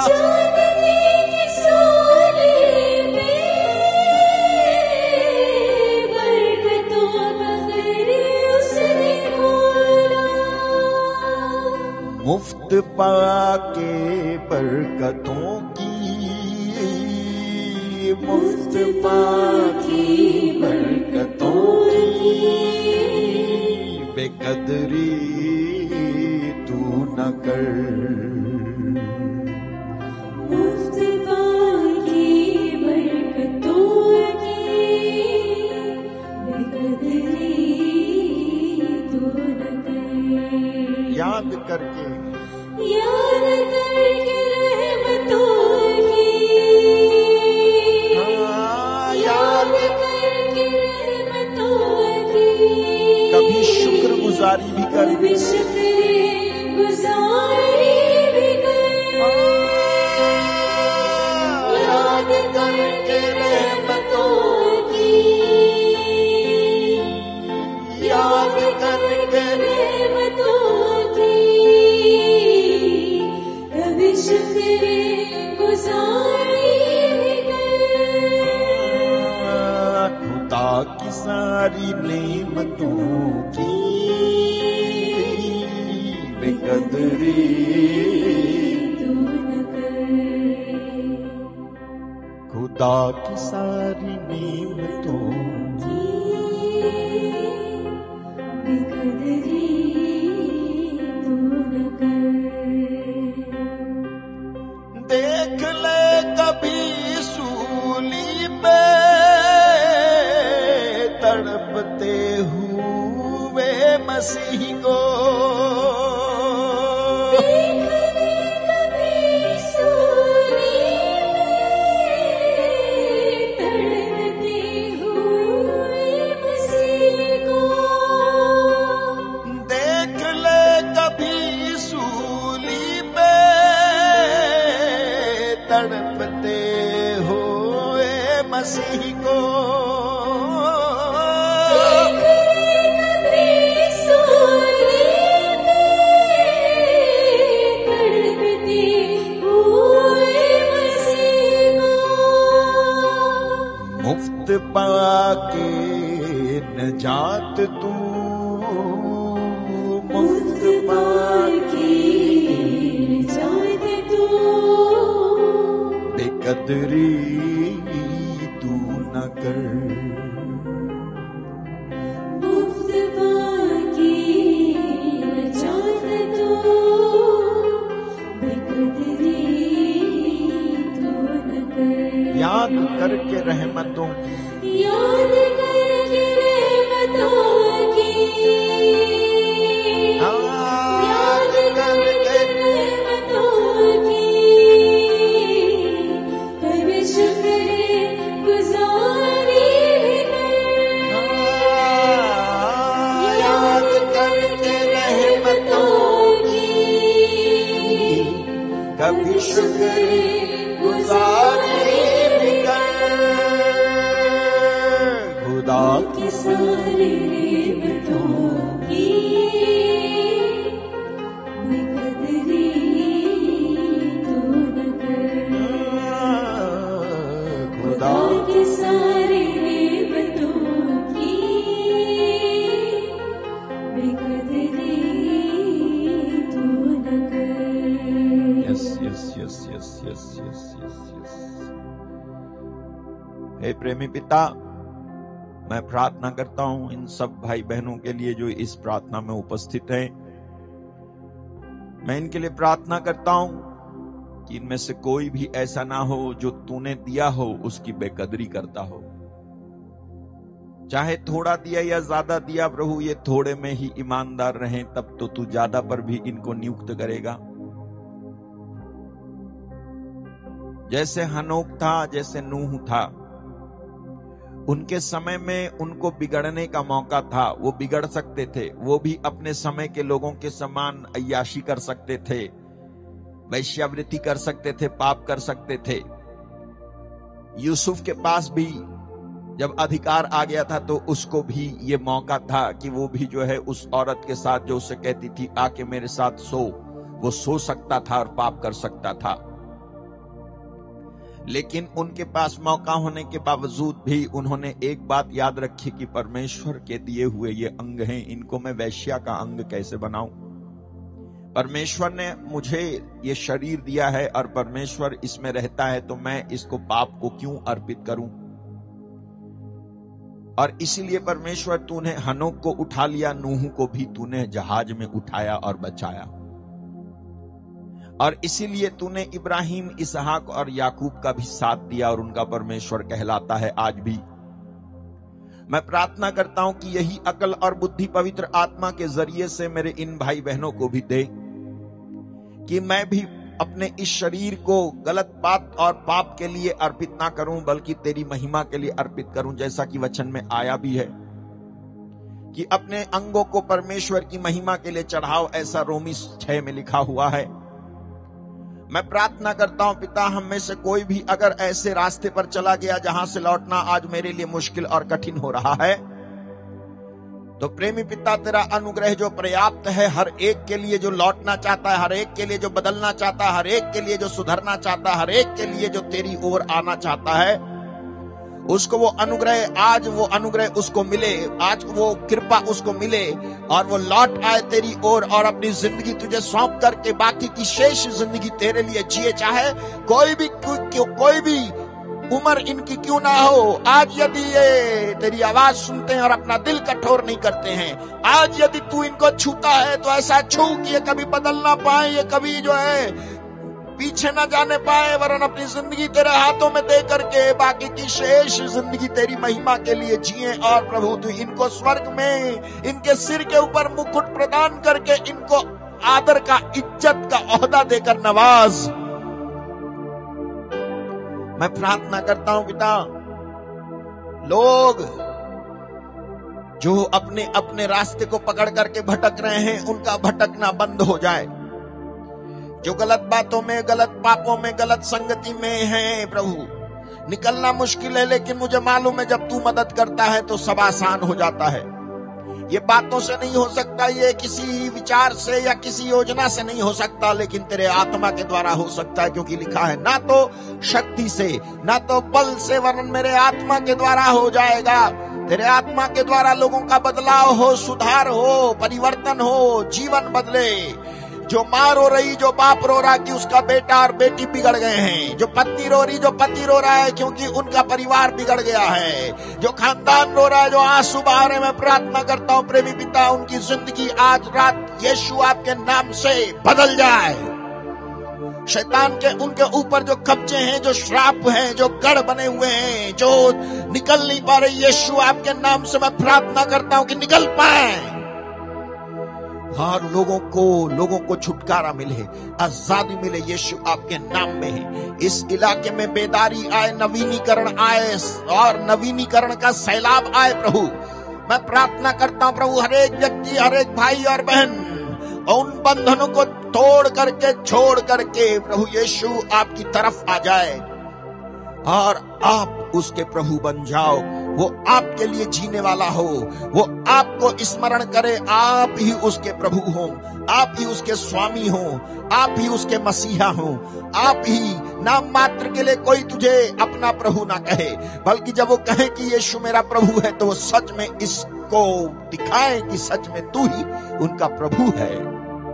चांदनी की सोने में बरकतों का खैर उसने खोला। मुफ्त पाके बरकतों की, मुफ्त पाके बरकतों की, बेकदरी तू न कर। मुफ्त पाकी बरकतों की, बेकदरी तू न कर। याद करके याद करके रहमतों की, याद करके रहमतों की, कभी शुक्रगुजारी भी कर। कभी शुक्र गुजारी भी कर। याद करके रहमतों की, याद करके रहमतों की, कभी शुक्र गुजारी भी कर। खुदा की सारी नेमतों की बेकदरी तू न कर। खुदा की सारी नेमतों बेकदरी तू न कर। देख ले कभी सूली पे तड़पते हुए मसीह को। देख ले कभी सूली पे तड़पते हुए मसीह को। मुफ्त पाके नजात तू, मुफ्त पाके जात तू, बेकदरी तू न कर। मुफ्त पाकी जात तू, बेकदरी तू न कर। याद करके रहमतों की, याद करके रहमतों की, याद करके रहमतों की, कभी शुक्र गुजारी भी कर। याद करके रहमतों की, कभी शुक्र गुजारी भी कर। खुदा की सारी नेमतों की बेकदरी तू न कर। खुदा की सारी नेमतों की बेकदरी तू न कर। Yes yes yes yes yes yes yes yes. हे प्रेमी पिता, मैं प्रार्थना करता हूं इन सब भाई बहनों के लिए जो इस प्रार्थना में उपस्थित हैं। मैं इनके लिए प्रार्थना करता हूं कि इनमें से कोई भी ऐसा ना हो जो तूने दिया हो उसकी बेकदरी करता हो। चाहे थोड़ा दिया या ज्यादा दिया प्रभु, ये थोड़े में ही ईमानदार रहें, तब तो तू ज्यादा पर भी इनको नियुक्त करेगा। जैसे हनोक था, जैसे नूह था, उनके समय में उनको बिगड़ने का मौका था, वो बिगड़ सकते थे। वो भी अपने समय के लोगों के समान अय्याशी कर सकते थे, वैश्यावृत्ति कर सकते थे, पाप कर सकते थे। यूसुफ के पास भी जब अधिकार आ गया था तो उसको भी ये मौका था कि वो भी जो है उस औरत के साथ जो उसे कहती थी आके मेरे साथ सो, वो सो सकता था और पाप कर सकता था। लेकिन उनके पास मौका होने के बावजूद भी उन्होंने एक बात याद रखी कि परमेश्वर के दिए हुए ये अंग हैं, इनको मैं वैश्या का अंग कैसे बनाऊं। परमेश्वर ने मुझे ये शरीर दिया है और परमेश्वर इसमें रहता है, तो मैं इसको पाप को क्यों अर्पित करूं। और इसीलिए परमेश्वर तूने हनोक को उठा लिया, नूह को भी तूने जहाज में उठाया और बचाया। और इसीलिए तूने इब्राहिम, इसहाक और याकूब का भी साथ दिया और उनका परमेश्वर कहलाता है आज भी। मैं प्रार्थना करता हूं कि यही अकल और बुद्धि पवित्र आत्मा के जरिए से मेरे इन भाई बहनों को भी दे, कि मैं भी अपने इस शरीर को गलत बात और पाप के लिए अर्पित ना करूं, बल्कि तेरी महिमा के लिए अर्पित करूं, जैसा कि वचन में आया भी है कि अपने अंगों को परमेश्वर की महिमा के लिए चढ़ाओ, ऐसा रोमी 6 में लिखा हुआ है। मैं प्रार्थना करता हूं पिता, हम में से कोई भी अगर ऐसे रास्ते पर चला गया जहां से लौटना आज मेरे लिए मुश्किल और कठिन हो रहा है, तो प्रेमी पिता तेरा अनुग्रह जो पर्याप्त है हर एक के लिए जो लौटना चाहता है, हर एक के लिए जो बदलना चाहता है, हर एक के लिए जो सुधरना चाहता है, हर एक के लिए जो तेरी ओर आना चाहता है, उसको वो अनुग्रह, आज वो अनुग्रह उसको मिले, आज वो कृपा उसको मिले और वो लौट आए तेरी ओर और अपनी जिंदगी तुझे सौंप करके बाकी की शेष जिंदगी तेरे लिए जिए। चाहे कोई भी उम्र इनकी क्यों ना हो, आज यदि ये तेरी आवाज सुनते हैं और अपना दिल कठोर नहीं करते हैं, आज यदि तू इनको छूता है तो ऐसा छू कि ये कभी बदल ना पाए, ये कभी जो है पीछे ना जाने पाए, वरन अपनी जिंदगी तेरे हाथों में दे करके बाकी की शेष जिंदगी तेरी महिमा के लिए जिए। और प्रभु तू इनको स्वर्ग में इनके सिर के ऊपर मुकुट प्रदान करके इनको आदर का, इज्जत का ओहदा देकर नवाज। मैं प्रार्थना करता हूं पिता, लोग जो अपने अपने रास्ते को पकड़ करके भटक रहे हैं, उनका भटकना बंद हो जाए। जो गलत बातों में, गलत पापों में, गलत संगति में है, प्रभु निकलना मुश्किल है, लेकिन मुझे मालूम है जब तू मदद करता है तो सब आसान हो जाता है। ये बातों से नहीं हो सकता, ये किसी विचार से या किसी योजना से नहीं हो सकता, लेकिन तेरे आत्मा के द्वारा हो सकता है, क्योंकि लिखा है ना तो शक्ति से, ना तो बल से, वरन मेरे आत्मा के द्वारा हो जाएगा। तेरे आत्मा के द्वारा लोगों का बदलाव हो, सुधार हो, परिवर्तन हो, जीवन बदले। जो माँ रो रही, जो बाप रो रहा कि उसका बेटा और बेटी बिगड़ गए हैं, जो पत्नी रो रही, जो पति रो रहा है क्योंकि उनका परिवार बिगड़ गया है, जो खानदान रो रहा है, जो आंसू बहा रहे, मैं प्रार्थना करता हूँ प्रेमी पिता उनकी जिंदगी आज रात यीशु आपके नाम से बदल जाए। शैतान के उनके ऊपर जो कब्जे हैं, जो श्राप हैं, जो गढ़ बने हुए हैं, जो निकल नहीं पा रहे, यीशु आपके नाम से मैं प्रार्थना करता हूँ कि निकल पाए और लोगों को छुटकारा मिले, आजादी मिले, यीशु आपके नाम में है। इस इलाके में बेदारी आए, नवीनीकरण आए और नवीनीकरण का सैलाब आए। प्रभु मैं प्रार्थना करता हूं प्रभु, हर एक व्यक्ति, हर एक भाई और बहन उन बंधनों को तोड़ करके, छोड़ करके प्रभु यीशु आपकी तरफ आ जाए और आप उसके प्रभु बन जाओ। वो आपके लिए जीने वाला हो, वो आपको स्मरण करे, आप ही उसके प्रभु हो, आप ही उसके स्वामी हो, आप ही उसके मसीहा हो। आप ही नाम मात्र के लिए कोई तुझे अपना प्रभु ना कहे, बल्कि जब वो कहे कि यीशु मेरा प्रभु है तो वो सच में इसको दिखाए कि सच में तू ही उनका प्रभु है।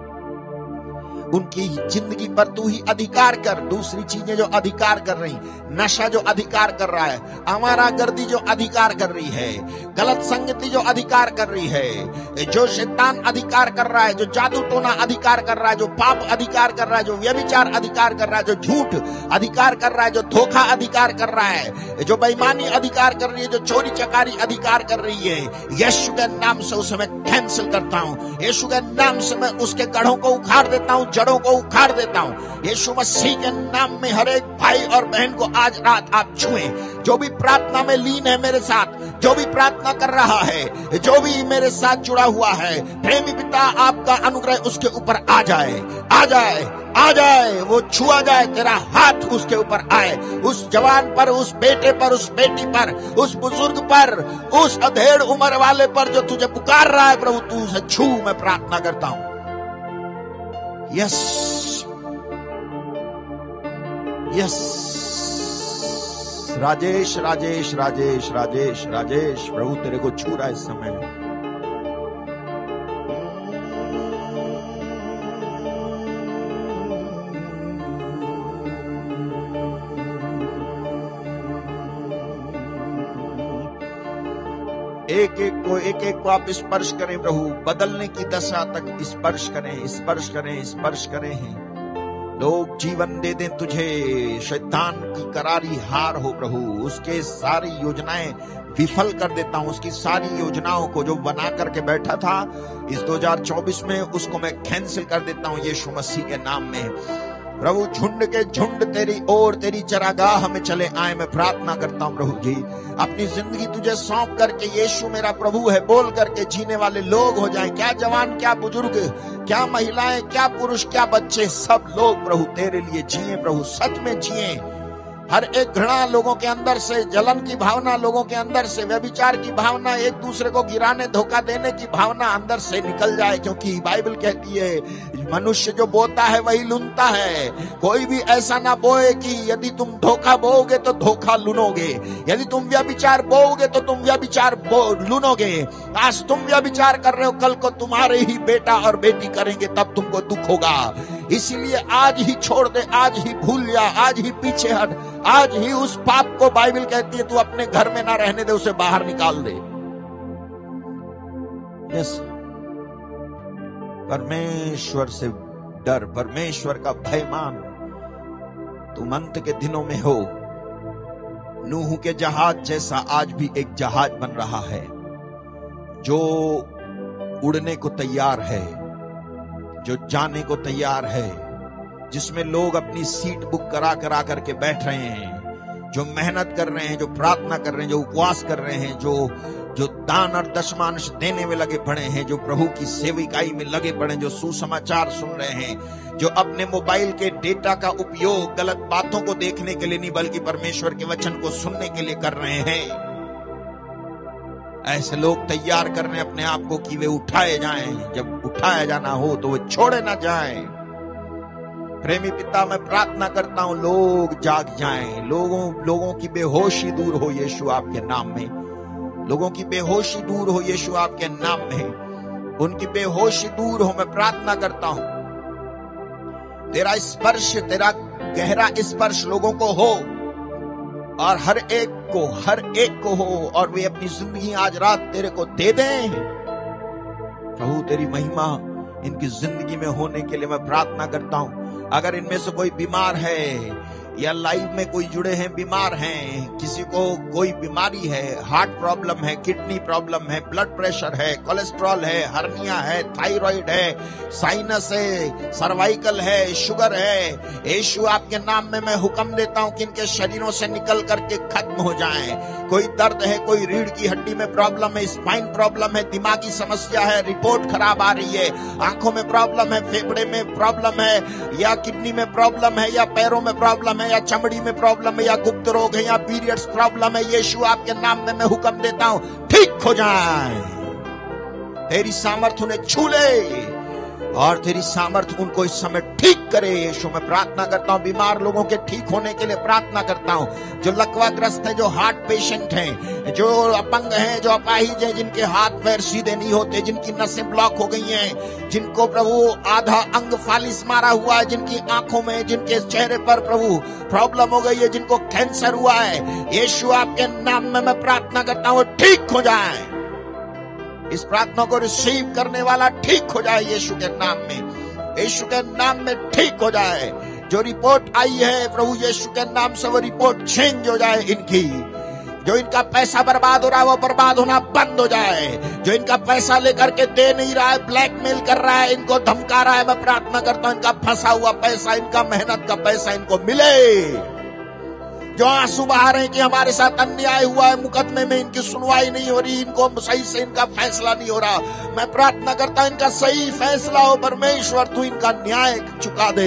उनकी जिंदगी पर तू ही अधिकार कर। दूसरी चीजें जो अधिकार कर रही, नशा जो अधिकार कर रहा है, आवारा गर्दी जो अधिकार कर रही है, गलत संगति जो अधिकार कर रही है, जो शैतान अधिकार कर रहा है, जो जादू टोना अधिकार कर रहा है, जो पाप अधिकार कर रहा है, जो व्यभिचार अधिकार कर रहा है, जो झूठ अधिकार कर रहा है, जो धोखा अधिकार कर रहा है, जो बेईमानी अधिकार कर रही है, जो चोरी चकारी अधिकार कर रही है, यीशु के नाम से उसे मैं कैंसिल करता हूँ। यीशु के नाम से मैं उसके गढ़ों को उखाड़ देता हूँ, जड़ों को उखाड़ देता हूं। यीशु मसीह के नाम में हर एक भाई और बहन को आज रात आप छुएं। जो भी प्रार्थना में लीन है मेरे साथ, जो भी प्रार्थना कर रहा है, जो भी मेरे साथ जुड़ा हुआ है, प्रेमी पिता आपका अनुग्रह उसके ऊपर आ जाए, आ जाए, आ जाए। वो छुआ जाए, तेरा हाथ उसके ऊपर आए, उस जवान पर, उस बेटे पर, उस बेटी पर, उस बुजुर्ग पर, उस अधेड़ उम्र वाले पर जो तुझे पुकार रहा है प्रभु, तू उसे छू। मैं प्रार्थना करता हूं। यस, यस, राजेश राजेश राजेश राजेश राजेश, प्रभु तेरे को छू रहा है इस समय। एक एक को आप स्पर्श करें प्रभु, बदलने की दशा तक स्पर्श करें, स्पर्श करें, स्पर्श करें। लोग जीवन दे दें तुझे, शैतान की करारी हार हो प्रभु, उसके सारी योजनाएं विफल कर देता हूं, उसकी सारी योजनाओं को जो बना करके बैठा था इस 2024 में, उसको मैं कैंसिल कर देता हूं यीशु मसीह के नाम में। प्रभु झुंड के झुंड तेरी ओर, तेरी चरागाह में चले आए, मैं प्रार्थना करता हूं प्रभु जी। अपनी जिंदगी तुझे सौंप करके यीशु मेरा प्रभु है बोल करके जीने वाले लोग हो जाएं, क्या जवान, क्या बुजुर्ग, क्या महिलाएं, क्या पुरुष, क्या बच्चे, सब लोग प्रभु तेरे लिए जिए प्रभु, सच में जिए। हर एक घृणा लोगों के अंदर से, जलन की भावना लोगों के अंदर से, व्यभिचार की भावना, एक दूसरे को गिराने धोखा देने की भावना अंदर से निकल जाए, क्योंकि बाइबल कहती है मनुष्य जो बोता है वही लुनता है। कोई भी ऐसा ना बोए कि यदि तुम धोखा बोओगे तो धोखा लुनोगे, यदि तुम व्यभिचार बोओगे तो तुम व्यभिचार लुनोगे। आज तुम व्यभिचार कर रहे हो, कल को तुम्हारे ही बेटा और बेटी करेंगे, तब तुमको दुख होगा। इसीलिए आज ही छोड़ दे, आज ही भूल जा, आज ही पीछे हट, आज ही उस पाप को बाइबल कहती है तू अपने घर में ना रहने दे, उसे बाहर निकाल दे। यस, परमेश्वर से डर, परमेश्वर का भय मान। तुम अंत के दिनों में हो। नूह के जहाज जैसा आज भी एक जहाज बन रहा है जो उड़ने को तैयार है, जो जाने को तैयार है, जिसमें लोग अपनी सीट बुक करा करा करके बैठ रहे हैं, जो मेहनत कर रहे हैं, जो प्रार्थना कर रहे हैं, जो उपवास कर रहे हैं, जो दान और दशमांश देने में लगे पड़े हैं, जो प्रभु की सेविकाई में लगे पड़े, जो सुसमाचार सुन रहे हैं, जो अपने मोबाइल के डेटा का उपयोग गलत बातों को देखने के लिए नहीं बल्कि परमेश्वर के वचन को सुनने के लिए कर रहे हैं। ऐसे लोग तैयार कर रहे हैं अपने आप को कि वे उठाए जाएं, जब उठाया जाना हो तो वे छोड़े ना जाएं। प्रेमी पिता, मैं प्रार्थना करता हूं लोग जाग जाएं, लोगों की बेहोशी दूर हो यीशु आपके नाम में, लोगों की बेहोशी दूर हो यीशु आपके नाम में, उनकी बेहोशी दूर हो। मैं प्रार्थना करता हूं तेरा स्पर्श, तेरा गहरा स्पर्श लोगों को हो, और हर एक को हो, और वे अपनी जिंदगी आज रात तेरे को दे दें। प्रभु तेरी महिमा इनकी जिंदगी में होने के लिए मैं प्रार्थना करता हूं। अगर इनमें से कोई बीमार है या लाइव में कोई जुड़े हैं बीमार हैं, किसी को कोई बीमारी है, हार्ट प्रॉब्लम है, किडनी प्रॉब्लम है, ब्लड प्रेशर है, कोलेस्ट्रॉल है, हर्निया है, थायराइड है, साइनस है, सर्वाइकल है, शुगर है, यीशु आपके नाम में मैं हुक्म देता हूं कि इनके शरीरों से निकल करके खत्म हो जाएं। कोई दर्द है, कोई रीढ़ की हड्डी में प्रॉब्लम है, स्पाइन प्रॉब्लम है, दिमागी समस्या है, रिपोर्ट खराब आ रही है, आंखों में प्रॉब्लम है, फेफड़े में प्रॉब्लम है, या किडनी में प्रॉब्लम है, या पैरों में प्रॉब्लम है, या चमड़ी में प्रॉब्लम है, या गुप्त रोग है, या पीरियड्स प्रॉब्लम है, यीशु आपके नाम में मैं हुक्म देता हूं ठीक हो जाए। तेरी सामर्थ उन्हें छू ले और तेरी सामर्थ उनको इस समय ठीक करे। यीशु मैं प्रार्थना करता हूं बीमार लोगों के ठीक होने के लिए प्रार्थना करता हूं, जो लकवाग्रस्त हैं, जो हार्ट पेशेंट हैं, जो अपंग हैं, जो अपाहिज हैं, जिनके हाथ पैर सीधे नहीं होते, जिनकी नसें ब्लॉक हो गई हैं, जिनको प्रभु आधा अंग फालिस मारा हुआ है, जिनकी आंखों में, जिनके चेहरे पर प्रभु प्रॉब्लम हो गई है, जिनको कैंसर हुआ है, यीशु आपके नाम में मैं प्रार्थना करता हूं ठीक हो जाए। इस प्रार्थना को रिसीव करने वाला ठीक हो जाए यीशु के नाम में, यीशु के नाम में ठीक हो जाए। जो रिपोर्ट आई है प्रभु यीशु के नाम से वो रिपोर्ट चेंज हो जाए इनकी। जो इनका पैसा बर्बाद हो रहा है वो बर्बाद होना बंद हो जाए। जो इनका पैसा लेकर के दे नहीं रहा है, ब्लैकमेल कर रहा है, इनको धमका रहा है, मैं प्रार्थना करता हूं इनका फंसा हुआ पैसा, इनका मेहनत का पैसा इनको मिले। जो आंसू बहा रहे हैं कि हमारे साथ अन्याय हुआ है, मुकदमे में इनकी सुनवाई नहीं हो रही, इनको सही से इनका फैसला नहीं हो रहा, मैं प्रार्थना करता हूं इनका सही फैसला हो। परमेश्वर तू इनका न्याय चुका दे।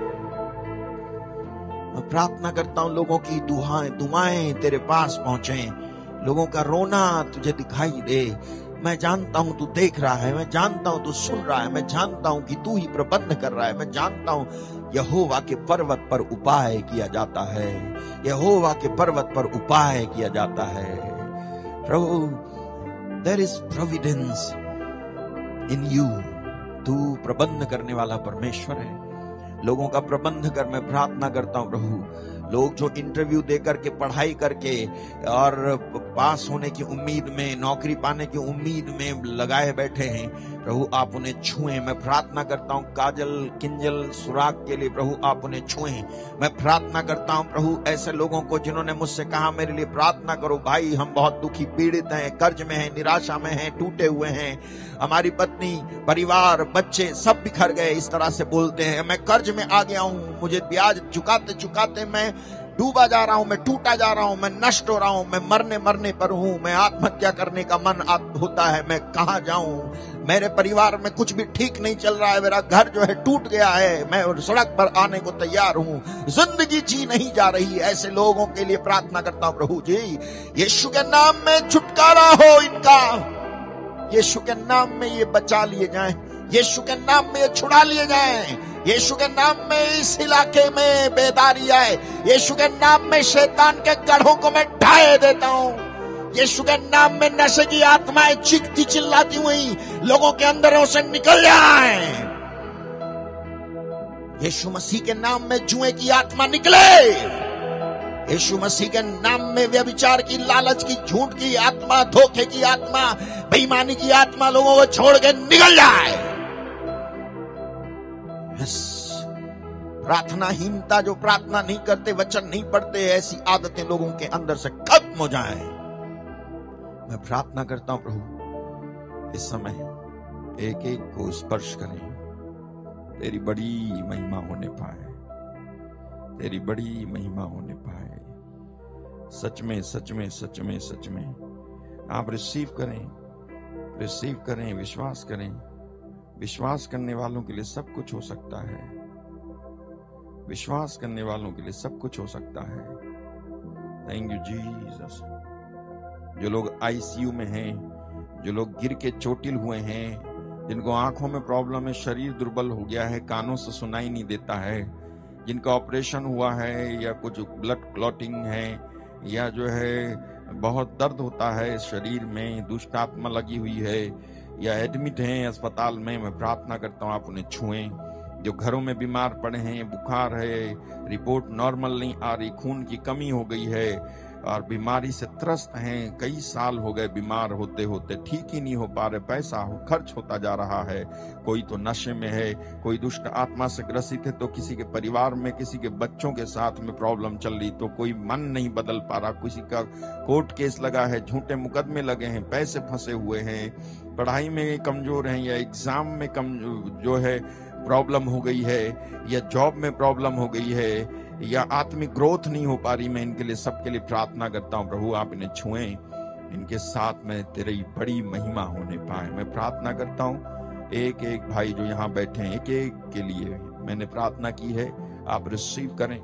मैं प्रार्थना करता हूं लोगों की दुआएं तेरे पास पहुंचे, लोगों का रोना तुझे दिखाई दे। मैं जानता हूं तू देख रहा है, मैं जानता हूं तू सुन रहा है, मैं जानता हूं कि तू ही प्रबंध कर रहा है, मैं जानता हूं यहोवा के पर्वत पर उपाय किया जाता है, यहोवा के पर्वत पर उपाय किया जाता है। प्रभु, there is providence in you. तू प्रबंध करने वाला परमेश्वर है। लोगों का प्रबंध कर, मैं प्रार्थना करता हूं प्रभु, लोग जो इंटरव्यू देकर के, पढ़ाई करके और पास होने की उम्मीद में, नौकरी पाने की उम्मीद में लगाए बैठे हैं, प्रभु आप उन्हें छुएं। मैं प्रार्थना करता हूं काजल, किंजल, सुराग के लिए प्रभु आप उन्हें छुएं। मैं प्रार्थना करता हूं प्रभु ऐसे लोगों को जिन्होंने मुझसे कहा मेरे लिए प्रार्थना करो, भाई हम बहुत दुखी, पीड़ित हैं, कर्ज में हैं, निराशा में हैं, टूटे हुए हैं, हमारी पत्नी, परिवार, बच्चे सब बिखर गए, इस तरह से बोलते हैं। मैं कर्ज में आ गया हूं, मुझे ब्याज चुकाते चुकाते मैं डूबा जा रहा हूं, मैं टूटा जा रहा हूं, मैं नष्ट हो रहा हूं, मैं मरने पर हूं, मैं आत्महत्या करने का मन होता है, मैं कहां जाऊं, मेरे परिवार में कुछ भी ठीक नहीं चल रहा है, मेरा घर जो है टूट गया है, मैं सड़क पर आने को तैयार हूं, जिंदगी जी नहीं जा रही। ऐसे लोगों के लिए प्रार्थना करता हूं प्रभु जी, यीशु के नाम में छुटकारा हो इनका, यीशु के नाम में ये बचा लिए जाएं, यीशु के नाम में ये छुड़ा लिए जाएं, यीशु के नाम में इस इलाके में बेदारी आए, यीशु के नाम में शैतान के गढ़ों को मैं ढाए देता हूं, यीशु के नाम में नशे की आत्माएं चीखती चिल्लाती हुई लोगों के अंदरों से निकल जाए, यीशु मसीह के नाम में जुए की आत्मा निकले, यीशु मसीह के नाम में व्यभिचार की, लालच की, झूठ की आत्मा, धोखे की आत्मा, बेईमानी की आत्मा लोगों को छोड़ के निकल जाए। प्रार्थनाहीनता, जो प्रार्थना नहीं करते, वचन नहीं पढ़ते, ऐसी आदतें लोगों के अंदर से खत्म हो जाएं। मैं प्रार्थना करता हूं प्रभु इस समय एक एक को स्पर्श करें, तेरी बड़ी महिमा होने पाए, तेरी बड़ी महिमा होने पाए। सच में सच में सच में सच में आप रिसीव करें, विश्वास करें। विश्वास करने वालों के लिए सब कुछ हो सकता है, विश्वास करने वालों के लिए सब कुछ हो सकता है। Thank you Jesus. जो लोग आईसीयू में हैं, जो लोग गिर के चोटिल हुए हैं, जिनको आंखों में प्रॉब्लम है, शरीर दुर्बल हो गया है, कानों से सुनाई नहीं देता है, जिनका ऑपरेशन हुआ है या कुछ ब्लड क्लॉटिंग है या जो है बहुत दर्द होता है शरीर में, दुष्ट आत्मा लगी हुई है या एडमिट हैं अस्पताल में, मैं प्रार्थना करता हूं आप उन्हें छुएं। जो घरों में बीमार पड़े हैं, बुखार है, रिपोर्ट नॉर्मल नहीं आ रही, खून की कमी हो गई है और बीमारी से त्रस्त हैं, कई साल हो गए बीमार होते होते, ठीक ही नहीं हो पा रहे, पैसा खर्च होता जा रहा है, कोई तो नशे में है, कोई दुष्ट आत्मा से ग्रसित है, तो किसी के परिवार में, किसी के बच्चों के साथ में प्रॉब्लम चल रही, तो कोई मन नहीं बदल पा रहा, किसी का कोर्ट केस लगा है, झूठे मुकदमे लगे हैं, पैसे फंसे हुए हैं, पढ़ाई में कमजोर हैं या एग्जाम में जो है प्रॉब्लम हो गई है या जॉब में प्रॉब्लम हो गई है या आत्मिक ग्रोथ नहीं हो पा रही। मैं इनके लिए, सबके लिए प्रार्थना करता हूं प्रभु आप इन्हें छुएं, इनके साथ में तेरी बड़ी महिमा होने पाए। मैं प्रार्थना करता हूं एक एक भाई जो यहाँ बैठे हैं, एक एक के लिए मैंने प्रार्थना की है, आप रिसीव करें।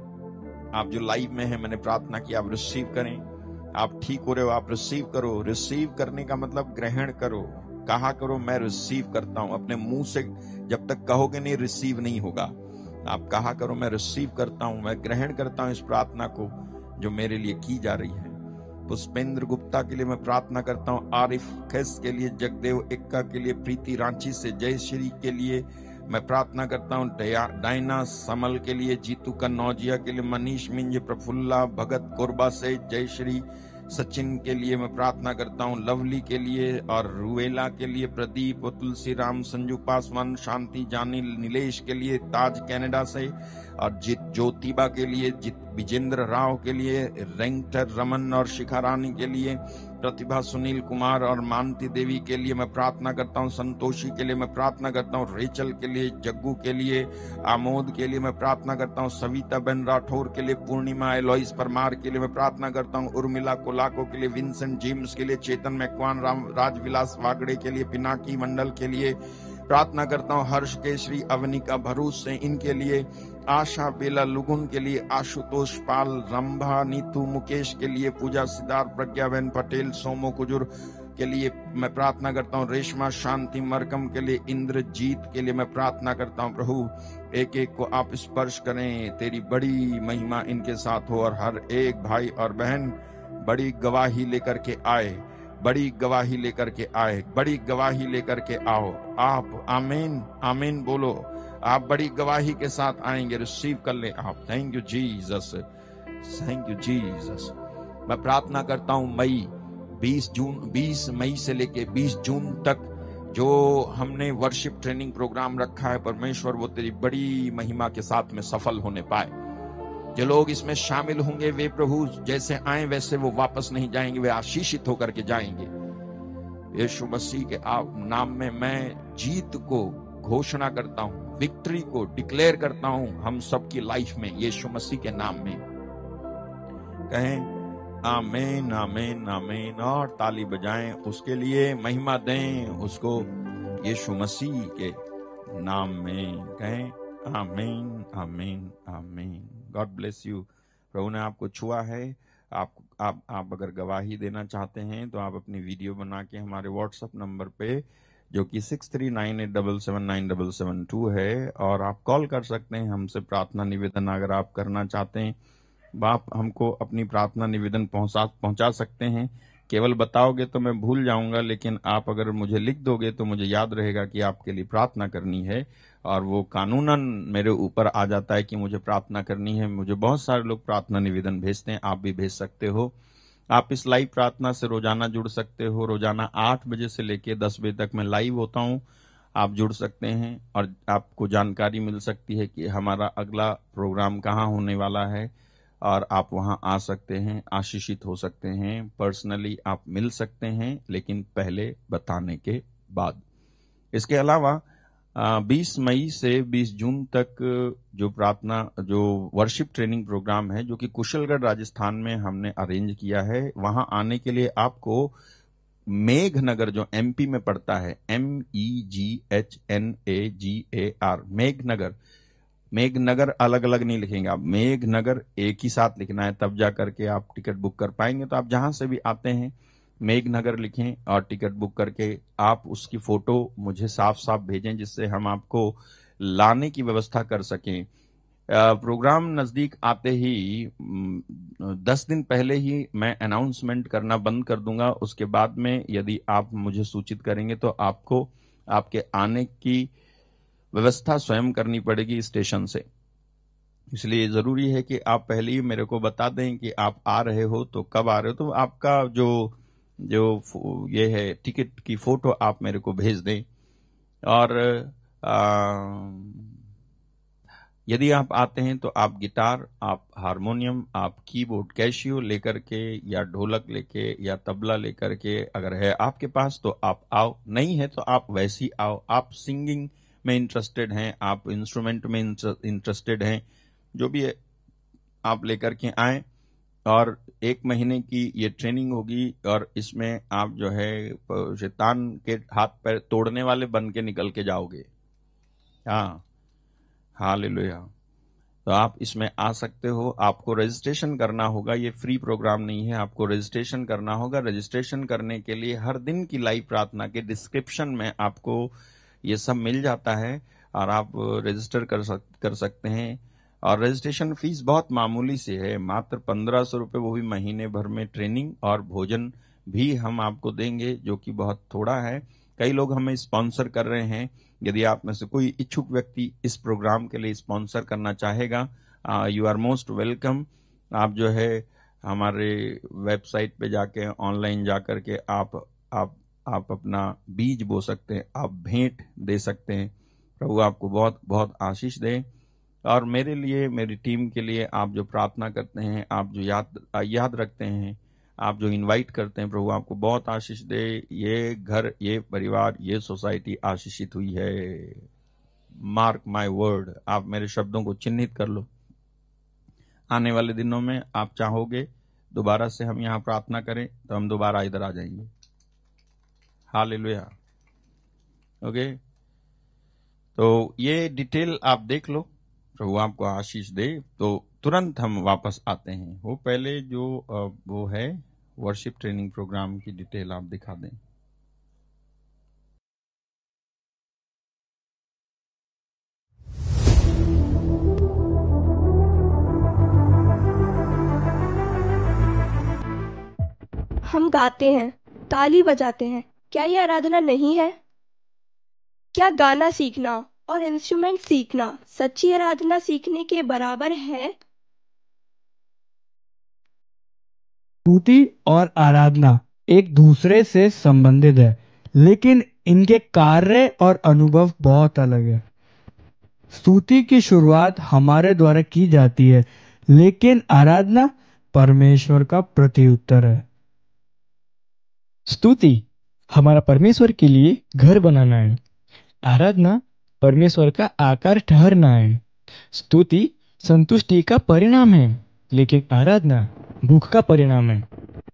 आप जो लाइव में हैं, मैंने प्रार्थना की, आप रिसीव करें। आप ठीक हो रहे हो, आप रिसीव करो। रिसीव करने का मतलब ग्रहण करो, कहा करो मैं रिसीव करता हूं। अपने मुंह से जब तक कहोगे नहीं, रिसीव नहीं होगा। आप कहा करो मैं रिसीव करता हूं, मैं ग्रहण करता हूं इस प्रार्थना को जो मेरे लिए की जा रही है। पुष्पेंद्र गुप्ता के लिए मैं प्रार्थना करता हूं, आरिफ खैस के लिए, जगदेव एक्का के लिए, प्रीति रांची से, जय श्री के लिए मैं प्रार्थना करता हूं, डायना समल के लिए, जीतू कन्नौजिया के लिए, मनीष मिंज, प्रफुल्ला भगत कोरबा से, जय श्री, सचिन के लिए मैं प्रार्थना करता हूं, लवली के लिए और रुवेला के लिए, प्रदीप, तुलसी राम, संजू पासवान, शांति जानी, नीलेश के लिए, ताज कनाडा से और ज्योतिबा के लिए, विजेंद्र राव के लिए, रेंगटर रमन और शिखा रानी के लिए, प्रतिभा, सुनील कुमार और मानती देवी के लिए मैं प्रार्थना करता हूं, संतोषी के लिए मैं प्रार्थना करता हूं, रेचल के लिए, जग्गू के लिए, आमोद के लिए मैं प्रार्थना करता हूं, सविता बेन राठौर के लिए, पूर्णिमा एलोइस परमार के लिए मैं प्रार्थना करता हूं, उर्मिला कोलाको के लिए, विंसेंट जेम्स के लिए, चेतन मैकवान, राजविलास वागड़े के लिए, पिनाकी मंडल के लिए प्रार्थना करता हूं, हर्ष केशरी, अवनिका भरूच से इनके लिए, आशा बेला लुगुन के लिए, आशुतोष पाल, रंभा, नीतू, मुकेश के लिए, पूजा सिद्धार्थ, प्रज्ञाबेन पटेल, सोमो कुजुर, के लिए मैं प्रार्थना करता हूँ, रेशमा, शांति, मरकम के लिए, इंद्रजीत के लिए मैं प्रार्थना करता हूँ। प्रभु एक एक को आप स्पर्श करें, तेरी बड़ी महिमा इनके साथ हो और हर एक भाई और बहन बड़ी गवाही लेकर के आए, बड़ी गवाही लेकर के आए, बड़ी गवाही लेकर के आओ आप। आमीन आमीन बोलो, आप बड़ी गवाही के साथ आएंगे, रिसीव कर ले आप। Thank you Jesus, thank you Jesus. मैं प्रार्थना करता हूं मई 20 मई से लेके 20 जून तक जो हमने वर्शिप ट्रेनिंग प्रोग्राम रखा है, परमेश्वर वो तेरी बड़ी महिमा के साथ में सफल होने पाए। जो लोग इसमें शामिल होंगे वे प्रभु जैसे आए वैसे वो वापस नहीं जाएंगे, वे आशीषित होकर के जाएंगे। यीशु मसीह के नाम में मैं जीत को घोषणा करता हूं, विक्ट्री को डिक्लेयर करता हूं हम सबकी लाइफ में, यीशु मसीह के नाम में। कहें आमीन आमीन आमीन और ताली बजाएं, उसके लिए महिमा दें उसको, यीशु मसीह के नाम में कहें आमीन आमीन आमीन। God bless you. प्रभु ने आपको छुआ है। आप अगर गवाही देना चाहते हैं तो आप अपनी वीडियो बना के हमारे व्हाट्सएप नंबर पे जो कि 6398779772 है, और आप कॉल कर सकते हैं। हमसे प्रार्थना निवेदन अगर आप करना चाहते हैं, आप हमको अपनी प्रार्थना निवेदन पहुंचा सकते हैं। केवल बताओगे तो मैं भूल जाऊंगा, लेकिन आप अगर मुझे लिख दोगे तो मुझे याद रहेगा कि आपके लिए प्रार्थना करनी है, और वो कानूनन मेरे ऊपर आ जाता है कि मुझे प्रार्थना करनी है। मुझे बहुत सारे लोग प्रार्थना निवेदन भेजते हैं, आप भी भेज सकते हो। आप इस लाइव प्रार्थना से रोजाना जुड़ सकते हो। रोजाना 8 बजे से लेके 10 बजे तक मैं लाइव होता हूँ, आप जुड़ सकते हैं और आपको जानकारी मिल सकती है कि हमारा अगला प्रोग्राम कहाँ होने वाला है, और आप वहां आ सकते हैं, आशीषित हो सकते हैं। पर्सनली आप मिल सकते हैं, लेकिन पहले बताने के बाद। इसके अलावा 20 मई से 20 जून तक जो वर्शिप ट्रेनिंग प्रोग्राम है, जो कि कुशलगढ़ राजस्थान में हमने अरेंज किया है, वहां आने के लिए आपको मेघनगर, जो एमपी में पड़ता है, MEGHNAGAR, मेघनगर अलग अलग नहीं लिखेंगे आप, मेघनगर एक ही साथ लिखना है, तब जा करके आप टिकट बुक कर पाएंगे। तो आप जहां से भी आते हैं मेघनगर लिखें और टिकट बुक करके आप उसकी फोटो मुझे साफ साफ भेजें, जिससे हम आपको लाने की व्यवस्था कर सकें। प्रोग्राम नजदीक आते ही 10 दिन पहले ही मैं अनाउंसमेंट करना बंद कर दूंगा। उसके बाद में यदि आप मुझे सूचित करेंगे तो आपको आपके आने की व्यवस्था स्वयं करनी पड़ेगी स्टेशन से। इसलिए जरूरी है कि आप पहले ही मेरे को बता दें कि आप आ रहे हो, तो कब आ रहे हो, तो आपका जो ये है टिकट की फोटो आप मेरे को भेज दें। और यदि आप आते हैं तो आप गिटार, आप हारमोनियम, आप कीबोर्ड, कैशियो लेकर के, या ढोलक लेके, या तबला लेकर के अगर है आपके पास तो आप आओ, नहीं है तो आप वैसे ही आओ। आप सिंगिंग में इंटरेस्टेड हैं, आप इंस्ट्रूमेंट में इंटरेस्टेड हैं, जो भी है आप लेकर के आए। और 1 महीने की ये ट्रेनिंग होगी, और इसमें आप जो है शैतान के हाथ पैर तोड़ने वाले बन के निकल के जाओगे। हाँ, हालेलुया। तो आप इसमें आ सकते हो। आपको रजिस्ट्रेशन करना होगा, ये फ्री प्रोग्राम नहीं है, आपको रजिस्ट्रेशन करना होगा। रजिस्ट्रेशन करने के लिए हर दिन की लाइव प्रार्थना के डिस्क्रिप्शन में आपको ये सब मिल जाता है, और आप रजिस्टर कर सकते हैं। और रजिस्ट्रेशन फीस बहुत मामूली से है, मात्र 1500 रुपये, वो भी महीने भर में ट्रेनिंग और भोजन भी हम आपको देंगे, जो कि बहुत थोड़ा है। कई लोग हमें स्पॉन्सर कर रहे हैं। यदि आप में से कोई इच्छुक व्यक्ति इस प्रोग्राम के लिए स्पॉन्सर करना चाहेगा, यू आर मोस्ट वेलकम। आप जो है हमारे वेबसाइट पे जाके, ऑनलाइन जाकर के आप अपना बीज बो सकते हैं, आप भेंट दे सकते हैं। प्रभु आपको बहुत बहुत आशीष दे। और मेरे लिए, मेरी टीम के लिए आप जो प्रार्थना करते हैं, आप जो याद रखते हैं, आप जो इनवाइट करते हैं, प्रभु आपको बहुत आशीष दे। ये घर, ये परिवार, ये सोसाइटी आशीषित हुई है। मार्क माय वर्ड, आप मेरे शब्दों को चिन्हित कर लो। आने वाले दिनों में आप चाहोगे दोबारा से हम यहाँ प्रार्थना करें तो हम दोबारा इधर आ जाएंगे। हालेलुया। ओके, तो ये डिटेल आप देख लो। प्रभु आपको आशीष दे। तो तुरंत हम वापस आते हैं। वो पहले जो वो है वर्शिप ट्रेनिंग प्रोग्राम की डिटेल आप दिखा दें। हम गाते हैं, ताली बजाते हैं, क्या ये आराधना नहीं है? क्या गाना सीखना और इंस्ट्रूमेंट सीखना सच्ची आराधना सीखने के बराबर है? स्तुति और आराधना एक दूसरे से संबंधित है, लेकिन इनके कार्य और अनुभव बहुत अलग है। स्तुति की शुरुआत हमारे द्वारा की जाती है, लेकिन आराधना परमेश्वर का प्रत्युत्तर है। स्तुति हमारा परमेश्वर के लिए घर बनाना है, आराधना परमेश्वर का आकार ठहरना है। स्तुति संतुष्टि का परिणाम है, लेकिन आराधना भूख का परिणाम है।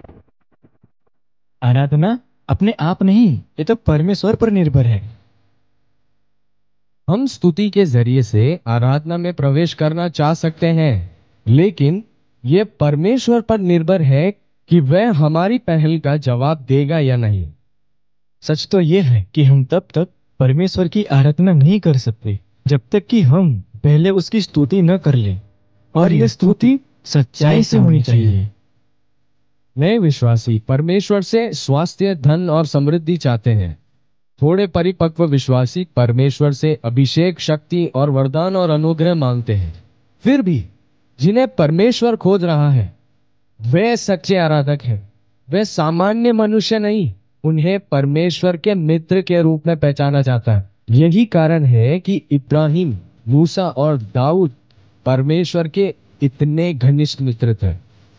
आराधना अपने आप नहीं, ये तो परमेश्वर पर निर्भर है। हम स्तुति के जरिए से आराधना में प्रवेश करना चाह सकते हैं, लेकिन ये परमेश्वर पर निर्भर है कि वह हमारी पहल का जवाब देगा या नहीं। सच तो ये है कि हम तब तक परमेश्वर की आराधना नहीं कर सकते जब तक कि हम पहले उसकी स्तुति न कर लें, और यह स्तुति सच्चाई से होनी चाहिए। नए विश्वासी परमेश्वर से स्वास्थ्य, धन और समृद्धि चाहते हैं। थोड़े परिपक्व विश्वासी परमेश्वर से अभिषेक, शक्ति और वरदान और अनुग्रह मांगते हैं। फिर भी जिन्हें परमेश्वर खोज रहा है वे सच्चे आराधक हैं। वे सामान्य मनुष्य नहीं, उन्हें परमेश्वर के मित्र के रूप में पहचाना जाता है। यही कारण है कि इब्राहिम, मूसा और दाऊद परमेश्वर के इतने घनिष्ठ मित्र थे।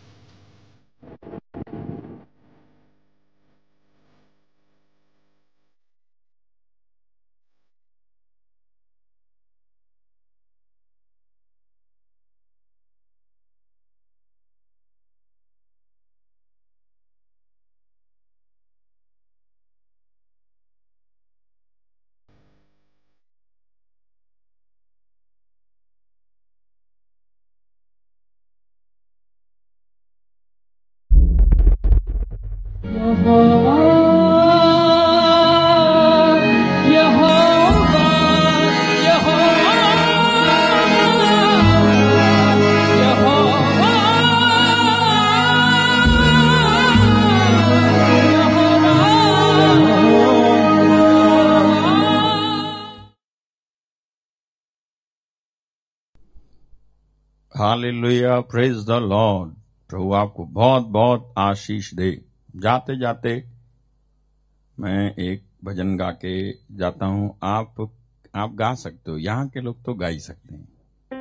Hallelujah, praise the Lord. प्रभु आपको बहुत बहुत आशीष दे। जाते जाते मैं एक भजन गा के जाता हूं। आप गा सकते हो, यहाँ के लोग तो गा ही सकते हैं।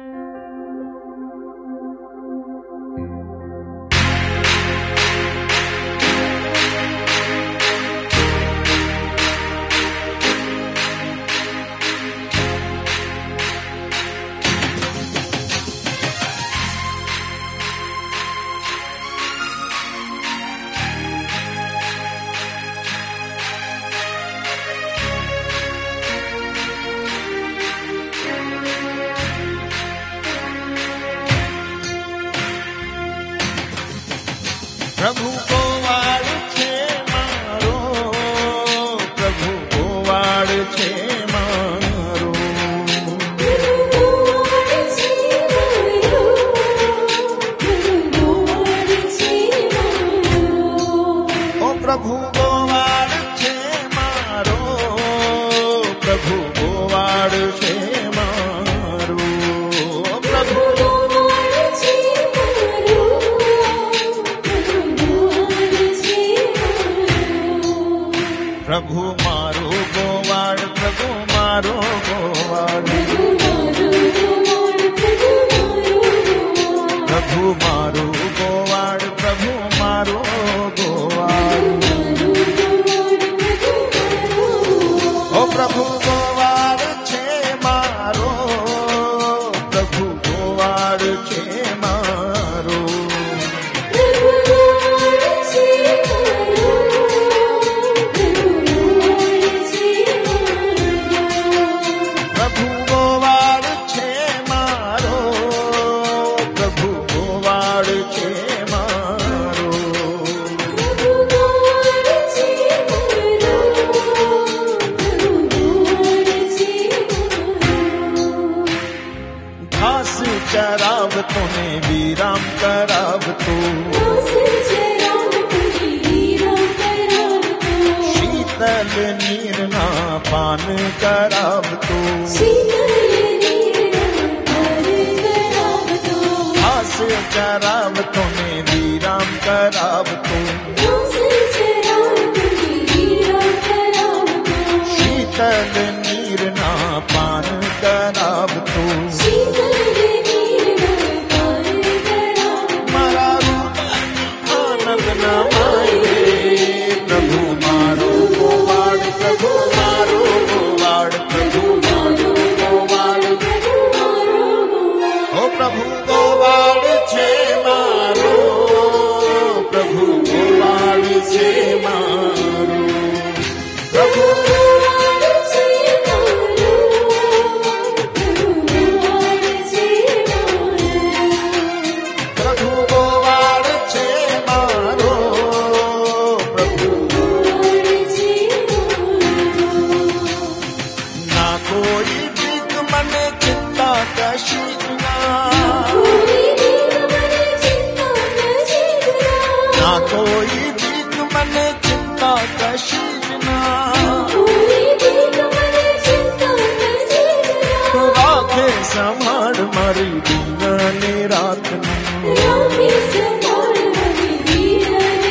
प्रभु को वाड़ छे मारो, प्रभु को वाड़ छे मारो, ओ प्रभु को वाड़ छे मारो, प्रभु को वाड़ छे मारो, प्रभु प्रभु मारो गोवाड़, प्रभु मारो गोवाड़, प्रभु मारो गोवाड़, प्रभु मारो गोवाड़, ओ प्रभु गोवाड़ छे मारो, प्रभु गोवाड़ छे मारो, चराव तूने विराम कराव तू, पान कराव तो, घास चराव तो ने विराम कराव तो, शीतल नीर ना पान कराव तो, मारा रूप आनंद न माए प्रभु मारो गोवाड़, प्रभु मारो गोवाड़, प्रभु मारो गोवाड़, ओ प्रभु गोवाड़ छे मारो, प्रभु गोवाड़ छे मारो, प्रभु संभाड़ मारी दिन ने रात में, राखे संभाड़ मारी दिन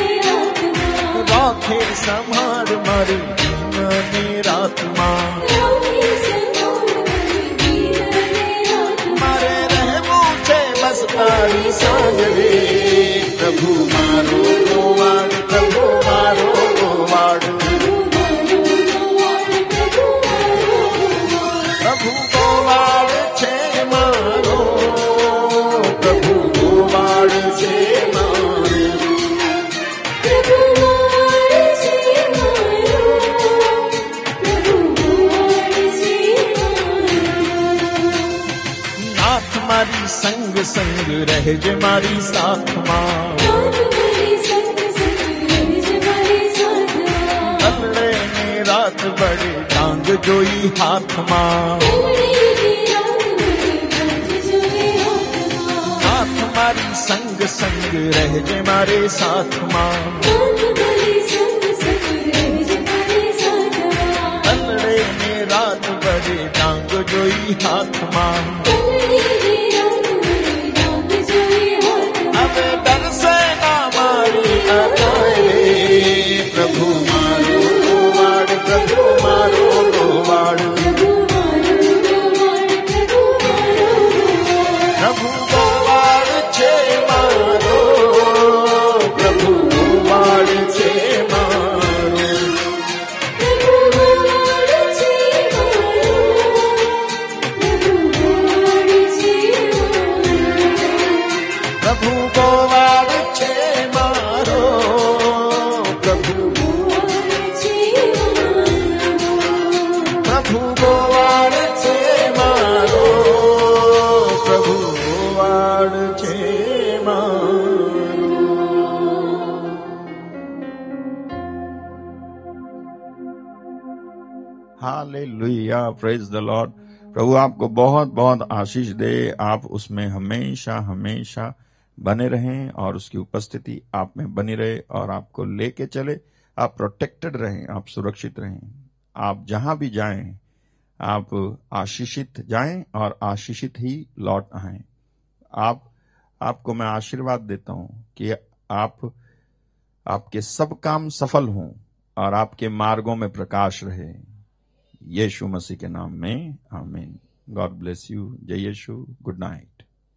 ने रात मां, मारे रहमू छे बस तारी सांगरे, प्रभु मारो गोवाड़, प्रभु मारो गोवाड़, प्रभु गोवाड़ छे मारो, प्रभु गोवाड़ छे मारो, नाथ मारी संग संग रहजे मारी साथ मां, तलड़े ने रात बड़े टांग जोई हाथ मां, नाथ मारी संग संग रहजे मारे साथ मां, तलड़े ने रात बड़े टांग जोई हाथ मां, अब डर से ना मारी अकाए, प्रभु मारो गोवाड़, प्रभु मारो गोवाड़, प्रभु गोवाड़ छे मारो, प्रभु गोवाड़ छे मारो, प्रभु गोवाड़ छे मारो, प्रभु गोवाड़ छे मारो, प्रभु गोवाड़ छे मारो, प्रभु गोवाड़ छे मारो। Hallelujah, praise the Lord. प्रभु आपको बहुत बहुत आशीष दे, आप उसमें हमेशा हमेशा बने रहें और उसकी उपस्थिति आप में बनी रहे और आपको लेके चले, आप प्रोटेक्टेड रहें, आप सुरक्षित रहें, आप जहां भी जाएं आप आशीषित जाएं और आशीषित ही लौट आएं। आपको मैं आशीर्वाद देता हूं कि आपके सब काम सफल हों और आपके मार्गों में प्रकाश रहे, यीशु मसीह के नाम में amen. God bless you. Yeshu यीशु। Good night.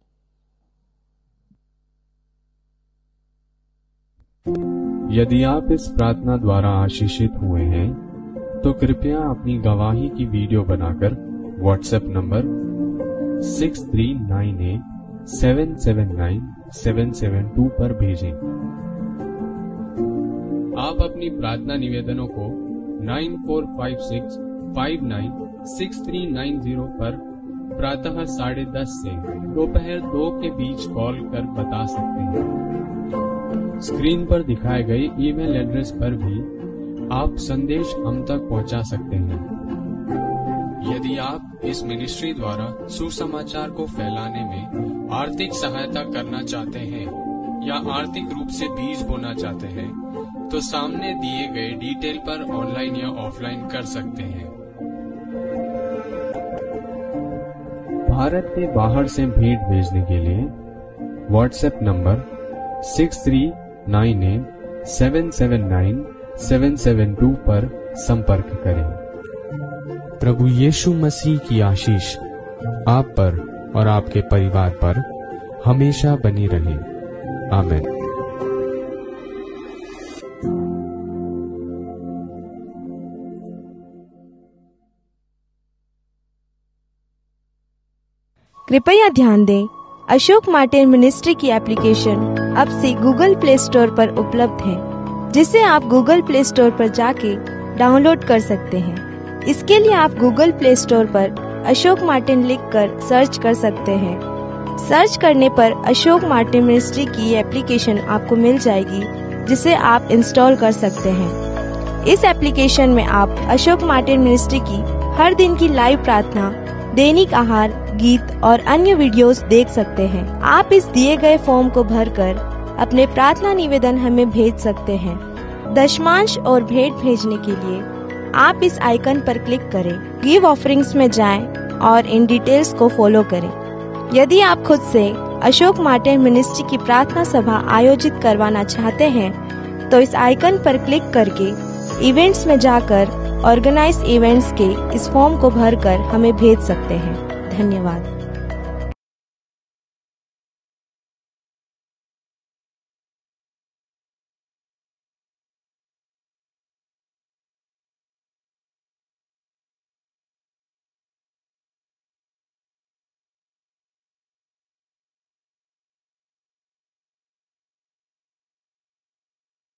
यदि आप इस प्रार्थना द्वारा आशीषित हुए हैं तो कृपया अपनी गवाही की वीडियो बनाकर व्हाट्सएप नंबर 6398779772 पर भेजें। आप अपनी प्रार्थना निवेदनों को 9456596390 पर प्रातः 10:30 से दोपहर 2 के बीच कॉल कर बता सकते हैं। स्क्रीन पर दिखाए गए ईमेल एड्रेस पर भी आप संदेश हम तक पहुंचा सकते हैं। यदि आप इस मिनिस्ट्री द्वारा सुसमाचार को फैलाने में आर्थिक सहायता करना चाहते हैं या आर्थिक रूप से बीज बोना चाहते हैं तो सामने दिए गए डिटेल पर ऑनलाइन या ऑफलाइन कर सकते हैं। भारत के बाहर से भेंट भेजने के लिए व्हाट्सएप नंबर 6398779772 पर संपर्क करें। प्रभु यीशु मसीह की आशीष आप पर और आपके परिवार पर हमेशा बनी रहे। आमीन। कृपया ध्यान दें, अशोक मार्टिन मिनिस्ट्री की एप्लीकेशन अब से गूगल प्ले स्टोर पर उपलब्ध है, जिसे आप गूगल प्ले स्टोर पर जाके डाउनलोड कर सकते हैं। इसके लिए आप गूगल प्ले स्टोर पर अशोक मार्टिन लिखकर सर्च कर सकते हैं। सर्च करने पर अशोक मार्टिन मिनिस्ट्री की एप्लीकेशन आपको मिल जाएगी, जिसे आप इंस्टॉल कर सकते हैं। इस एप्लीकेशन में आप अशोक मार्टिन मिनिस्ट्री की हर दिन की लाइव प्रार्थना, दैनिक आहार, गीत और अन्य वीडियोस देख सकते हैं। आप इस दिए गए फॉर्म को भरकर अपने प्रार्थना निवेदन हमें भेज सकते हैं। दशमांश और भेंट भेजने के लिए आप इस आइकन पर क्लिक करें, गिव ऑफरिंग्स में जाएं और इन डिटेल्स को फॉलो करें। यदि आप खुद से अशोक मार्टिन मिनिस्ट्री की प्रार्थना सभा आयोजित करवाना चाहते हैं, तो इस आइकन पर क्लिक करके इवेंट्स में जाकर ऑर्गेनाइज इवेंट्स के इस फॉर्म को भरकर हमें भेज सकते हैं। धन्यवाद।